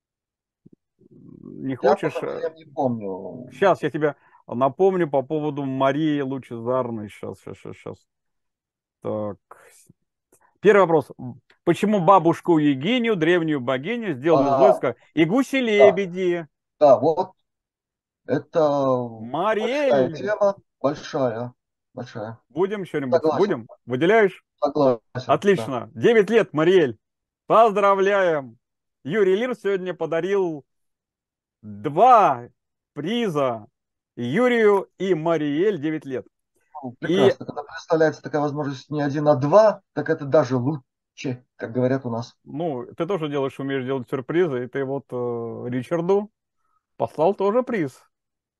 Не Я хочешь? э, поздравления не помню. Сейчас я тебе напомню по поводу Марии Лучезарной. Сейчас, сейчас, сейчас, сейчас. Так. Первый вопрос. Почему бабушку Егиню, древнюю богиню, сделали злой, А, сказали, и да, гуси-лебеди? да, вот это большая Мариэль. тема, большая, большая. Будем что-нибудь? Согласен, Будем? Выделяешь? согласен, да. Отлично. Девять лет, Мариэль. Поздравляем. Юрий Лир сегодня подарил два приза Юрию и Мариэль девять лет. Ну, И, прекрасно. Когда представляется такая возможность не один, а два, так это даже лучше, как говорят у нас. ну, ты тоже делаешь, умеешь делать сюрпризы, и ты вот э, Ричарду послал тоже приз в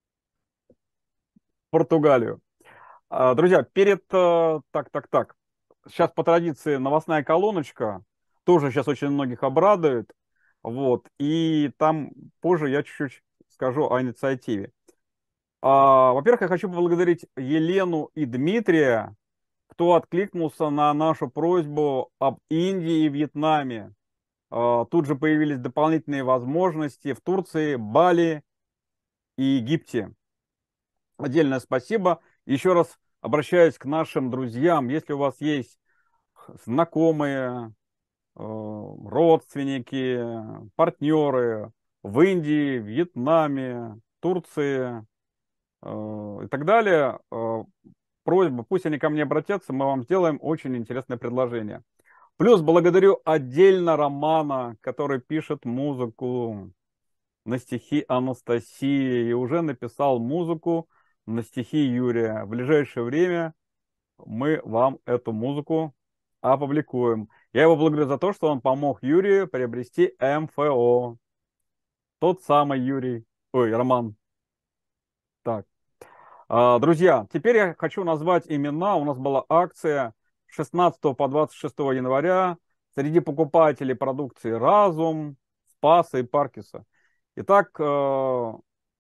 Португалию. А, друзья, перед... э, Так, так, так. Сейчас по традиции новостная колоночка. Тоже сейчас очень многих обрадует. Вот. И там позже я чуть-чуть скажу о инициативе. А, во-первых, я хочу поблагодарить Елену и Дмитрия, кто откликнулся на нашу просьбу об Индии и Вьетнаме. А, тут же появились дополнительные возможности в Турции, Бали и Египте. Отдельное спасибо. Еще раз обращаюсь к нашим друзьям. Если у вас есть знакомые, э, родственники, партнеры в Индии, Вьетнаме, Турции э, и так далее, э, просьба, пусть они ко мне обратятся, мы вам сделаем очень интересное предложение. Плюс благодарю отдельно Романа, который пишет музыку на стихи Анастасии и уже написал музыку на стихи Юрия. В ближайшее время мы вам эту музыку опубликуем. Я его благодарю за то, что он помог Юрию приобрести эм эф о. Тот самый Юрий. Ой, Роман. Так. А, друзья, теперь я хочу назвать имена. У нас была акция с шестнадцатого по двадцать шестое января среди покупателей продукции Разум, Спаса и Паркиса. Итак, э,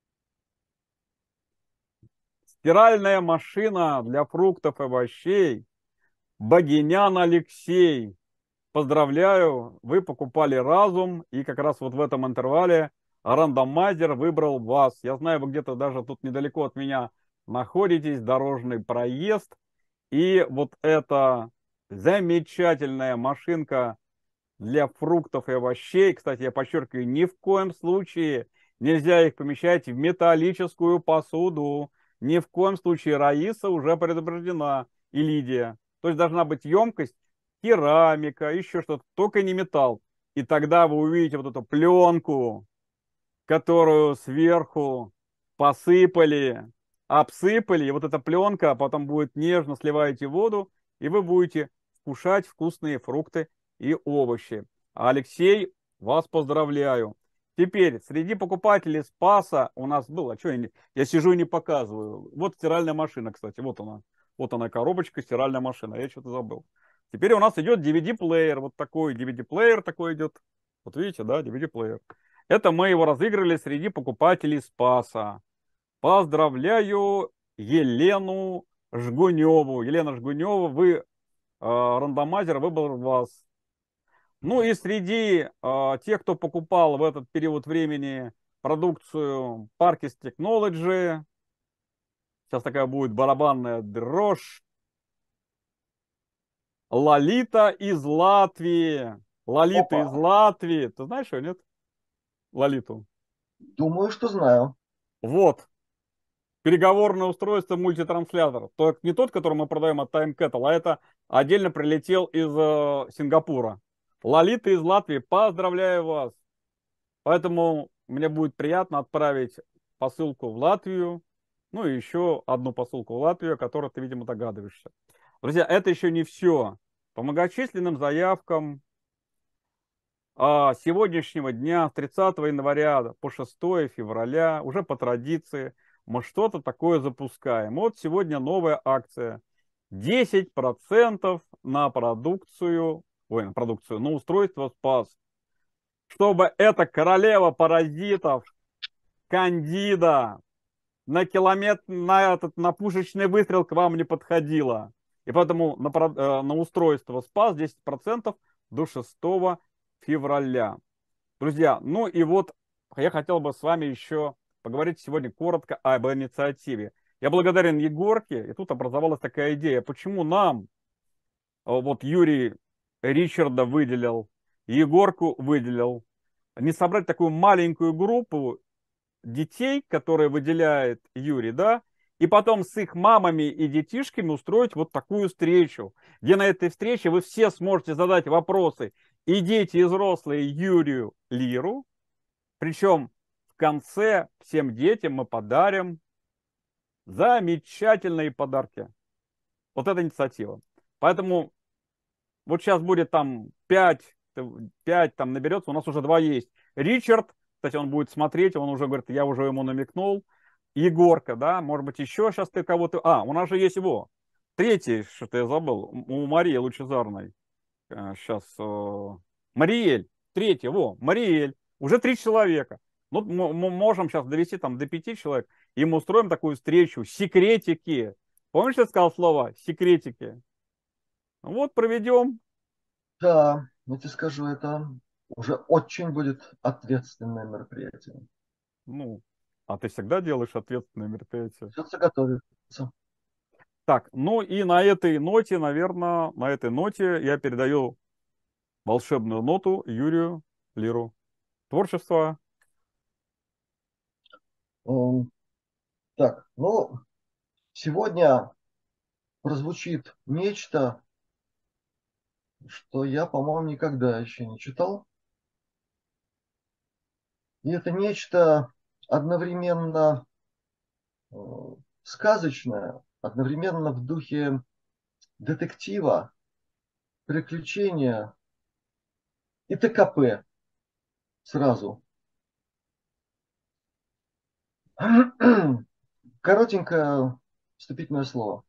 стиральная машина для фруктов и овощей Богинян Алексей. Поздравляю, вы покупали Разум, и как раз вот в этом интервале рандомайзер выбрал вас. Я знаю, вы где-то даже тут недалеко от меня находитесь, дорожный проезд. И вот эта замечательная машинка для фруктов и овощей, кстати, я подчеркиваю, ни в коем случае нельзя их помещать в металлическую посуду. Ни в коем случае Раиса уже предупреждена, и Лидия. То есть должна быть емкость, керамика, еще что-то, только не металл. И тогда вы увидите вот эту пленку, которую сверху посыпали, обсыпали, и вот эта пленка потом будет нежно сливаете воду, и вы будете вкушать вкусные фрукты и овощи. А Алексей, вас поздравляю. Теперь, среди покупателей Спаса у нас было, а что я, не, я сижу и не показываю. Вот стиральная машина, кстати, вот она. Вот она коробочка, стиральная машина, я что-то забыл. Теперь у нас идет ди ви ди-плеер, вот такой ди ви ди-плеер такой идет. Вот видите, да, ди ви ди-плеер. Это мы его разыграли среди покупателей Спаса. Поздравляю Елену Жгуневу. Елена Жгунева, вы рандомайзер выбрал вас. Ну и среди э, тех, кто покупал в этот период времени продукцию Parkis Technology, сейчас такая будет барабанная дрожь, Лолита из Латвии. Лолита из Опа, Латвии. Ты знаешь ее, нет? Лолиту. думаю, что знаю. Вот. Переговорное устройство мультитранслятор. Только не тот, который мы продаем от Time Kettle, а это отдельно прилетел из э, Сингапура. Лолита из Латвии, поздравляю вас. Поэтому мне будет приятно отправить посылку в Латвию. Ну и еще одну посылку в Латвию, о которой ты, видимо, догадываешься. Друзья, это еще не все. По многочисленным заявкам а, сегодняшнего дня, с тридцатого января по шестое февраля, уже по традиции, мы что-то такое запускаем. Вот сегодня новая акция. десять процентов на продукцию, ой, на продукцию, на устройство спас. Чтобы эта королева паразитов, Кандида, на километр, на этот, на пушечный выстрел к вам не подходила. И поэтому на, э, на устройство спас десять процентов до шестого февраля. Друзья, ну и вот я хотел бы с вами еще поговорить сегодня коротко об инициативе. Я благодарен Егорке, и тут образовалась такая идея, почему нам, вот Юрий Ричарда выделил, Егорку выделил, не собрать такую маленькую группу детей, которые выделяет Юрий, да, и потом с их мамами и детишками устроить вот такую встречу, где на этой встрече вы все сможете задать вопросы, и дети, и взрослые, Юрию Лиру. Причем в конце всем детям мы подарим замечательные подарки. Вот эта инициатива. Поэтому вот сейчас будет там пять, пять там наберется, у нас уже два есть. Ричард, кстати, он будет смотреть, он уже говорит, я уже ему намекнул. Егорка, да, может быть, еще сейчас ты кого-то... А, у нас же есть его. Третий, что-то я забыл, у Марии Лучезарной. Сейчас. Мариэль, третий, во, Мариэль. Уже три человека. Ну, мы можем сейчас довести там до пяти человек, и мы устроим такую встречу. Секретики. Помнишь, я сказал слово секретики? Вот проведем. Да, я тебе скажу, это уже очень будет ответственное мероприятие. Ну, а ты всегда делаешь ответственные мероприятия. Придется готовиться. Так, ну и на этой ноте, наверное, на этой ноте я передаю волшебную ноту Юрию Лиру. Творчество. М, Так, ну, сегодня прозвучит нечто, что я, по-моему, никогда еще не читал. И это нечто одновременно э, сказочное, одновременно в духе детектива, приключения и ТКП сразу. Коротенькое вступительное слово.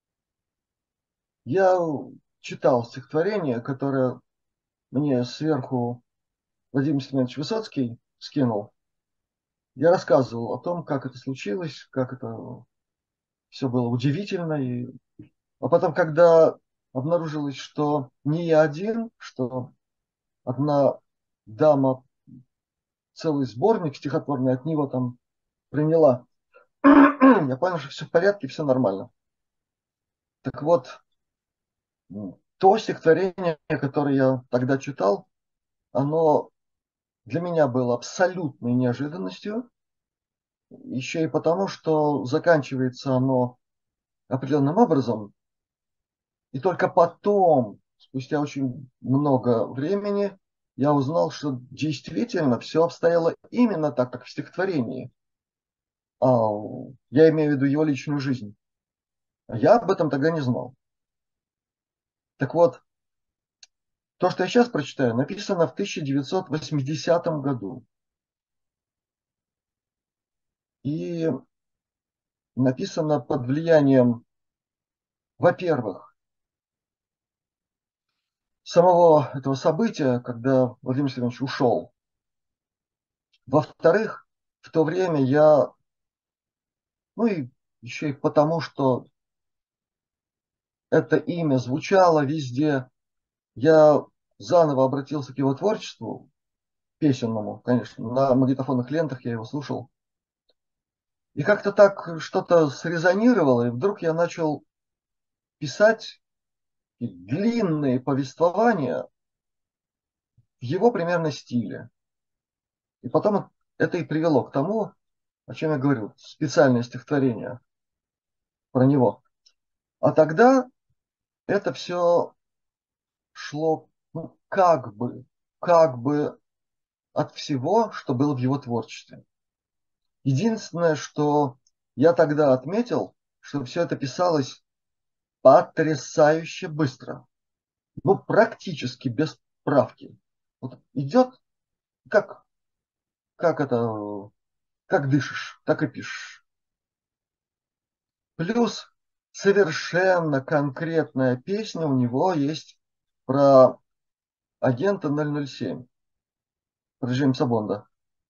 Я читал стихотворение, которое мне сверху Владимир Семенович Высоцкий скинул. Я рассказывал о том, как это случилось, как это все было удивительно. И... А потом, когда обнаружилось, что не я один, что одна дама целый сборник стихотворный от него там приняла, я понял, что все в порядке, все нормально. Так вот, то стихотворение, которое я тогда читал, оно для меня было абсолютной неожиданностью. Еще и потому, что заканчивается оно определенным образом. И только потом, спустя очень много времени, я узнал, что действительно все обстояло именно так, как в стихотворении. А, я имею в виду его личную жизнь. Я об этом тогда не знал. Так вот, то, что я сейчас прочитаю, написано в тысяча девятьсот восьмидесятом году. И написано под влиянием, во-первых, самого этого события, когда Владимир Семенович ушел. Во-вторых, в то время я, ну и еще и потому, что это имя звучало везде. Я заново обратился к его творчеству, песенному, конечно. На магнитофонных лентах я его слушал. И как-то так что-то срезонировало, и вдруг я начал писать длинные повествования в его примерно стиле. И потом это и привело к тому, о чем я говорил, специальное стихотворение про него. А тогда это все шло, ну, как бы, как бы от всего, что было в его творчестве. Единственное, что я тогда отметил, что все это писалось потрясающе быстро. Ну, практически без правки. Вот идет, как, как это, как дышишь, так и пишешь. Плюс совершенно конкретная песня у него есть про агента ноль ноль семь, про Джеймса Бонда.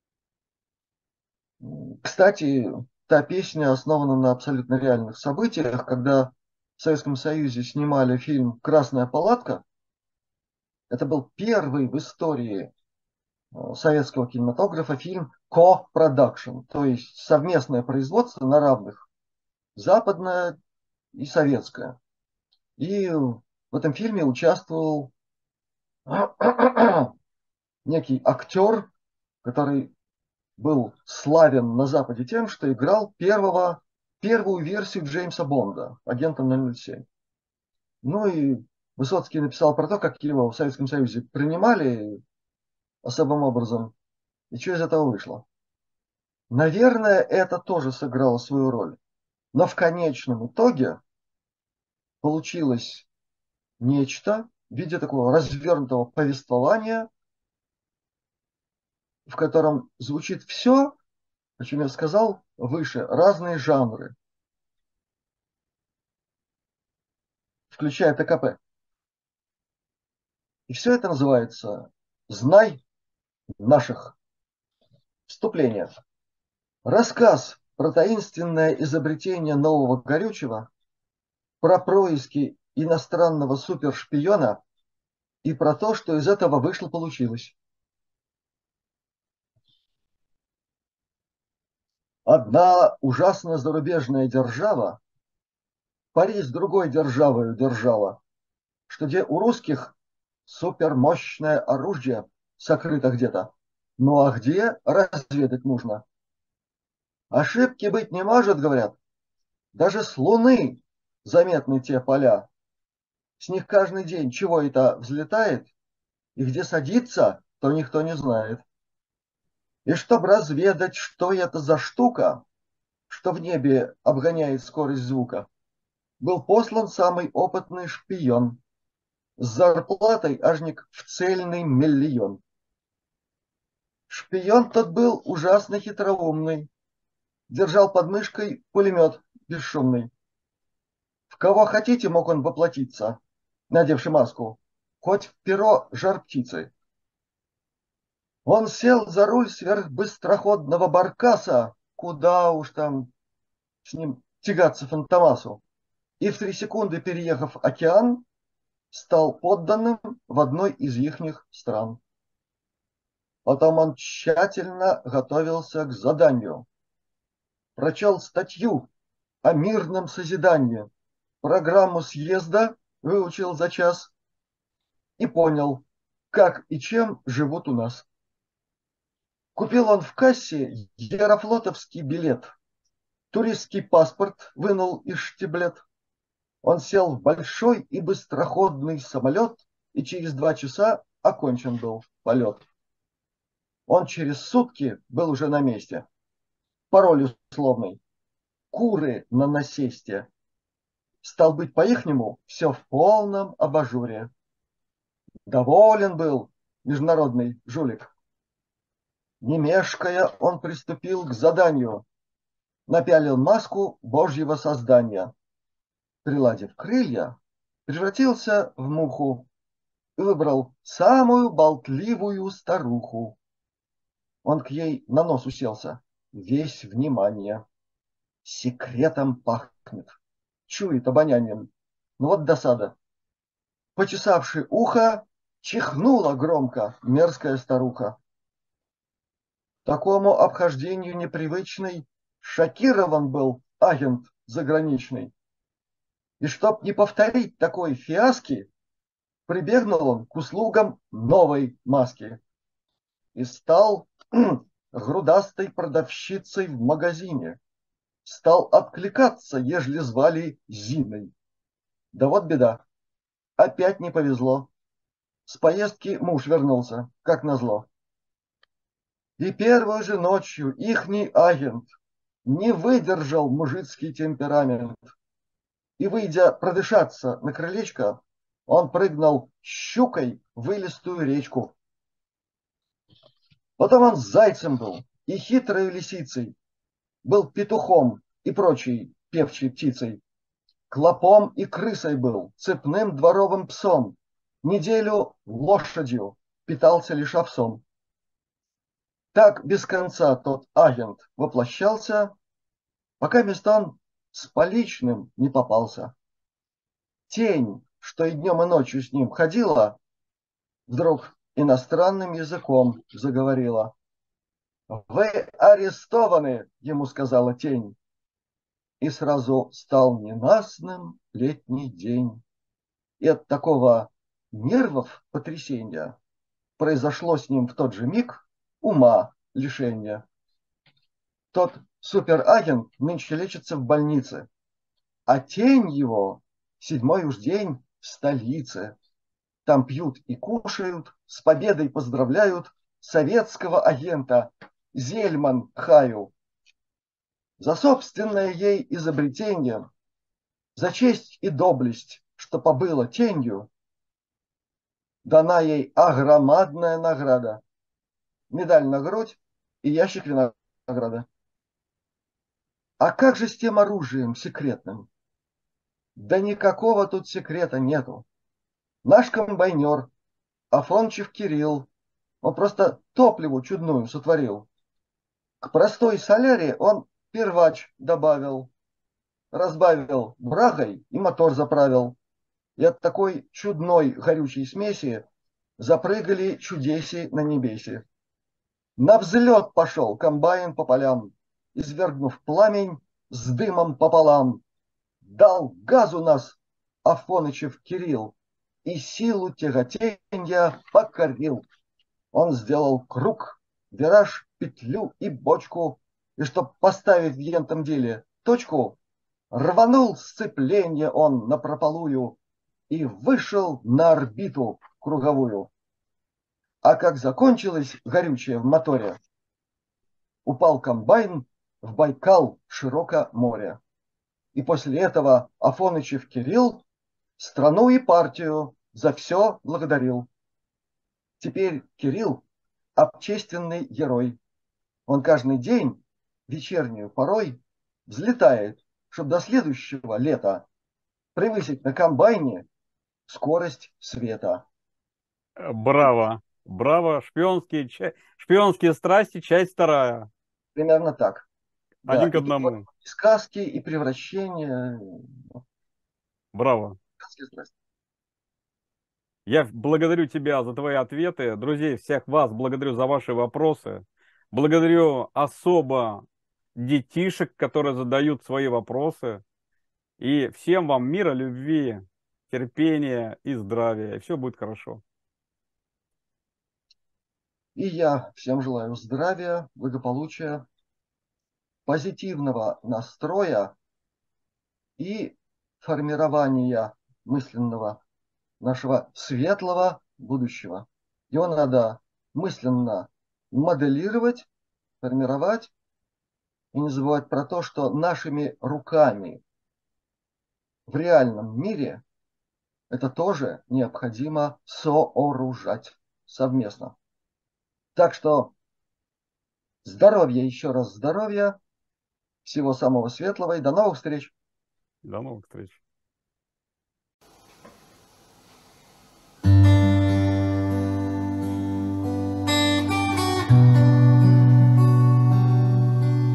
Кстати, та песня основана на абсолютно реальных событиях. Когда в Советском Союзе снимали фильм «Красная палатка», это был первый в истории советского кинематографа фильм ко-продакшн, то есть совместное производство на равных, западное и советское. И в этом фильме участвовал некий актер, который был славен на Западе тем, что играл первого, первую версию Джеймса Бонда, агента ноль ноль семь. Ну и Высоцкий написал про то, как его в Советском Союзе принимали особым образом, и что из этого вышло. Наверное, это тоже сыграло свою роль. Но в конечном итоге получилось нечто в виде такого развернутого повествования, в котором звучит все, о чем я сказал выше, разные жанры, включая ТКП. И все это называется «Знай наших». Вступление. Рассказ про таинственное изобретение нового горючего, про происки иностранного супершпиона и про то, что из этого вышло-получилось. Одна ужасно зарубежная держава пари с другой державой держала, что где у русских супермощное оружие сокрыто где-то. Ну а где разведать нужно? Ошибки быть не может, говорят. Даже с Луны заметны те поля. С них каждый день чего это взлетает, и где садится, то никто не знает. И чтобы разведать, что это за штука, что в небе обгоняет скорость звука, был послан самый опытный шпион с зарплатой ажник в цельный миллион. Шпион тот был ужасно хитроумный, держал под мышкой пулемет бесшумный. В кого хотите, мог он воплотиться, надевши маску, хоть в перо жар-птицы. Он сел за руль сверхбыстроходного баркаса, куда уж там с ним тягаться Фантомасу, и в три секунды, переехав океан, стал подданным в одной из ихних стран. Потом он тщательно готовился к заданию. Прочел статью о мирном созидании, программу съезда выучил за час и понял, как и чем живут у нас. Купил он в кассе аэрофлотовский билет, туристский паспорт вынул из штиблет. Он сел в большой и быстроходный самолет, и через два часа окончен был полет. Он через сутки был уже на месте. Пароль условный. Куры на насесте. Стал быть, по-ихнему, все в полном абажуре. Доволен был международный жулик. Не мешкая, он приступил к заданию. Напялил маску божьего создания. Приладив крылья, превратился в муху и выбрал самую болтливую старуху. Он к ей на нос уселся, весь внимание. Секретом пахнет, чует обонянием. Ну вот досада. Почесавши ухо, чихнула громко мерзкая старуха. Такому обхождению непривычный шокирован был агент заграничный. И чтоб не повторить такой фиаски, прибегнул он к услугам новой маски и стал грудастой продавщицей в магазине. Стал откликаться, ежели звали Зиной. Да вот беда, опять не повезло. С поездки муж вернулся, как назло. И первой же ночью ихний агент не выдержал мужицкий темперамент. И, выйдя продышаться на крылечко, он прыгнул щукой в илистую речку. Потом он зайцем был и хитрой лисицей, был петухом и прочей певчей птицей, клопом и крысой был, цепным дворовым псом, неделю лошадью, питался лишь овсом. Так без конца тот агент воплощался, пока мест он с поличным не попался. Тень, что и днем, и ночью с ним ходила, вдруг иностранным языком заговорила. «Вы арестованы», — ему сказала тень. И сразу стал ненастным летний день. И от такого нервов потрясения произошло с ним в тот же миг ума лишения. Тот суперагент нынче лечится в больнице, а тень его седьмой уж день в столице. Там пьют и кушают, с победой поздравляют советского агента Зельман Хаю. За собственное ей изобретение, за честь и доблесть, что побыла тенью, дана ей огромадная награда. Медаль на грудь и ящик винограда. А как же с тем оружием секретным? Да никакого тут секрета нету. Наш комбайнер Афончев Кирилл, он просто топливу чудную сотворил. К простой соляре он первач добавил, разбавил брагой и мотор заправил. И от такой чудной горючей смеси запрыгали чудеси на небесе. На взлет пошел комбайн по полям, извергнув пламень с дымом пополам. Дал газ у нас Афонычев Кирилл и силу тяготенья покорил. Он сделал круг, вираж, петлю и бочку, и чтоб поставить в ентом деле точку, рванул сцепление он напропалую и вышел на орбиту круговую. А как закончилось горючее в моторе, упал комбайн в Байкал широко море. И после этого Афонычев Кирилл страну и партию за все благодарил. Теперь Кирилл общественный герой. Он каждый день, вечернюю порой, взлетает, чтобы до следующего лета превысить на комбайне скорость света. Браво, браво, шпионские, ча- шпионские страсти, часть вторая. Примерно так. Один Да, к и одному. тут и сказки, и превращения. Браво. Сказки, здрасте. Я благодарю тебя за твои ответы. Друзей, всех вас благодарю за ваши вопросы. Благодарю особо детишек, которые задают свои вопросы. И всем вам мира, любви, терпения и здравия. И все будет хорошо. И я всем желаю здравия, благополучия, позитивного настроя и формирования мысленного нашего светлого будущего. Его надо мысленно моделировать, формировать и не забывать про то, что нашими руками в реальном мире это тоже необходимо сооружать совместно. Так что здоровья, еще раз здоровья, всего самого светлого и до новых встреч. До новых встреч.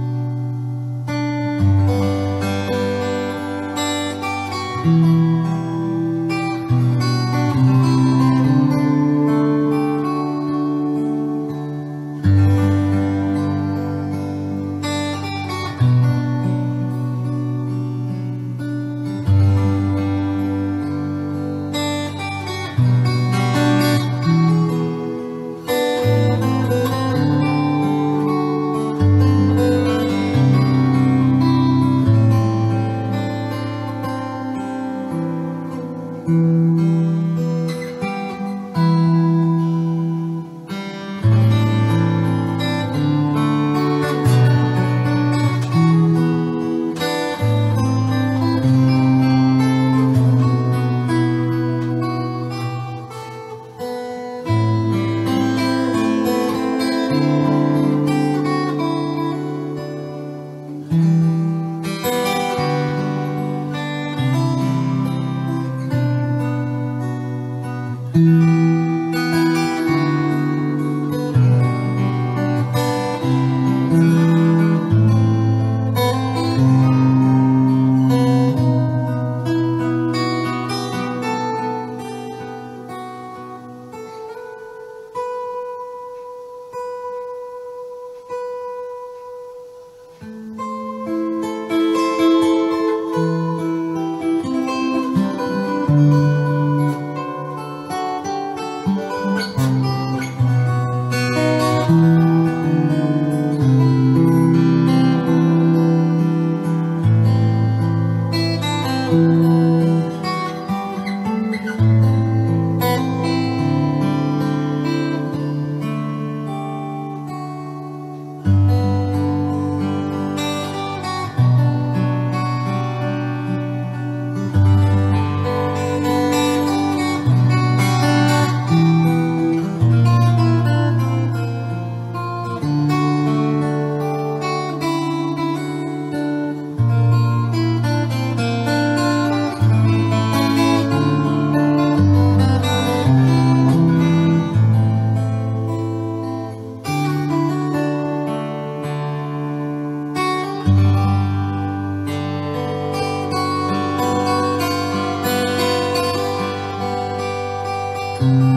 Thank you. Thank you.